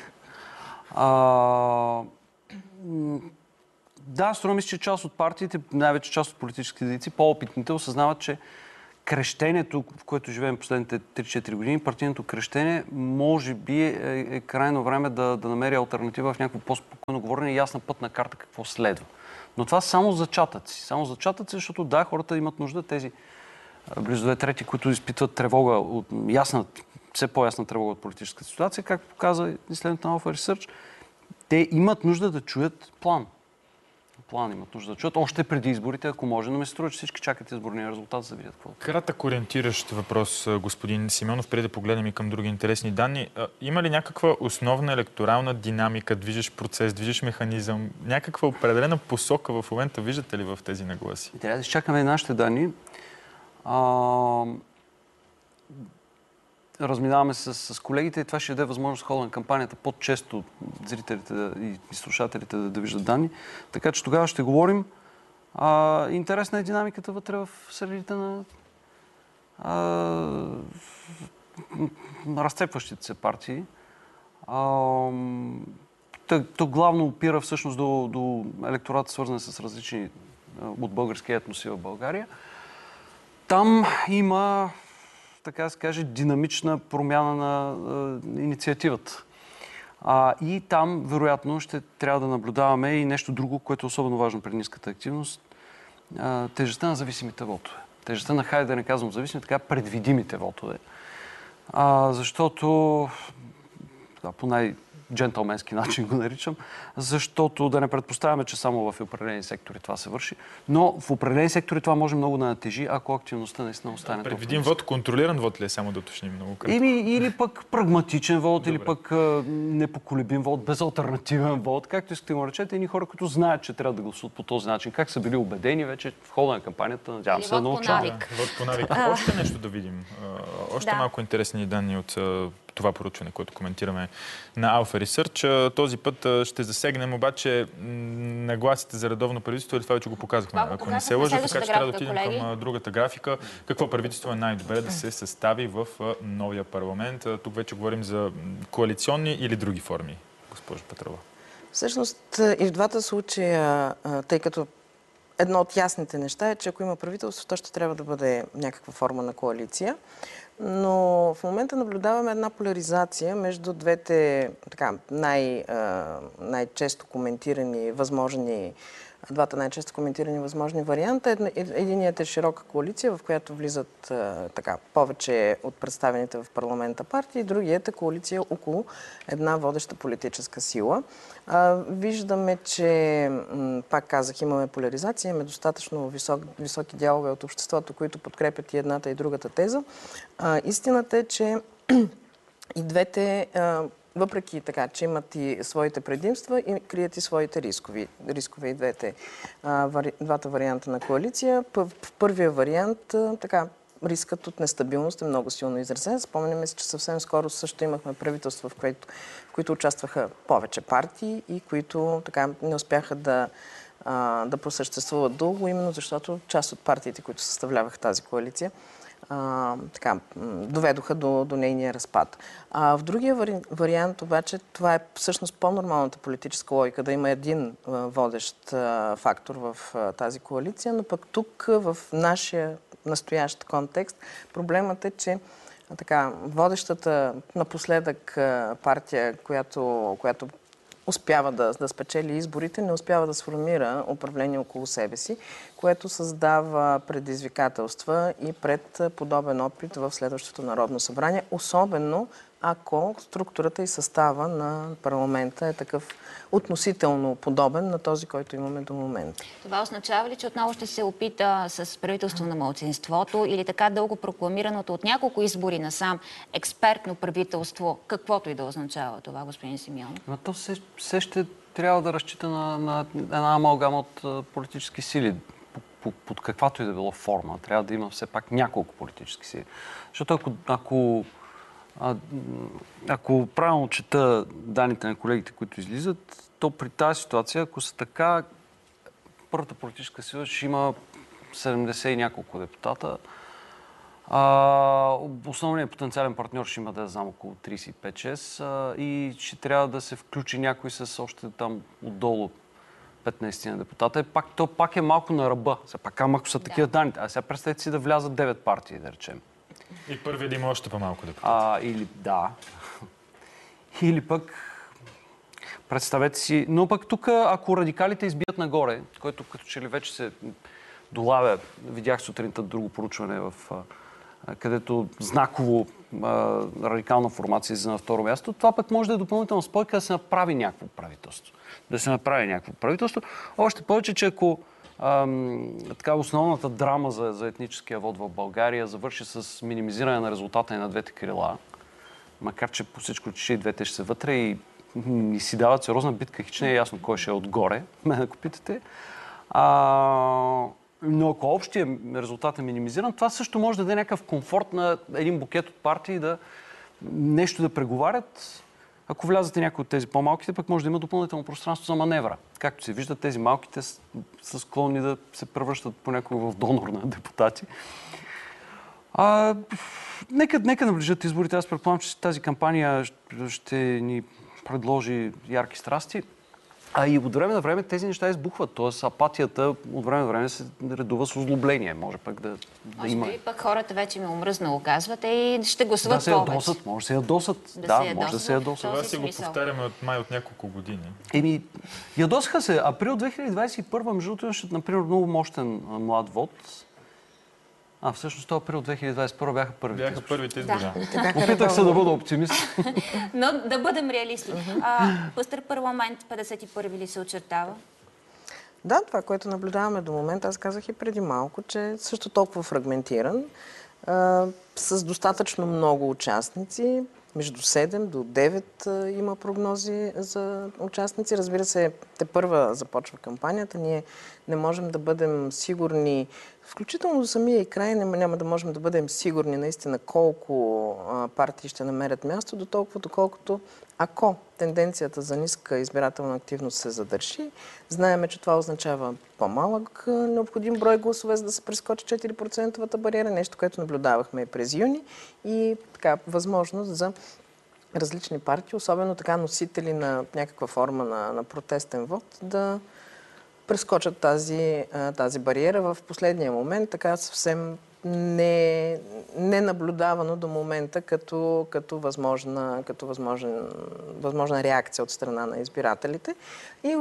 Да, струва ми се, че част от партиите, най-вече част от политическите дейци, по-опитните осъзнават, че крещението, в което живеем последните 3-4 години, партийното крещение, може би е крайно време да намери алтернатива в някакво по-спокойно говорене и ясна пътна карта какво следва. Но това само зачатъци. Само зачатъци, защото да, хората имат нужда, тези близо 2/3, които изпитват тревога от все по-ясна тревога от политическата ситуация, както показа изследването на Alpha Research, те имат нужда да чуят план. Имат нужда да чуят още преди изборите, ако може, но ми се струва, че всички чакат изборния резултат, за да видят какво. Кратък ориентиращ въпрос, господин Симеонов, преди да погледнем и към други интересни данни. Има ли някаква основна електорална динамика, движещ процес, движещ механизъм, някаква определена посока в момента виждате ли в тези нагласи? Трябва да изчакаме нашите данни. Разминаваме се с колегите и това ще даде възможност в хода на кампанията по-често зрителите и слушателите да виждат данни. Така че тогава ще говорим. Интересна е динамиката вътре в средите на разцепващите се партии. То главно опира всъщност до електората, свързан с различни от български етноси в България. Там има, така да се каже, динамична промяна на инициативата. И там, вероятно, ще трябва да наблюдаваме и нещо друго, което е особено важно при ниската активност. Тежестта на зависимите вотове. Тежестта на, хайде да не казвам зависими, така предвидимите вотове. Защото, по най-джентълменски начин го наричам, защото да не предпоставяме, че само в определени сектори това се върши, но в определени сектори това може много да натежи, ако активността наистина остане. Предвидим вод, контролиран вод ли е, само да уточним много кратко? Или пък прагматичен вод, или пък непоколебим вод, безалтернативен вод, както искате го речете, едни хора, които знаят, че трябва да гласуват по този начин. Как са били убедени вече в хода на кампанията, надявам се да научават. Вод по навик. Още нещо да видим. Още малко интересни данни от това поручване, което коментираме на Alpha Research. Този път ще засегнем обаче нагласите за редовно правителство, или това вече го показахме, ако не се лъжа, така че трябва да отидем към другата графика. Какво правителство е най-добре да се състави в новия парламент? Тук вече говорим за коалиционни или други форми, госпожо Петрова. Всъщност и в двата случая, тъй като едно от ясните неща е, че ако има правителство, то ще трябва да бъде някаква форма на коалиция. Но в момента наблюдаваме една поляризация между двете най-често коментирани възможни двата най-често коментирани възможни варианта. Единият е широка коалиция, в която влизат повече от представените в парламента партии. Другият е коалиция около една водеща политическа сила. Виждаме, че, пак казах, имаме поляризация, имаме достатъчно високи дялове от обществото, които подкрепят и едната и другата теза. Истината е, че и двете, въпреки така, че имат и своите предимства, и крият и своите рискове и двата варианта на коалиция. В първия вариант, рискът от нестабилност е много силно изразен. Спомняме си, че съвсем скоро също имахме правителство, в които участваха повече партии и които не успяха да просъществуват дълго, именно защото част от партиите, които съставляваха тази коалиция, доведоха до нейния разпад. В другия вариант обаче това е всъщност по-нормалната политическа логика, да има един водещ фактор в тази коалиция, но пък тук в нашия настоящ контекст проблемът е, че водещата напоследък партия, която успява да спечели изборите, не успява да сформира управление около себе си, което създава предизвикателства и пред подобен опит в следващото Народно събрание, особено ако структурата и състава на парламента е такъв относително подобен на този, който имаме до момента. Това означава ли, че отново ще се опита с правителство на малцинството или така дълго прокламираното от няколко избори насам експертно правителство, каквото и да означава това, господин Симеонов? То все ще трябва да разчита на една амалгама от политически сили. Под каквато и да било форма. Трябва да има все пак няколко политически сили. Защото ако правилно чета данните на колегите, които излизат, то при тази ситуация, ако са така, първата политическа сила ще има 70 и няколко депутата. Основният потенциален партньор ще има, да знам, около 35-6 и ще трябва да се включи някой с още там отдолу 15 депутата. То пак е малко на ръба. Ако са такива данните. А сега представете си да влязат 9 партии, да речем. И първият да има още по-малко депутати. Или пък представете си... Но пък тук, ако радикалите избият нагоре, който като че ли вече се долавя, видях сутринта друго проучване, където знаково радикална формация за на второ място, това пък може да е допълнителна спойка да се направи някакво правителство. Още повече, че ако основната драма за етническия вод в България завърши с минимизиране на резултата на двете крила, макар че по всичко, че и двете ще са вътре и си дават сериозна битка, хич не е ясно кой ще е отгоре, ако питате. Но ако общия резултат е минимизиран, това също може да даде някакъв комфорт на един букет от партии да нещо да преговарят. Ако влязате някои от тези по-малките, пък може да има допълнително пространство за маневра. Както се вижда, тези малките са склонни да се превръщат понякога в донор на депутати. Нека наближат изборите. Аз предполагам, че тази кампания ще ни предложи ярки страсти. И от време на време тези неща избухват. Тоест апатията от време на време се редува с озлобление. Може пък да има... Може би пък хората вече ме омръзнало, казвате, и ще гласуват повече. Може да се ядосат. Може да се ядосат. Това си го повтаряме от няколко години. Ядосаха се. Април 2021, между другото, имаше, например, много мощен млад вод. Всъщност това април 2021 бяха първите избори. Опитах се да бъда оптимист. Но да бъдем реалисти. Пъстър парламент 51 ли се очертава? Да, това, което наблюдаваме до момента, аз казах и преди малко, че също толкова фрагментиран, с достатъчно много участници, между 7 до 9 има прогнози за участници. Разбира се, тепърва започва кампанията. Ние не можем да бъдем сигурни, включително до самия и край, няма да можем да бъдем сигурни наистина колко партии ще намерят място, до толкова, доколкото ако тенденцията за ниска избирателна активност се задържи, знаеме, че това означава по-малък необходим брой гласове, за да се прескочи 4% бариера, нещо, което наблюдавахме през юни и така възможност за различни партии, особено така носители на някаква форма на протестен вод, да прескочат тази бариера в последния момент, така съвсем не наблюдавано до момента като възможна реакция от страна на избирателите. И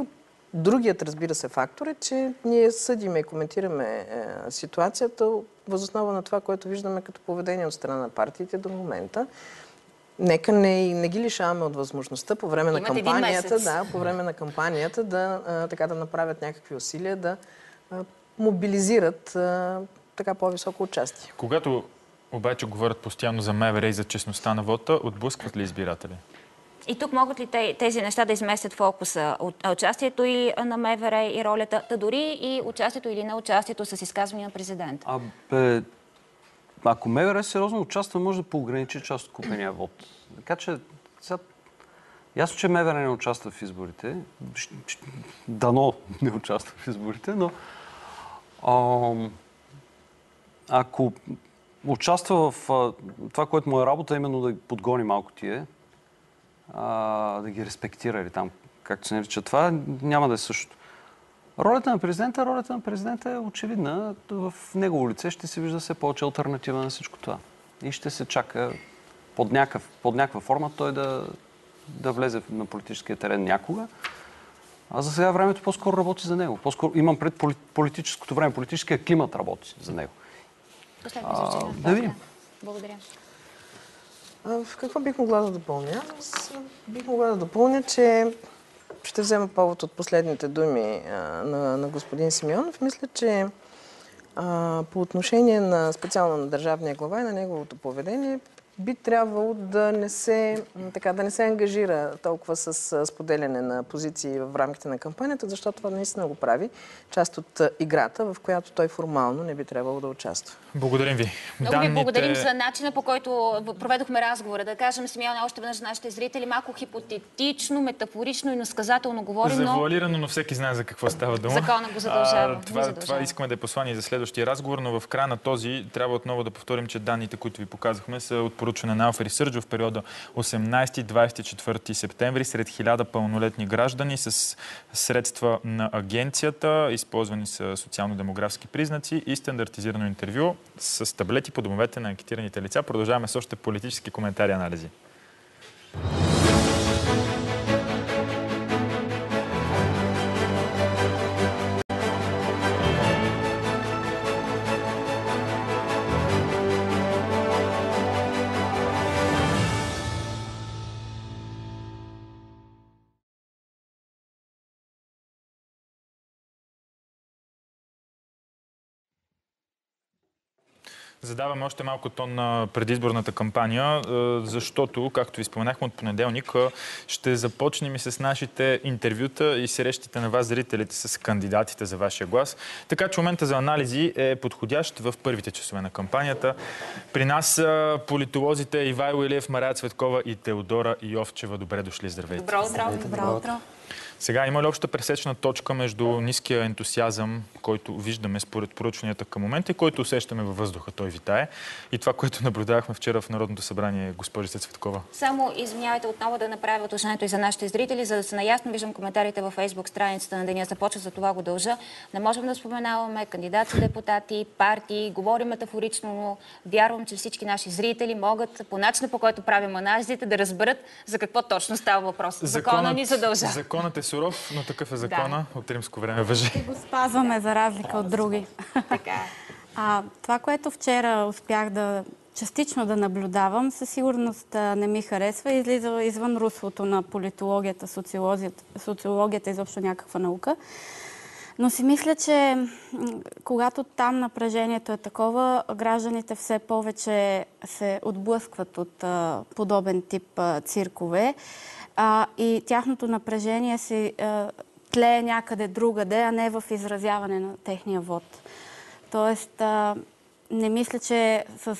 Другият, разбира се, фактор е, че ние съдиме и коментираме ситуацията въз основа на това, което виждаме като поведение от страна на партиите до момента. Нека не ги лишаваме от възможността по време на кампанията, да направят някакви усилия, да мобилизират така по-високо участие. Когато обаче говорят постоянно за МВР и за честността на вота, отблъскват ли избиратели? И тук могат ли тези неща да изместят фокуса? Участието и на МВР и ролята, дори и участието или не участието с изказвания на президента? Ако МВР сериозно участва, може да поограничи част от купения вод. Така че ясно, че МВР не участва в изборите. Дано не участва в изборите, но ако участва в това, което му е работа, именно да подгони малко тие, да ги респектира или там, както се нарича това, няма да е същото. Ролята на президента е очевидна. В негово лице ще се вижда все повече алтернатива на всичко това. И ще се чака под някаква форма той да влезе на политическия терен някога. А за сега времето по-скоро работи за него. По-скоро имам пред политическото време. Политическия климат работи за него. Да видим. Благодаря. В какво бих могла да допълня? Аз бих могла да допълня, че ще взема повод от последните думи на господин Симеонов. Мисля, че по отношение специално на държавния глава и на неговото поведение, би трябвало да не се ангажира толкова с споделяне на позиции в рамките на кампанията, защото това наистина го прави част от играта, в която той формално не би трябвало да участва. Благодарим ви. Много ви благодарим за начина, по който проведохме разговора. Да кажем, Симеон, още веднъж за нашите зрители, малко хипотетично, метафорично и насказателно говорим, но... Завуалирано, но всеки знае за какво става дума. Закона го задължава. Това искаме да е послание за следващия разговор, но в края на този трябва отново да повторим, че данните, които ви показахме, са от поручване на Alpha Research в периода 18-24 септември сред 1000 пълнолетни граждани с средства на агенцията. Използвани са социално-демографски признаци и стандартизирано интервю с таблети по домовете на анкетираните лица. Продължаваме с още политически коментари и анализи. Задаваме още малко тон на предизборната кампания, защото, както ви споменахме от понеделник, ще започнем и с нашите интервюта и срещите на вас, зрителите, с кандидатите за вашия глас. Така че момента за анализи е подходящ в първите часове на кампанията. При нас са политолозите Ивайло Илиев, Мария Цветкова и Теодора Йовчева. Добре дошли, здравейте. Добро утро. Добро утро. Сега, има ли обща пресечна точка между ниския ентусиазъм, който виждаме според поручванията към момента и който усещаме във въздуха, той витае, и това, което наблюдавахме вчера в Народното събрание, госпожица Цветкова? Само извинявайте отново да направя уточнението и за нашите зрители, за да се наясно, виждам коментарите във Фейсбук страницата на Деня започва, за това го дължа. Не можем да споменаваме кандидати, депутати, партии, говорим метафорично, но вярвам, че всички наши зрители могат по начина, по който правим анализите, да разберат за какво точно става въпрос. Закона ни задължава. Законът е суров, но такъв е закона. От римско време важи. И го спазваме за разлика от други. Така е. Това, което вчера успях частично да наблюдавам, със сигурност не ми харесва и излиза извън руслото на политологията, социологията изобщо някаква наука. Но си мисля, че когато там напрежението е такова, гражданите все повече се отблъскват от подобен тип циркове. И тяхното напрежение си тлее някъде другаде, а не в изразяване на техния вод. Тоест, не мисля, че с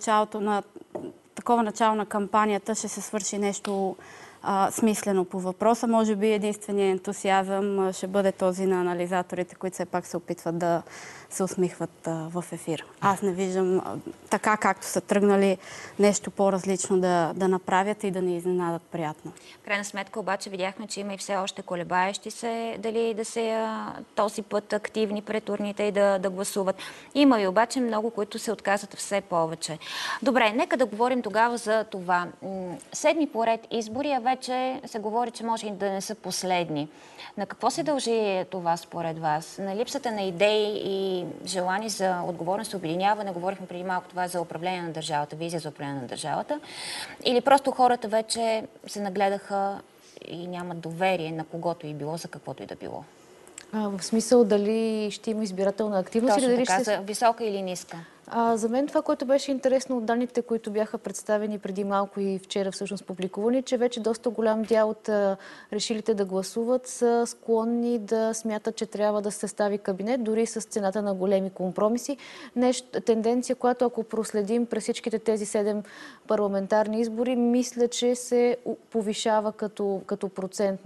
такова начало на кампанията ще се свърши нещо смислено по въпроса. Може би единственият ентусиазъм ще бъде този на анализаторите, които все пак се опитват да се усмихват в ефир. Аз не виждам така, както са тръгнали, нещо по-различно да направят и да ни изненадат приятно. В крайна сметка обаче видяхме, че има и все още колебаещи се дали да се този път активни пред урните и да гласуват. Има и обаче много, които се отказват все повече. Добре, нека да говорим тогава за това. Седми поред избори, а вече се говори, че може и да не са последни. На какво се дължи това според вас? На липсата на идеи и желание за отговорност и обединяване, говорихме преди малко това за управление на държавата, визия за управление на държавата, или просто хората вече се нагледаха и нямат доверие на когото и било, за каквото и да било? В смисъл дали ще има избирателна активност? Точно или дали така, ще... висока или ниска? За мен това, което беше интересно от данните, които бяха представени преди малко и вчера всъщност публикувани, че вече доста голям дял от решилите да гласуват са склонни да смятат, че трябва да се състави кабинет, дори с цената на големи компромиси. Тенденция, която ако проследим през всичките тези 7 парламентарни избори, мисля, че се повишава като процент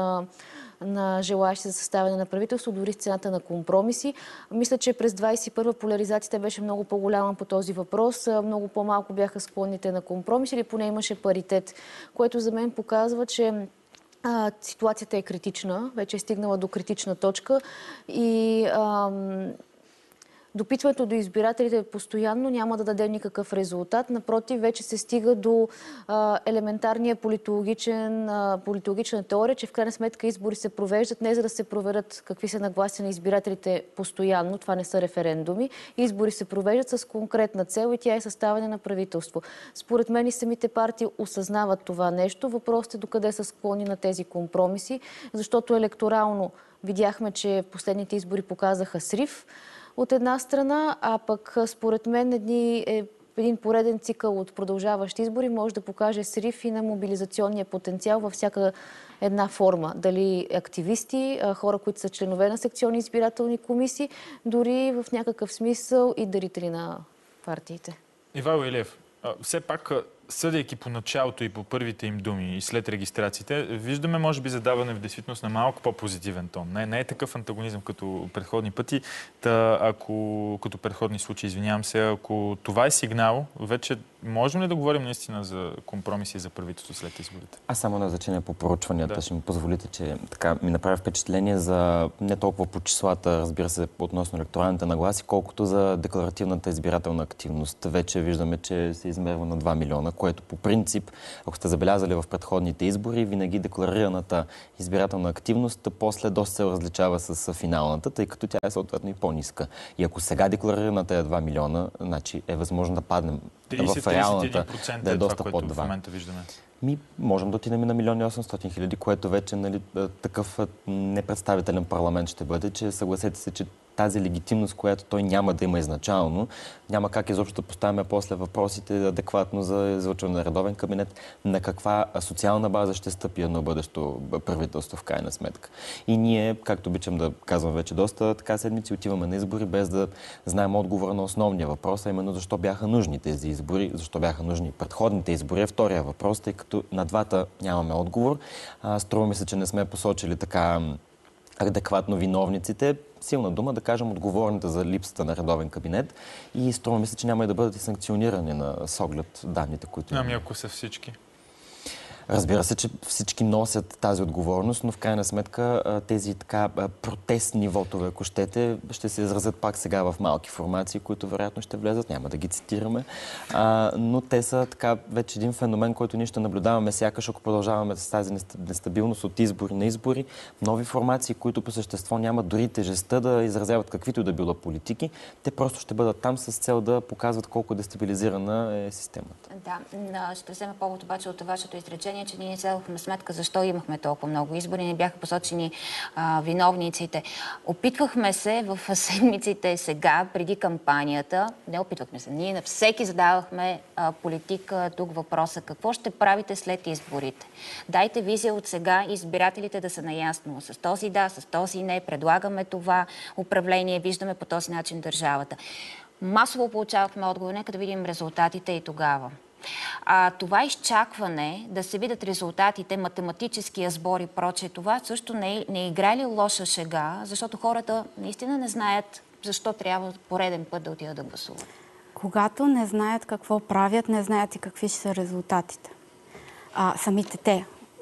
на желаящи за съставяне на правителство, дори с цената на компромиси. Мисля, че през 21-а поляризацията беше много по-голяма по този въпрос. Много по-малко бяха склонните на компромиси или поне имаше паритет, което за мен показва, че ситуацията е критична, вече е стигнала до критична точка и допитването до избирателите постоянно няма да даде никакъв резултат. Напротив, вече се стига до елементарния политологична теория, че в крайна сметка избори се провеждат не за да се проверят какви са нагласи на избирателите постоянно, това не са референдуми. Избори се провеждат с конкретна цел и тя е съставяне на правителство. Според мен и самите партии осъзнават това нещо. Въпросът е докъде са склонни на тези компромиси, защото електорално видяхме, че последните избори показаха срив от една страна, а пък според мен един пореден цикъл от продължаващи избори може да покаже срив и на мобилизационния потенциал във всяка една форма. Дали активисти, хора, които са членове на секционни избирателни комисии, дори в някакъв смисъл и дарители на партиите. Ивайло Илиев, все пак, съдейки по началото и по първите им думи и след регистрациите, виждаме, може би, задаване в действителност на малко по-позитивен тон. Не е такъв антагонизъм като предходни пъти. Като предходни случаи, извинявам се, ако това е сигнал, вече можем ли да говорим наистина за компромиси за правителство след изборите? Аз само на значение по поручванията ще ми позволите, че така ми направи впечатление за не толкова по числата, разбира се, относно електоралните нагласи, колкото за декларативната избирателна активност. Вече виждаме, че се измерва на 2 милиона, което по принцип, ако сте забелязали в предходните избори, винаги декларираната избирателна активност после доста се различава с финалната, тъй като тя е съответно и по-ниска. И ако сега декларираната е 2 милиона, значи е възможно да паднем в реалната, да е доста под 2. В момента виждаме. Можем да отидем на 1 800 000, което вече такъв непредставителен парламент ще бъде, че съгласете се, че тази легитимност, която той няма да има изначално, няма как изобщо да поставяме после въпросите адекватно за излъчване на редовен кабинет, на каква социална база ще стъпи едно бъдещо правителство в крайна сметка. И ние, както обичам да казвам вече доста седмици, отиваме на избори без да знаем отговора на основния въпрос, а именно защо бяха нужни тези избори, защо бяха нужни предходните избори. Е втория въпрос, тъй като на двата нямаме отговор. Струва ми се, че не сме посочили така адекватно виновниците. Силна дума да кажем отговорните за липсата на редовен кабинет и струва ми се, че няма и да бъдат и санкционирани с оглед данните, които имаме. Ако са всички? Разбира се, че всички носят тази отговорност, но в крайна сметка тези така протестни вотове, ако щете, ще се изразят пак сега в малки формации, които вероятно ще влезат, няма да ги цитираме, но те са така вече един феномен, който ние ще наблюдаваме сякаш, ако продължаваме с тази нестабилност от избори на избори, нови формации, които по същество нямат дори тежестта да изразяват каквито да било политики, те просто ще бъдат там с цел да показват колко дестабилизирана е системата. Да, ще взема повод обаче от вашето изречение, че ние не си дадохме сметка защо имахме толкова много избори, не бяха посочени виновниците. Опитвахме се в седмиците сега, преди кампанията, ние на всеки задавахме политика тук въпроса какво ще правите след изборите. Дайте визия от сега избирателите да са наясно. С този да, с този не, предлагаме това управление, виждаме по този начин държавата. Масово получавахме отговор, нека да видим резултатите и тогава. Това изчакване да се видят резултатите, математическия сбор и прочее, това също не играе ли лоша шега, защото хората наистина не знаят защо трябва пореден път да отидат да гласуват. Когато не знаят какво правят, не знаят и какви ще са резултатите. Самите те.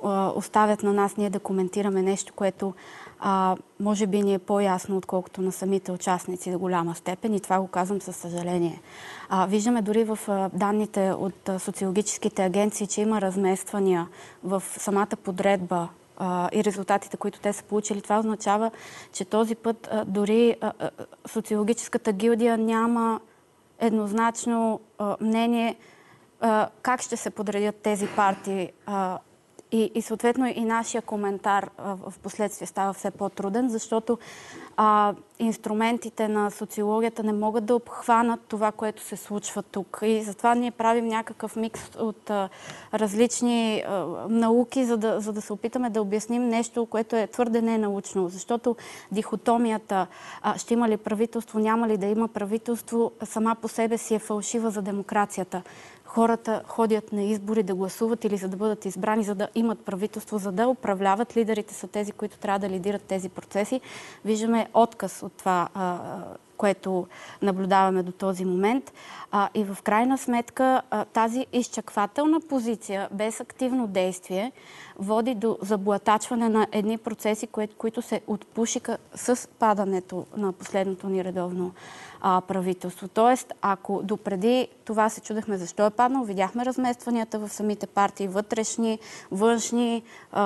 оставят на нас ние да коментираме нещо, което може би ни е по-ясно, отколкото на самите участници до голяма степен, и това го казвам със съжаление. Виждаме дори в данните от социологическите агенции, че има размествания в самата подредба и резултатите, които те са получили. Това означава, че този път дори социологическата гилдия няма еднозначно мнение как ще се подредят тези партии. И съответно и нашия коментар в последствие става все по-труден, защото инструментите на социологията не могат да обхванат това, което се случва тук. И затова ние правим някакъв микс от различни науки, за да се опитаме да обясним нещо, което е твърде ненаучно. Защото дихотомията ще има ли правителство, няма ли да има правителство, сама по себе си е фалшива за демокрацията. Хората ходят на избори да гласуват или за да бъдат избрани, за да имат правителство, за да управляват. Лидерите са тези, които трябва да лидират тези процеси. Виждаме отказ от това, което наблюдаваме до този момент. И в крайна сметка тази изчаквателна позиция без активно действие води до заблатачване на едни процеси, които се отпушиха с падането на последното ни редовно правителство. Тоест, ако допреди това се чудехме защо е паднал, видяхме разместванията в самите партии, вътрешни, външни,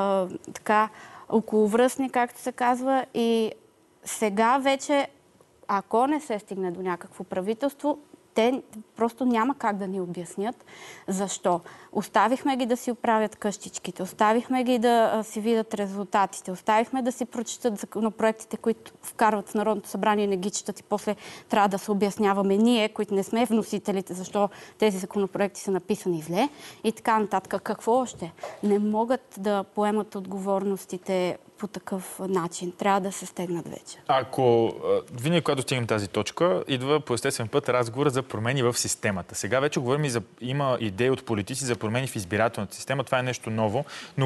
околовръстни, както се казва, и сега вече, ако не се стигне до някакво правителство, те просто няма как да ни обяснят защо. Оставихме ги да си оправят къщичките, оставихме ги да си видят резултатите, оставихме да си прочитат законопроектите, които вкарват в Народното събрание, не ги четат и после трябва да се обясняваме ние, които не сме вносителите, защо тези законопроекти са написани зле и така нататък. Какво още? Не могат да поемат отговорностите по такъв начин. Трябва да се стегнат вече. Ако винаги, когато стигнем тази точка, идва по естествен път разговор за промени в системата. Сега вече говорим и има идеи от политици за промени в избирателната система. Това е нещо ново,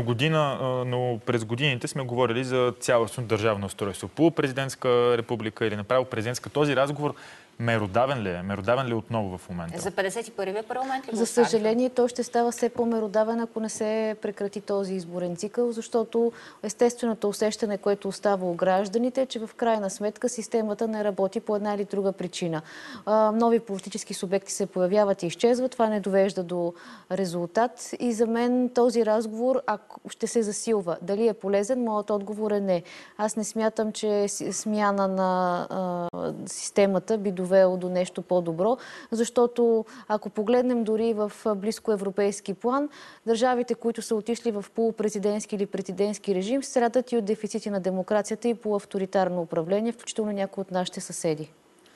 но през годините сме говорили за цялостно държавно устройство. Полупрезидентска република или направо президентска. Този разговор меродавен ли е? Меродавен ли е отново в момента? За 51-я парламент ли? За съжаление, той ще става все по-меродавен, ако не се прекрати този изборен цикъл, защото естественото усещане, което остава у гражданите, е, че в крайна сметка системата не работи по една или друга причина. Нови политически субекти се появяват и изчезват, това не довежда до резултат и за мен този разговор, ако ще се засилва. Дали е полезен? Моят отговор е не. Аз не смятам, че смяна на системата би довело до нещо по-добро, защото ако погледнем дори в близко европейски план, държавите, които са отишли в полупрезидентски или президентски режим, страдат и от дефицити на демокрацията и по авторитарно управление, включително някои от нашите съседи.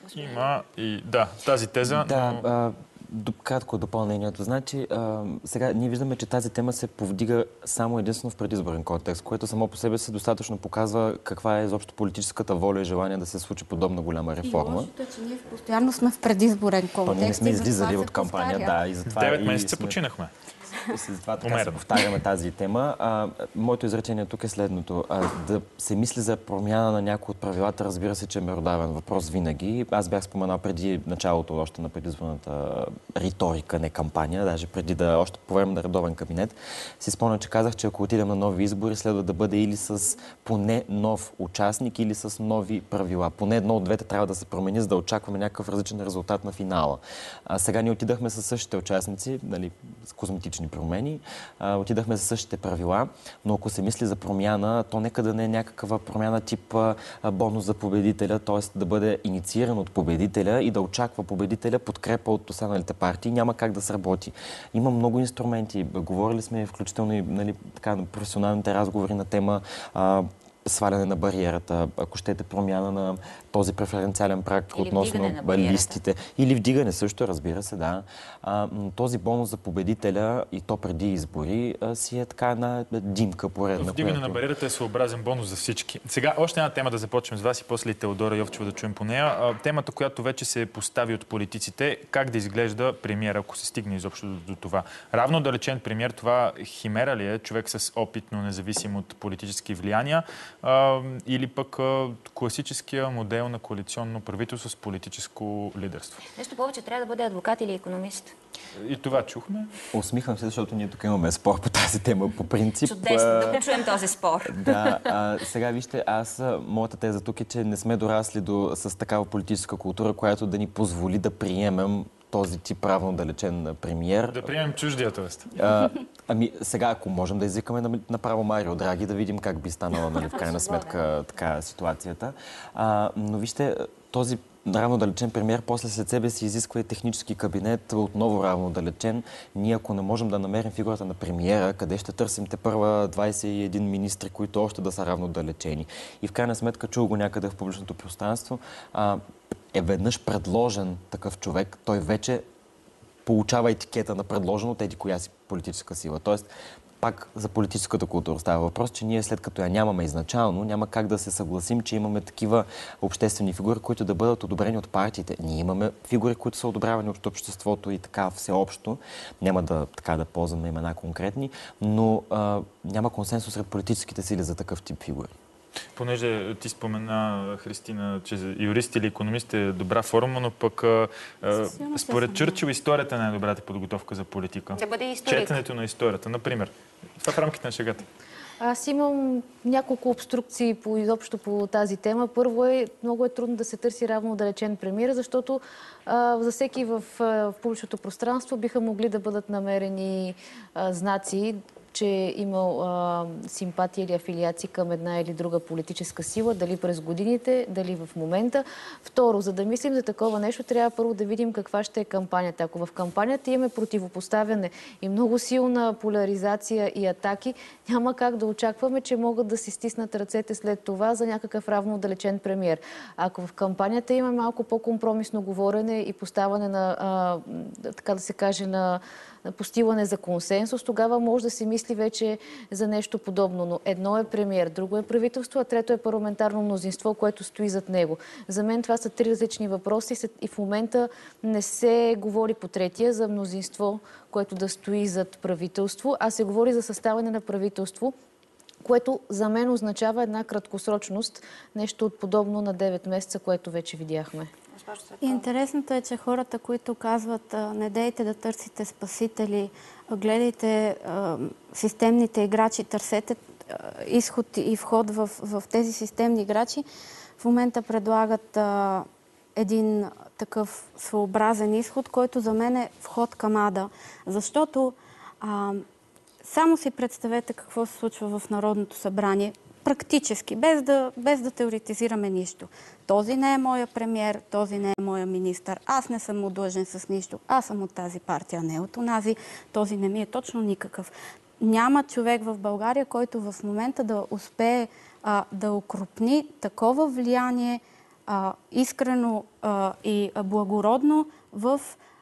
Има и тази теза. Да, кратко допълнението. Значи, сега ние виждаме, че тази тема се повдига само единствено в предизборен контекст, което само по себе си достатъчно показва каква е изобщо политическата воля и желание да се случи подобна голяма реформа. И лошото е, че ние постоянно сме в предизборен контекст. Ние сме излизали от кампания, и затова 9 месеца починахме. Затова така се повтаряме тази тема. Моето изречение тук е следното. Да се мисли за промяна на някои от правилата, разбира се, че е меродавен въпрос винаги. Аз бях споменал преди началото още на предизборната риторика, не кампания, даже преди още по време на редовен кабинет, си спомням, че казах, че ако отидем на нови избори, следва да бъде или с поне нов участник, или с нови правила. Поне едно от двете трябва да се промени, за да очакваме някакъв различен резултат на финала. Сега ние отидахме с същите участници, с козметични промени, отидахме за същите правила, но ако се мисли за промяна, то нека да не е някаква промяна тип бонус за победителя, т.е. да бъде иницииран от победителя и да очаква победителя подкрепа от останалите партии. Няма как да сработи. Има много инструменти. Говорили сме включително и на професионалните разговори на тема сваляне на бариерата, ако щете промяна на този преференциален праг относно листите. Или вдигане също, разбира се, да. Този бонус за победителя и то преди избори си е така една димка поредна. Вдигане на бариерата е съобразен бонус за всички. Сега още една тема да започнем с вас и после Теодора Йовчева да чуем по нея. Темата, която вече се постави от политиците, как да изглежда премиер, ако се стигне изобщо до това. Равно далечен премиер, това химера ли е, човек с опит, но независим от политически влияния, или пък класическия модел модел на коалиционно правителство с политическо лидерство. Нещо повече, трябва да бъде адвокат или икономист. И това чухме. Усмихвам се, защото ние тук имаме спор по тази тема по принцип. Чудесно, да го чуем този спор. Да, сега вижте, моята теза тук е, че не сме дорасли с такава политическа култура, която да ни позволи да приемем този тип правно далечен премиер. Да приемем чуждия, т.е. Сега, ако можем да извикаме направо Марио Драги, да видим как би станала, в крайна сметка, така ситуацията. Но вижте, този равно далечен премиер после след себе си изисква и технически кабинет, отново равно далечен. Ние, ако не можем да намерим фигурата на премиера, къде ще търсим те първа 21 министри, които още да са равно далечени. И в крайна сметка чул го някъде в публичното пространство. Е веднъж предложен такъв човек, той вече получава етикета на предложен от коя си политическа сила. Тоест, пак за политическата култура става въпрос, че ние след като я нямаме изначално, няма как да се съгласим, че имаме такива обществени фигури, които да бъдат одобрени от партиите. Ние имаме фигури, които са одобрявани от обществото и така всеобщо. Няма да ползваме имена конкретни, но няма консенсус сред политическите сили за такъв тип фигури. Понеже ти спомена, Христина, че юрист или икономист е добра форма, но пък според Чърчил историята е най-добрата подготовка за политика. Да бъде историк. Четенето на историята, например. Това в рамките на шегата. Аз имам няколко обструкции изобщо по тази тема. Първо много е трудно да се търси равно далечен премиер, защото за всеки в публичното пространство биха могли да бъдат намерени знаци, че е имал симпатия или афилиации към една или друга политическа сила, дали през годините, дали в момента. Второ, за да мислим за такова нещо, трябва първо да видим каква ще е кампанията. Ако в кампанията имаме противопоставяне и много силна поляризация и атаки, няма как да очакваме, че могат да си стиснат ръцете след това за някакъв равно отдалечен премиер. Ако в кампанията има малко по-компромисно говорене и поставане на, така да се каже, на постигане за консенсус, тогава може да се мисли вече за нещо подобно. Но едно е премиер, друго е правителство, а трето е парламентарно мнозинство, което стои зад него. За мен това са три различни въпроси и в момента не се говори по третия за мнозинство, което да стои зад правителство, а се говори за съставяне на правителство, което за мен означава една краткосрочност, нещо от подобно на 9 месеца, което вече видяхме. Интересното е, че хората, които казват не дейте да търсите спасители, гледайте системните играчи, търсете изход и вход в тези системни играчи, в момента предлагат един такъв своеобразен изход, който за мен е вход към ада. Защото само си представете какво се случва в Народното събрание, практически, без да теоретизираме нищо. Този не е моя премиер, този не е моя министър, аз не съм му длъжен с нищо, аз съм от тази партия, не от онази, този не ми е точно никакъв. Няма човек в България, който в момента да успее да окрупни такова влияние искрено и благородно в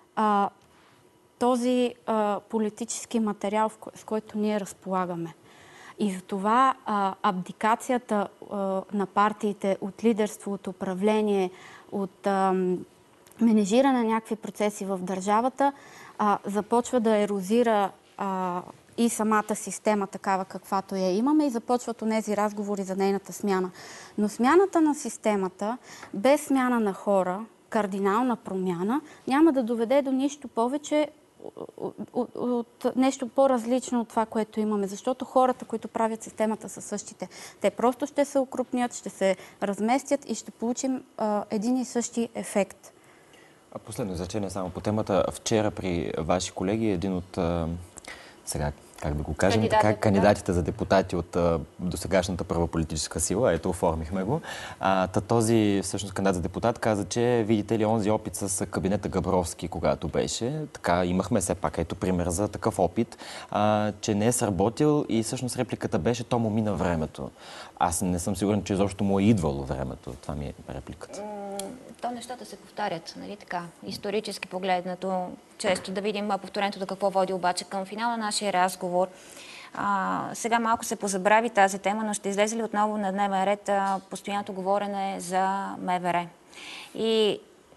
този политически материал, с който ние разполагаме. И затова абдикацията на партиите от лидерство, от управление, от менежиране на някакви процеси в държавата започва да ерозира и самата система такава, каквато я имаме, и започват онези разговори за нейната смяна. Но смяната на системата, без смяна на хора, кардинална промяна, няма да доведе до нищо повече от нещо по-различно от това, което имаме. Защото хората, които правят системата, са същите. Те просто ще се укрупнят, ще се разместят и ще получим един и същи ефект. Последно изречение само по темата. Вчера при ваши колеги един от сега, как да го кажем, кандидатите за депутати от досегашната първа политическа сила, ето оформихме го. Този всъщност кандидат за депутат каза, че видите ли онзи опит с кабинета Габровски, когато беше, така имахме все пак ето пример за такъв опит, че не е сработил и всъщност репликата беше, то му мина времето. Аз не съм сигурен, че изобщо му е идвало времето. Това ми е репликата. То нещата се повтарят, нали така, исторически погледнато, често да видим повторението до какво води обаче към финала на нашия разговор. Сега малко се позабрави тази тема, но ще излезе ли отново на дневен ред постоянното говорене за МВР? И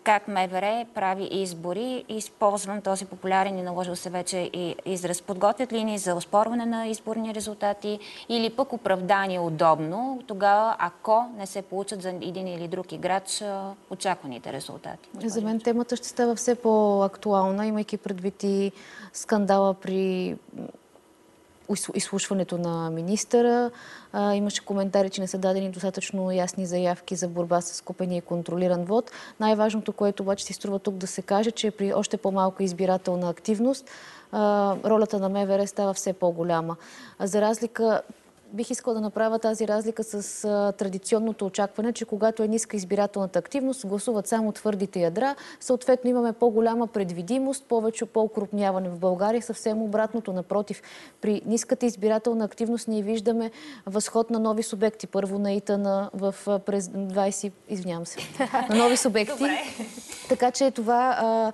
как МВР прави избори. Използвам този популярен и наложил се вече и израз. Подготвят ли ни за оспорване на изборни резултати или пък оправдание удобно, тогава ако не се получат за един или друг играч очакваните резултати? За мен темата ще става все по-актуална, имайки предвид и скандала при изслушването на министъра. Имаше коментари, че не са дадени достатъчно ясни заявки за борба с купения и контролиран вод. Най-важното, което обаче си струва тук да се каже, че при още по-малка избирателна активност ролята на МВР става все по-голяма. За разлика, бих искала да направя тази разлика с традиционното очакване, че когато е ниска избирателната активност, гласуват само твърдите ядра. Съответно имаме по-голяма предвидимост, повече по-окрупняване. В България съвсем обратното. Напротив, при ниската избирателна активност ние виждаме възход на нови субекти. Първо на ИТН през 20... Извинявам се. На нови субекти. Така че това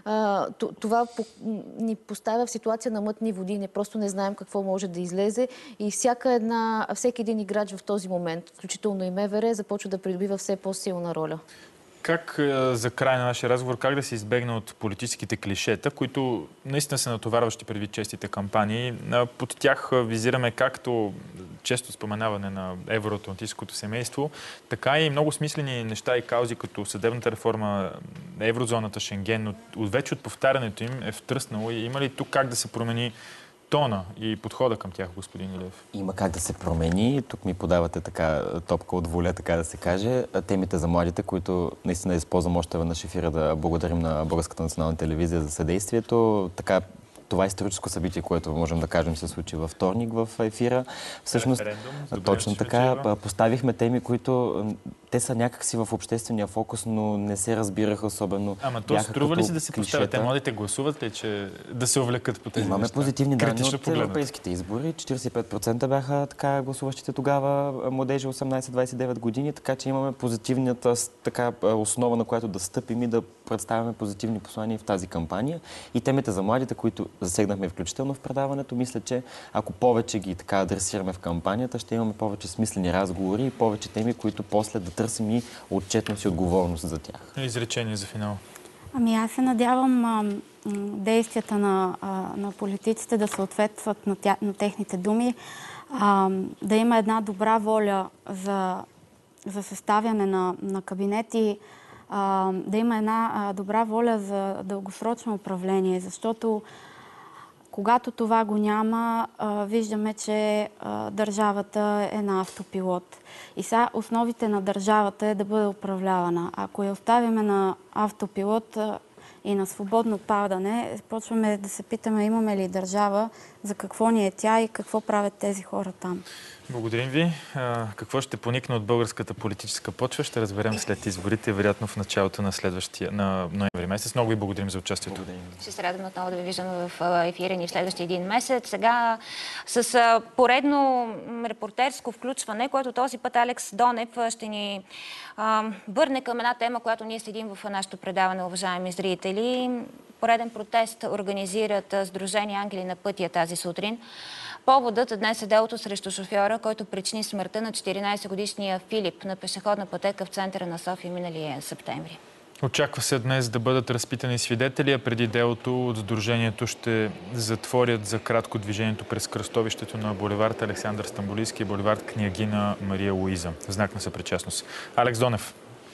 ни поставя в ситуация на мътни води. Не просто не знаем какво може да излезе и всеки един играч в този момент, включително и МВР, започва да придобива все по-силна роля. Как за край на нашия разговор, как да се избегне от политическите клишета, които наистина са натоварващи предвид честите кампании? Под тях визираме както често споменаване на евроатлантическото семейство, така и много смислени неща и каузи, като съдебната реформа, еврозоната, Шенген, вече от повтарянето им е втръснало. И има ли тук как да се промени тона и подхода към тях, господин Илиев? Има как да се промени. Тук ми подавате така топка от воля, така да се каже. Темите за младите, които наистина използвам още веднъж ефира да благодарим на Българската национална телевизия за съдействието. Така, това историческо събитие, което можем да кажем се случи във вторник в ефира. Всъщност, точно така, поставихме теми, които те са някакси в обществения фокус, но не се разбираха особено. Ама то струва ли се да се поставят? Те младите гласуват ли, че да се увлекат по тези Имаме неща? позитивни данни от европейските избори. 45% бяха така гласуващите тогава младежи 18-29 години, така че имаме позитивната така основа, на която да стъпим и да представяме позитивни послания в тази кампания. И темите за младите, които засегнахме включително в предаването, мисля, че ако повече ги така адресираме в кампанията, ще имаме повече смислени разговори и повече теми, които после да търсим и отчетност и отговорност за тях. Изречение за финал. Ами аз се надявам действията на политиците да съответстват на техните думи, да има една добра воля за съставяне на кабинети, да има една добра воля за дългосрочно управление, защото когато това го няма, виждаме, че държавата е на автопилот. И сега основите на държавата е да бъде управлявана. Ако я оставиме на автопилот и на свободно падане, почваме да се питаме имаме ли държава, за какво ни е тя и какво правят тези хора там. Благодарим ви. Какво ще поникне от българската политическа почва, ще разберем след изборите, вероятно в началото на ноември месец. Много ви благодарим за участието. Ще се радвам отново да ви виждаме в ефира ни в следващия един месец. Сега с поредно репортерско включване, което този път Алекс Донев ще ни върне към една тема, която ние следим в нашето предаване, уважаеми зрители. Пореден протест организират Сдружение Ангели на пътя тази сутрин. Поводът днес е делото срещу шофьора, който причини смъртта на 14-годишния Филип на пешеходна пътека в центъра на София миналия септември. Очаква се днес да бъдат разпитани свидетели, а преди делото от Сдружението ще затворят за кратко движението през кръстовището на булевард Александър Стамболийски и булевард Княгиня Мария Луиза. В знак на съпричастност. Алекс Донев.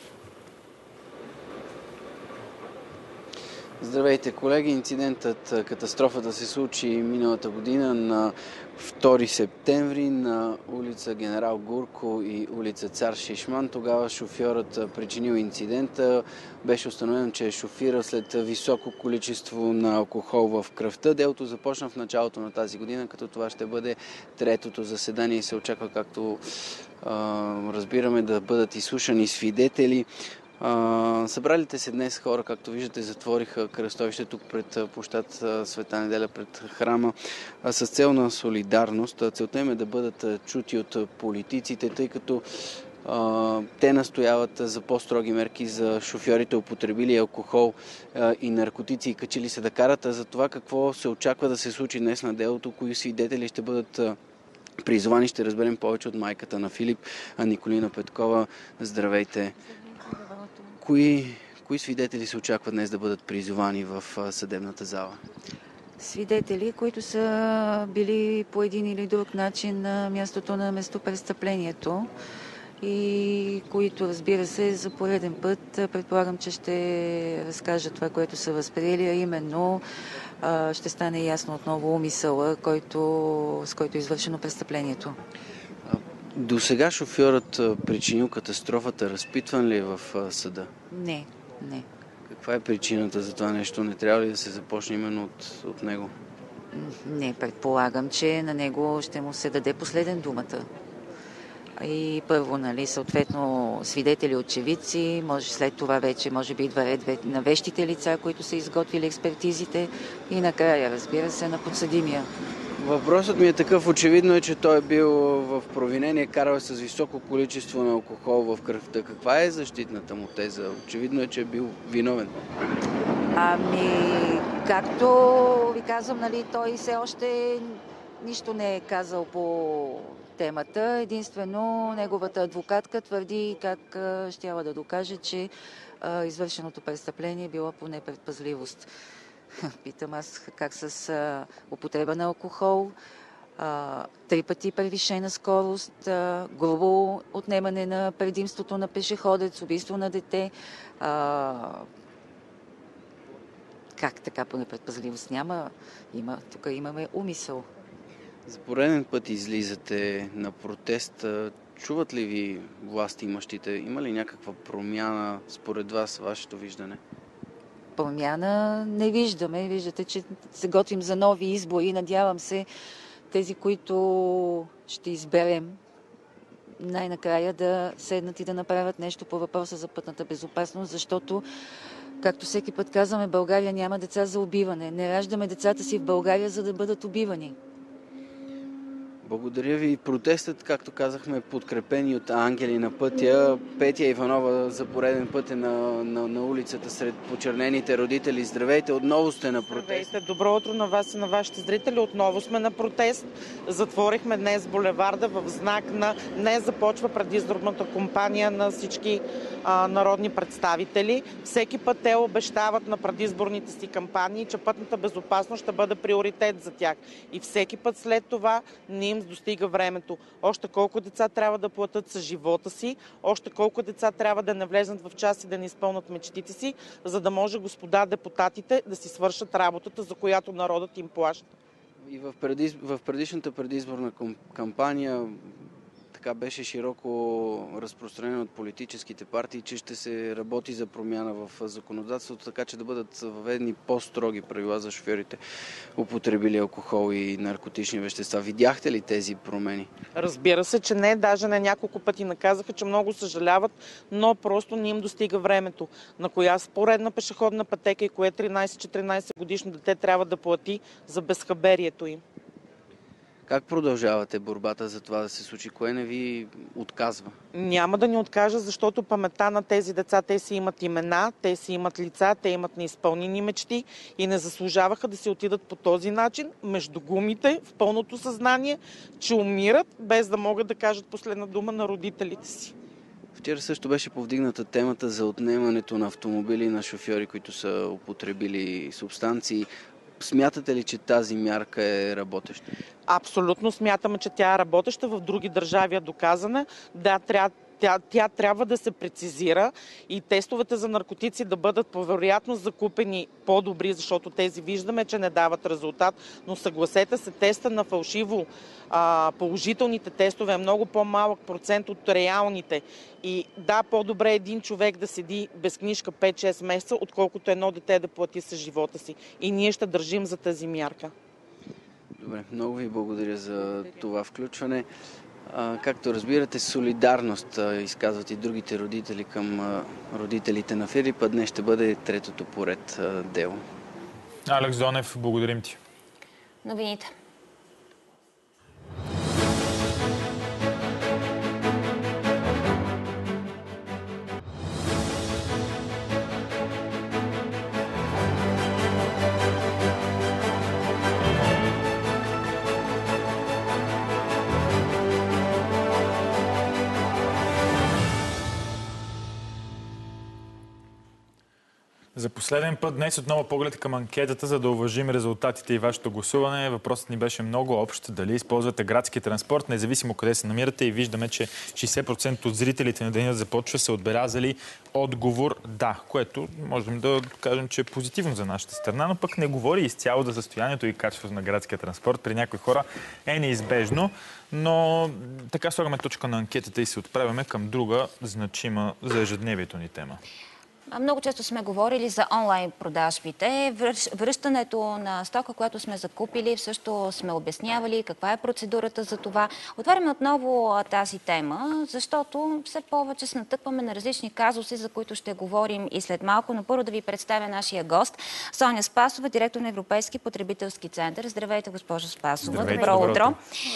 Здравейте, колеги! Инцидентът, катастрофата се случи миналата година на 2 септември на улица Генерал Гурко и улица Цар Шишман. Тогава шофьорът причинил инцидента. Беше установено, че е шофирал след високо количество на алкохол в кръвта. Делото започна в началото на тази година, като това ще бъде третото заседание и се очаква, както разбираме, да бъдат изслушани свидетели. Събралите се днес хора, както виждате, затвориха кръстовище тук пред площад Света Неделя, пред храма, с цел на солидарност. Целта им е да бъдат чути от политиците, тъй като те настояват за по-строги мерки за шофьорите, употребили алкохол и наркотици и качили се да карат. За това какво се очаква да се случи днес на делото, кои свидетели ще бъдат призвани, ще разберем повече от майката на Филип, Николина Петкова. Здравейте! Кои Кои свидетели се очаква днес да бъдат призовани в съдебната зала? Свидетели, които са били по един или друг начин на мястото на местопрестъплението и които, разбира се, за пореден път предполагам, че ще разкажат това, което са възприели, а именно ще стане ясно отново умисъла, с който е извършено престъплението. До сега шофьорът причинил катастрофата, разпитван ли е в съда? Не. Каква е причината за това нещо? Не трябва ли да се започне именно от него? Не, предполагам, че на него ще му се даде последен думата. И първо, съответно, свидетели, очевидци, след това вече, може би, идва ред на вещите лица, които са изготвили експертизите и накрая, разбира се, на подсъдимия. Въпросът ми е такъв. Очевидно е, че той е бил в провинение, карал е с високо количество на алкохол в кръвта. Каква е защитната му теза? Очевидно е, че е бил виновен. Както ви казвам, той все още нищо не е казал по темата. Единствено, неговата адвокатка твърди как щяла да докаже, че извършеното престъпление било по непредпазливост. Питам аз как с употреба на алкохол, 3 пъти превишена скорост, грубо отнемане на предимството на пешеходец, убийство на дете. Как така по непредпазливост? Няма. Тук имаме умисъл. За пореден път излизате на протест. Чуват ли ви власти имащите? Има ли някаква промяна според вас, вашето виждане? Промяна не виждаме. Виждате, че се готвим за нови избори. Надявам се тези, които ще изберем, най-накрая да седнат и да направят нещо по въпроса за пътната безопасност, защото, както всеки път казваме, България няма деца за убиване. Не раждаме децата си в България, за да бъдат убивани. Благодаря ви. Протестът, както казахме, е подкрепен от ангели на пътя. Петя Иванова за пореден път е на улицата сред почернените родители. Здравейте, отново сте на протест. Здравейте, добро утро на вас и на вашите зрители. Отново сме на протест. Затворихме днес булеварда в знак на днес започва предизборната кампания на всички народни представители. Всеки път те обещават на предизборните си кампании, че пътната безопасност ще бъде приоритет за тях. И всеки път след това не им достига времето. Още колко деца трябва да платят с живота си, още колко деца трябва да не влезнат в час и да не изпълнят мечтите си, за да може господа депутатите да си свършат работата, за която народът им плаща. И в предишната предизборна кампания така беше широко разпространено от политическите партии, че ще се работи за промяна в законодателството, така че да бъдат въведени по-строги правила за шофьорите, употребили алкохол и наркотични вещества. Видяхте ли тези промени? Разбира се, че не. Даже на няколко пъти наказаха, че много съжаляват, но просто не им достига времето. На коя поредна пешеходна пътека и кое 13-14 годишно дете трябва да плати за безхаберието им? Как продължавате борбата за това да се случи? Кое не ви отказва? Няма да ни откажа, защото паметта на тези деца, те си имат имена, те си имат лица, те имат неизпълнени мечти и не заслужаваха да се отидат по този начин, между гумите, в пълното съзнание, че умират, без да могат да кажат последна дума на родителите си. Вчера също беше повдигната темата за отнемането на автомобили на шофьори, които са употребили субстанции. Смятате ли, че тази мярка е работеща? Абсолютно смятаме, че тя е работеща. В други държави е доказана. Да, тя трябва да се прецизира и тестовете за наркотици да бъдат по вероятност закупени по-добри, защото тези виждаме, че не дават резултат. Но съгласете се, теста на фалшиво положителните тестове е много по-малък процент от реалните. И да, по-добре един човек да седи без книжка 5-6 месеца, отколкото едно дете да плати с живота си. И ние ще държим за тази мярка. Добре, много ви благодаря за това включване. Както разбирате, солидарност изказват и другите родители към родителите на Филип, а днес ще бъде третото поред дело. Алекс Донев, благодарим ти. Новините. За последен път днес отново поглед към анкетата, за да уважим резултатите и вашето гласуване. Въпросът ни беше много общ. Дали използвате градски транспорт, независимо къде се намирате, и виждаме, че 60% от зрителите на Денят започва са отбелязали отговор да, което можем да кажем, че е позитивно за нашата страна, но пък не говори изцяло за състоянието и качеството на градския транспорт. При някои хора е неизбежно, но така слагаме точка на анкетата и се отправяме към друга значима за ежедневието ни тема. Много често сме говорили за онлайн продажбите. Връщането на стока, която сме закупили, също сме обяснявали каква е процедурата за това. Отваряме отново тази тема, защото все повече се натъкваме на различни казуси, за които ще говорим и след малко. Но първо да ви представя нашия гост, Соня Спасова, директор на Европейски потребителски център. Здравейте, госпожо Спасова. Здравейте, добро утро.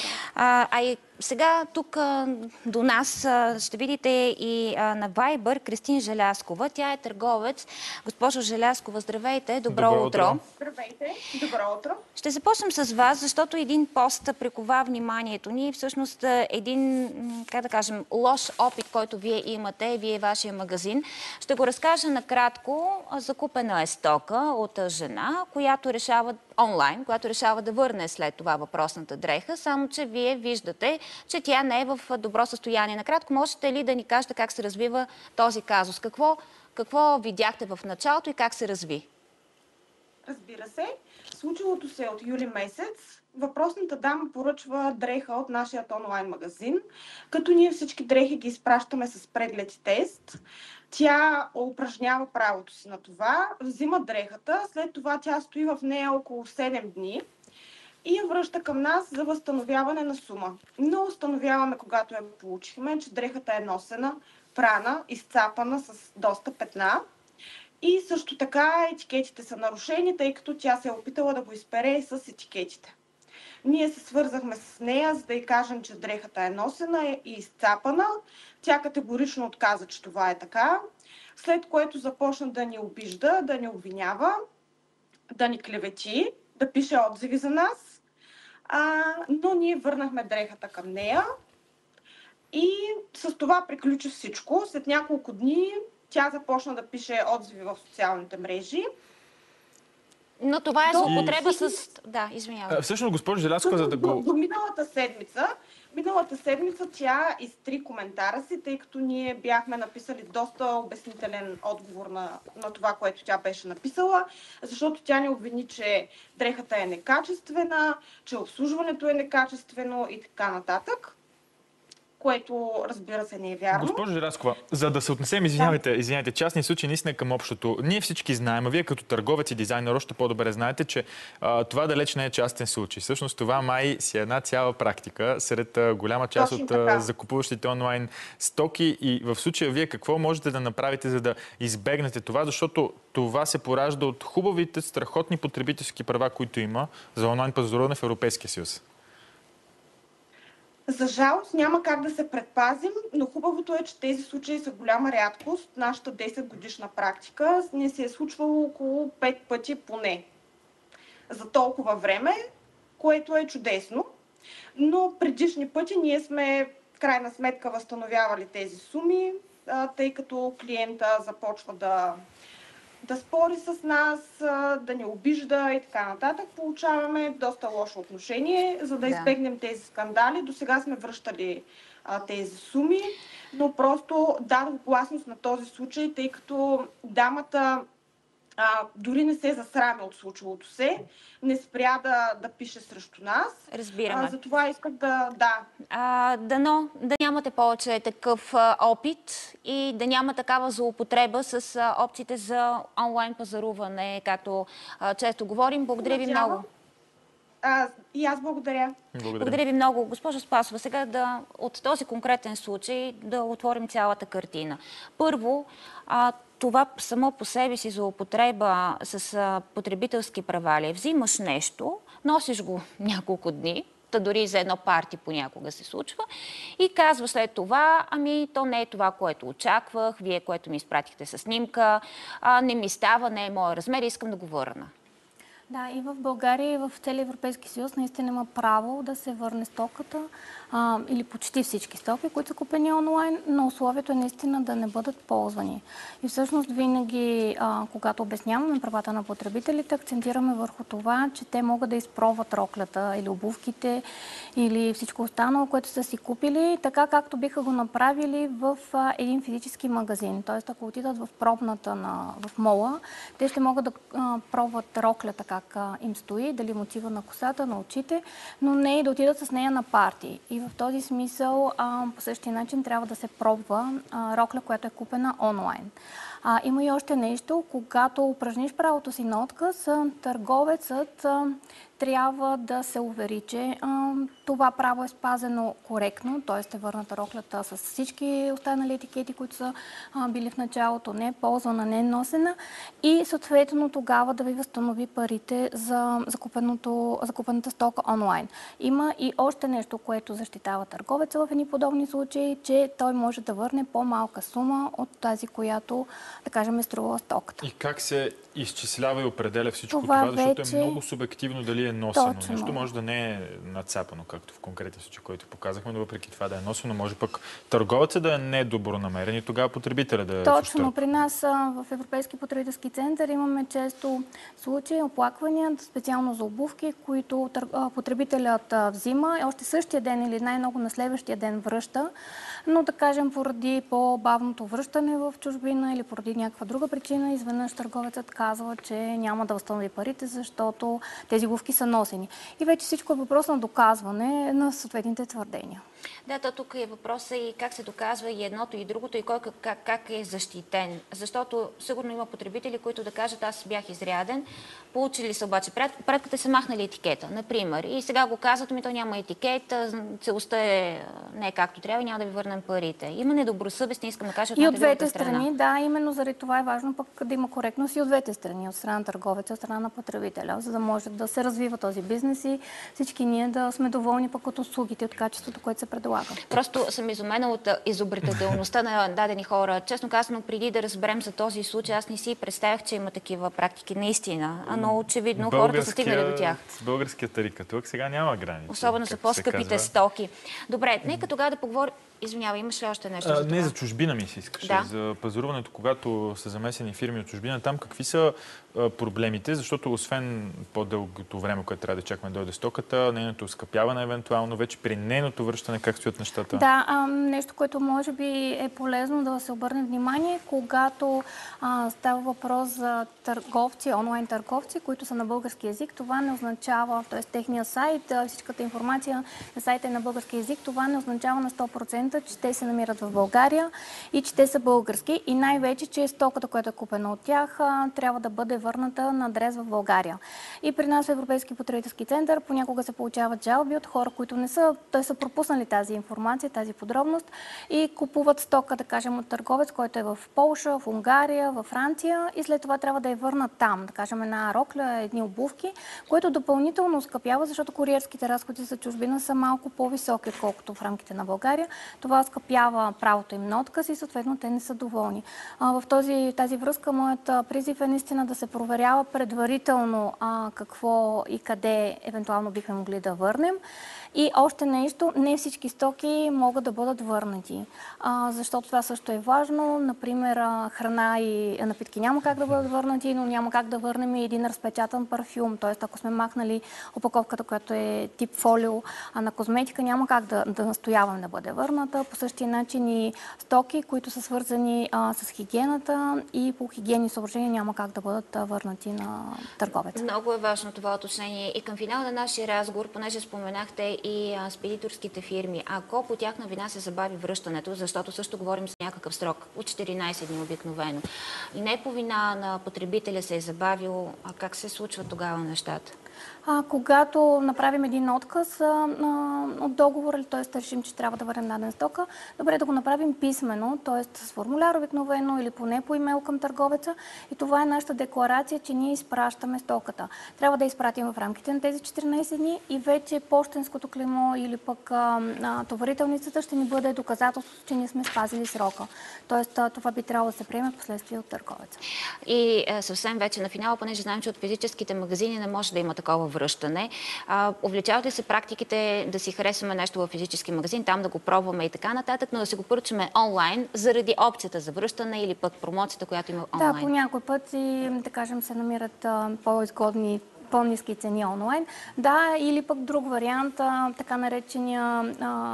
И сега тук до нас ще видите и на Viber Кристин Желязкова. Тя е търговец. Госпожо Желязкова, здравейте. Добро утро. Здравейте. Добро утро. Ще започнем с вас, защото един пост прикова вниманието ни. Всъщност един, как да кажем, лош опит, който вие имате, вие вашия магазин. Ще го разкажа накратко. Закупена е стока от жена, която решава онлайн, която решава да върне след това въпросната дреха, само че вие виждате, че тя не е в добро състояние. Накратко, можете ли да ни кажете как се развива този казус? Какво видяхте в началото и как се разви? Разбира се. Случилото се от юли месец. Въпросната дама поръчва дреха от нашия онлайн магазин, като ние всички дрехи ги изпращаме с преглед и тест. Тя упражнява правото си на това, взима дрехата, след това тя стои в нея около 7 дни и я връща към нас за възстановяване на сума. Но установяваме, когато я получихме, че дрехата е носена, прана, изцапана с доста петна. И също така етикетите са нарушени, тъй като тя се е опитала да го изпере с етикетите. Ние се свързахме с нея, за да й кажем, че дрехата е носена и изцапана. Тя категорично отказа, че това е така, след което започна да ни обижда, да ни обвинява, да ни клевети, да пише отзиви за нас. Но ние върнахме дрехата към нея и с това приключи всичко. След няколко дни тя започна да пише отзиви в социалните мрежи. Но това е злоупотреба с... Да, извинявам. Всъщност, госпожо Желязкова, за да го... До миналата седмица тя изтри коментара си, тъй като ние бяхме написали доста обяснителен отговор на това, което тя беше написала, защото тя ни обвини, че дрехата е некачествена, че обслужването е некачествено и така нататък, което, разбира се, не е вярно. Госпожо Желязкова, за да се отнесем, извинявайте, частни случаи наистина към общото. Ние всички знаем, а вие като търговец и дизайнер още по-добре знаете, че това далеч не е частен случай. Всъщност това май си е една цяла практика сред голяма част от закупуващите онлайн стоки. И в случая вие какво можете да направите, за да избегнете това, защото това се поражда от хубавите, страхотни потребителски права, които има за онлайн пазаруване в Европейския съюз? За жалост няма как да се предпазим, но хубавото е, че тези случаи са голяма рядкост. Нашата 10-годишна практика не се е случвало около 5 пъти поне за толкова време, което е чудесно. Но предишни пъти ние сме в крайна сметка възстановявали тези суми, тъй като клиента започва да спори с нас, да ни обижда и така нататък. Получаваме доста лошо отношение, за да избегнем тези скандали. До сега сме връщали тези суми, но просто дадох гласност на този случай, тъй като дамата дори не се засрами от случилото се, не спря да пише срещу нас. Разбираме. Затова исках да... Дано да нямате повече такъв опит и да няма такава злоупотреба с опциите за онлайн пазаруване, както често говорим. Благодаря ви много. И аз благодаря. Благодаря ви много. Госпожо Спасова, сега от този конкретен случай да отворим цялата картина. Първо, това само по себе си злоупотреба с потребителски права ли? Взимаш нещо, носиш го няколко дни, дори за едно парти понякога се случва, и казва след това, то не е това, което очаквах, вие, което ми изпратихте със снимка, не ми става, не е моя размер, искам да го върна. Да, и в България, и в целия Европейски съюз наистина има право да се върне стоката или почти всички стоки, които са купени онлайн, но условието е наистина да не бъдат ползвани. И всъщност винаги, когато обясняваме правата на потребителите, акцентираме върху това, че те могат да изпробват роклята или обувките или всичко останало, което са си купили, така както биха го направили в един физически магазин. Тоест, ако отидат в пробната в мола, те ще могат да пробват роклята как им стои, дали мотива на косата, на очите, но не и да отидат с нея на парти. И в този смисъл по същия начин трябва да се пробва рокля, която е купена онлайн. Има и още нещо, когато упражниш правото си на отказ, търговецът трябва да се увери, че това право е спазено коректно, т.е. е върната роклята с всички останали етикети, които са били в началото, не е ползвана, не е носена и съответно тогава да ви възстанови парите за закупената стока онлайн. Има и още нещо, което защитава търговеца в едни подобни случаи, че той може да върне по-малка сума от тази, която, да кажем, е струвала стоката. И как се изчислява и определя всичко това, защото е много субективно дали е носено. Точно. Нещо може да не е нацапано, както в конкретен случай, който показахме, но въпреки това да е носено, може пък търговецът да е недобронамерен и тогава потребителя да е Точно. При нас в Европейски потребителски център имаме често случаи, оплаквания, специално за обувки, които потребителят взима и още същия ден или най-много на следващия ден връща, но да кажем поради по-бавното връщане в чужбина или поради някаква друга причина, изведнъж търговецът казва, че няма да възстанови парите, защото тези обувки са носени. И вече всичко е въпрос на доказване на съответните твърдения. Да, то тук е въпросът и как се доказва и едното и другото и кой как е защитен. Защото сигурно има потребители, които да кажат, аз бях изряден, получили са обаче пратката, са махнали етикета, например. И сега го казват, то няма етикет, целостта не е както трябва и няма да ви върнем парите. Има недобросъвестни, искам да кажа, и от двете страни. Да, именно заради това е важно пък да има коректност и от двете страни, от страна на търговеца, от страна на потребителя, за да може да се развива този бизнес и всички ние да сме доволни пък от услугите, от качеството, което се предлага. Просто съм изумена от изобретателността на дадени хора. Честно казано, преди да разберем за този случай, аз не си представях, че има такива практики наистина, но очевидно хората са стигнали до тях. Българският тарикатлък сега няма граници. Особено за по-скъпите стоки. Добре, нека тогава да поговорим. Извинявай, имаш ли още нещо за това? Не, за чужбина ми се искаше. Да. За пазаруването, когато са замесени фирми от чужбина, там какви са проблемите? Защото освен по-дългото време, което трябва да чакаме да дойде стоката, нейното оскъпяване евентуално, вече при нейното връщане, как стоят нещата? Да, нещо, което може би е полезно да се обърне внимание, когато става въпрос за търговци, онлайн търговци, които са на български език, това не означава, т.е. техния сайт, всичката информация на сайта е на български език, това не означава на 100%, че те се намират в България и че те са български и най-вече, че стоката, която е купена от тях, трябва да бъде върната на адрес в България. И при нас в Европейски потребителски център понякога се получават жалби от хора, които не са, те са пропуснали тази информация, тази подробност и купуват стока, да кажем, от търговец, който е в Полша, в Унгария, в Франция и след това трябва да я върнат там, да кажем една рокля, едни обувки, което допълнително оскъпява, защото куриерските разходи за чужбина са малко по-високи, отколкото в рамките на България. Това оскъпява правото им на отказ и съответно те не са доволни. В тази връзка моят призив е наистина да се проверява предварително какво и къде евентуално бихме могли да върнем. И още нещо, не всички стоки могат да бъдат върнати, защото това също е важно. Например, храна и напитки няма как да бъдат върнати, но няма как да върнем и един разпечатан парфюм. Тоест, ако сме махнали опаковката, която е тип фолио на козметика, няма как да настояваме да бъде върната. По същия начин и стоки, които са свързани с хигиената и по хигиенни съображения няма как да бъдат върнати на търговеца. Много е важно това уточнение. И към финала на нашия разговор, понеже споменахте и спедиторските фирми, ако по тяхна вина се забави връщането, защото също говорим за някакъв срок от 14 дни обикновено, и не по вина на потребителя се е забавил, а как се случва тогава нещата? Когато направим един отказ от договора, т.е. решим, че трябва да върнем дадена стока, добре да го направим писмено, т.е. с формуляр обикновено или поне по имейл към търговеца. И това е нашата декларация, че ние изпращаме стоката. Трябва да изпратим в рамките на тези 14 дни и вече пощенското клеймо или пък товарителницата ще ни бъде доказателство, че ние сме спазили срока. Тоест това би трябвало да се приеме последствие от търговеца. И съвсем вече на финала, понеже знаем, че от физическите магазини не може да има такова връщане. Увлечават ли се практиките да си харесваме нещо в физически магазин, там да го пробваме и така нататък, но да си го поръчаме онлайн заради опцията за връщане или пък промоцията, която има онлайн? Да, по някой път и, да кажем, се намират по-изгодни, по-ниски цени онлайн. Да, или пък друг вариант, така наречения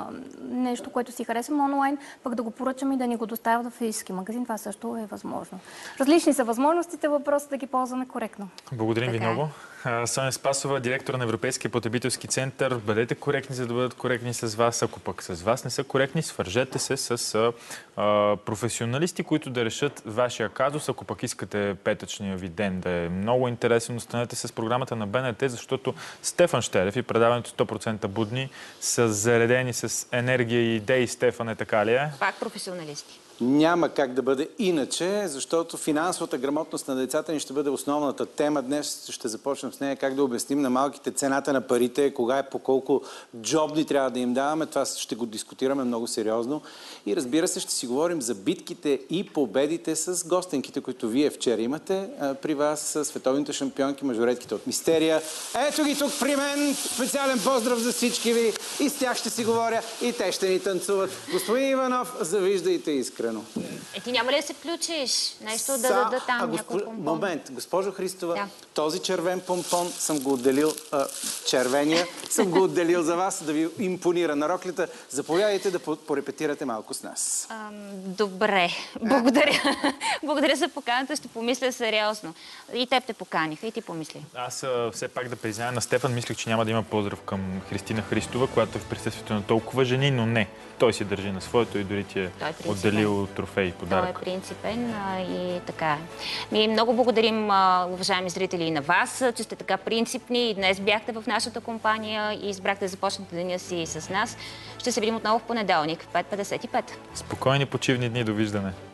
нещо, което си харесваме онлайн, пък да го поръчаме и да ни го доставят в физически магазин. Това също е възможно. Различни са възможностите, въпросът да ги ползваме коректно. Благодарим ви много. Соня Спасова, директор на Европейския потребителски център. Бъдете коректни, за да бъдат коректни с вас. Ако пък с вас не са коректни, свържете се с професионалисти, които да решат вашия казус. Ако пък искате петъчния ви ден да е много интересен, останете с програмата на БНТ, защото Стефан Щерев и предаването 100% будни са заредени с енергия и идеи. Стефан, е така ли е? Пак професионалисти. Няма как да бъде иначе, защото финансовата грамотност на децата ни ще бъде основната тема. Днес ще започнем с нея как да обясним на малките цената на парите, кога и по колко джобни трябва да им даваме. Това ще го дискутираме много сериозно. И разбира се, ще си говорим за битките и победите с гостенките, които вие вчера имате при вас, с световните шампионки, мажоретките от Мистерия. Ето ги тук при мен. Специален поздрав за всички ви. И с тях ще си говоря, и те ще ни танцуват. Господин Иванов, завиждайте искрено. Ти няма ли да се включиш? Нещо да даде там някой помпон? Момент, госпожо Христова, този червен помпон съм го отделил, червения, съм го отделил за вас, да ви импонира на роклята. Заповядайте да порепетирате малко с нас. Добре, благодаря. Благодаря за поканата, ще помисля сериозно. И теб те поканиха, и ти помисли. Аз все пак да призная на Стефан, мислех, че няма да има поздрав към Христина Христова, която е в присъствието на толкова жени, но не. Той си държи на своето и дори ти е отделил трофей и подарък. Той е принципен и така е. Много благодарим, уважаеми зрители, и на вас, че сте така принципни и днес бяхте в нашата компания и избрахте да започнете деня си с нас. Ще се видим отново в понеделник в 5:55. Спокойни почивни дни, довиждане.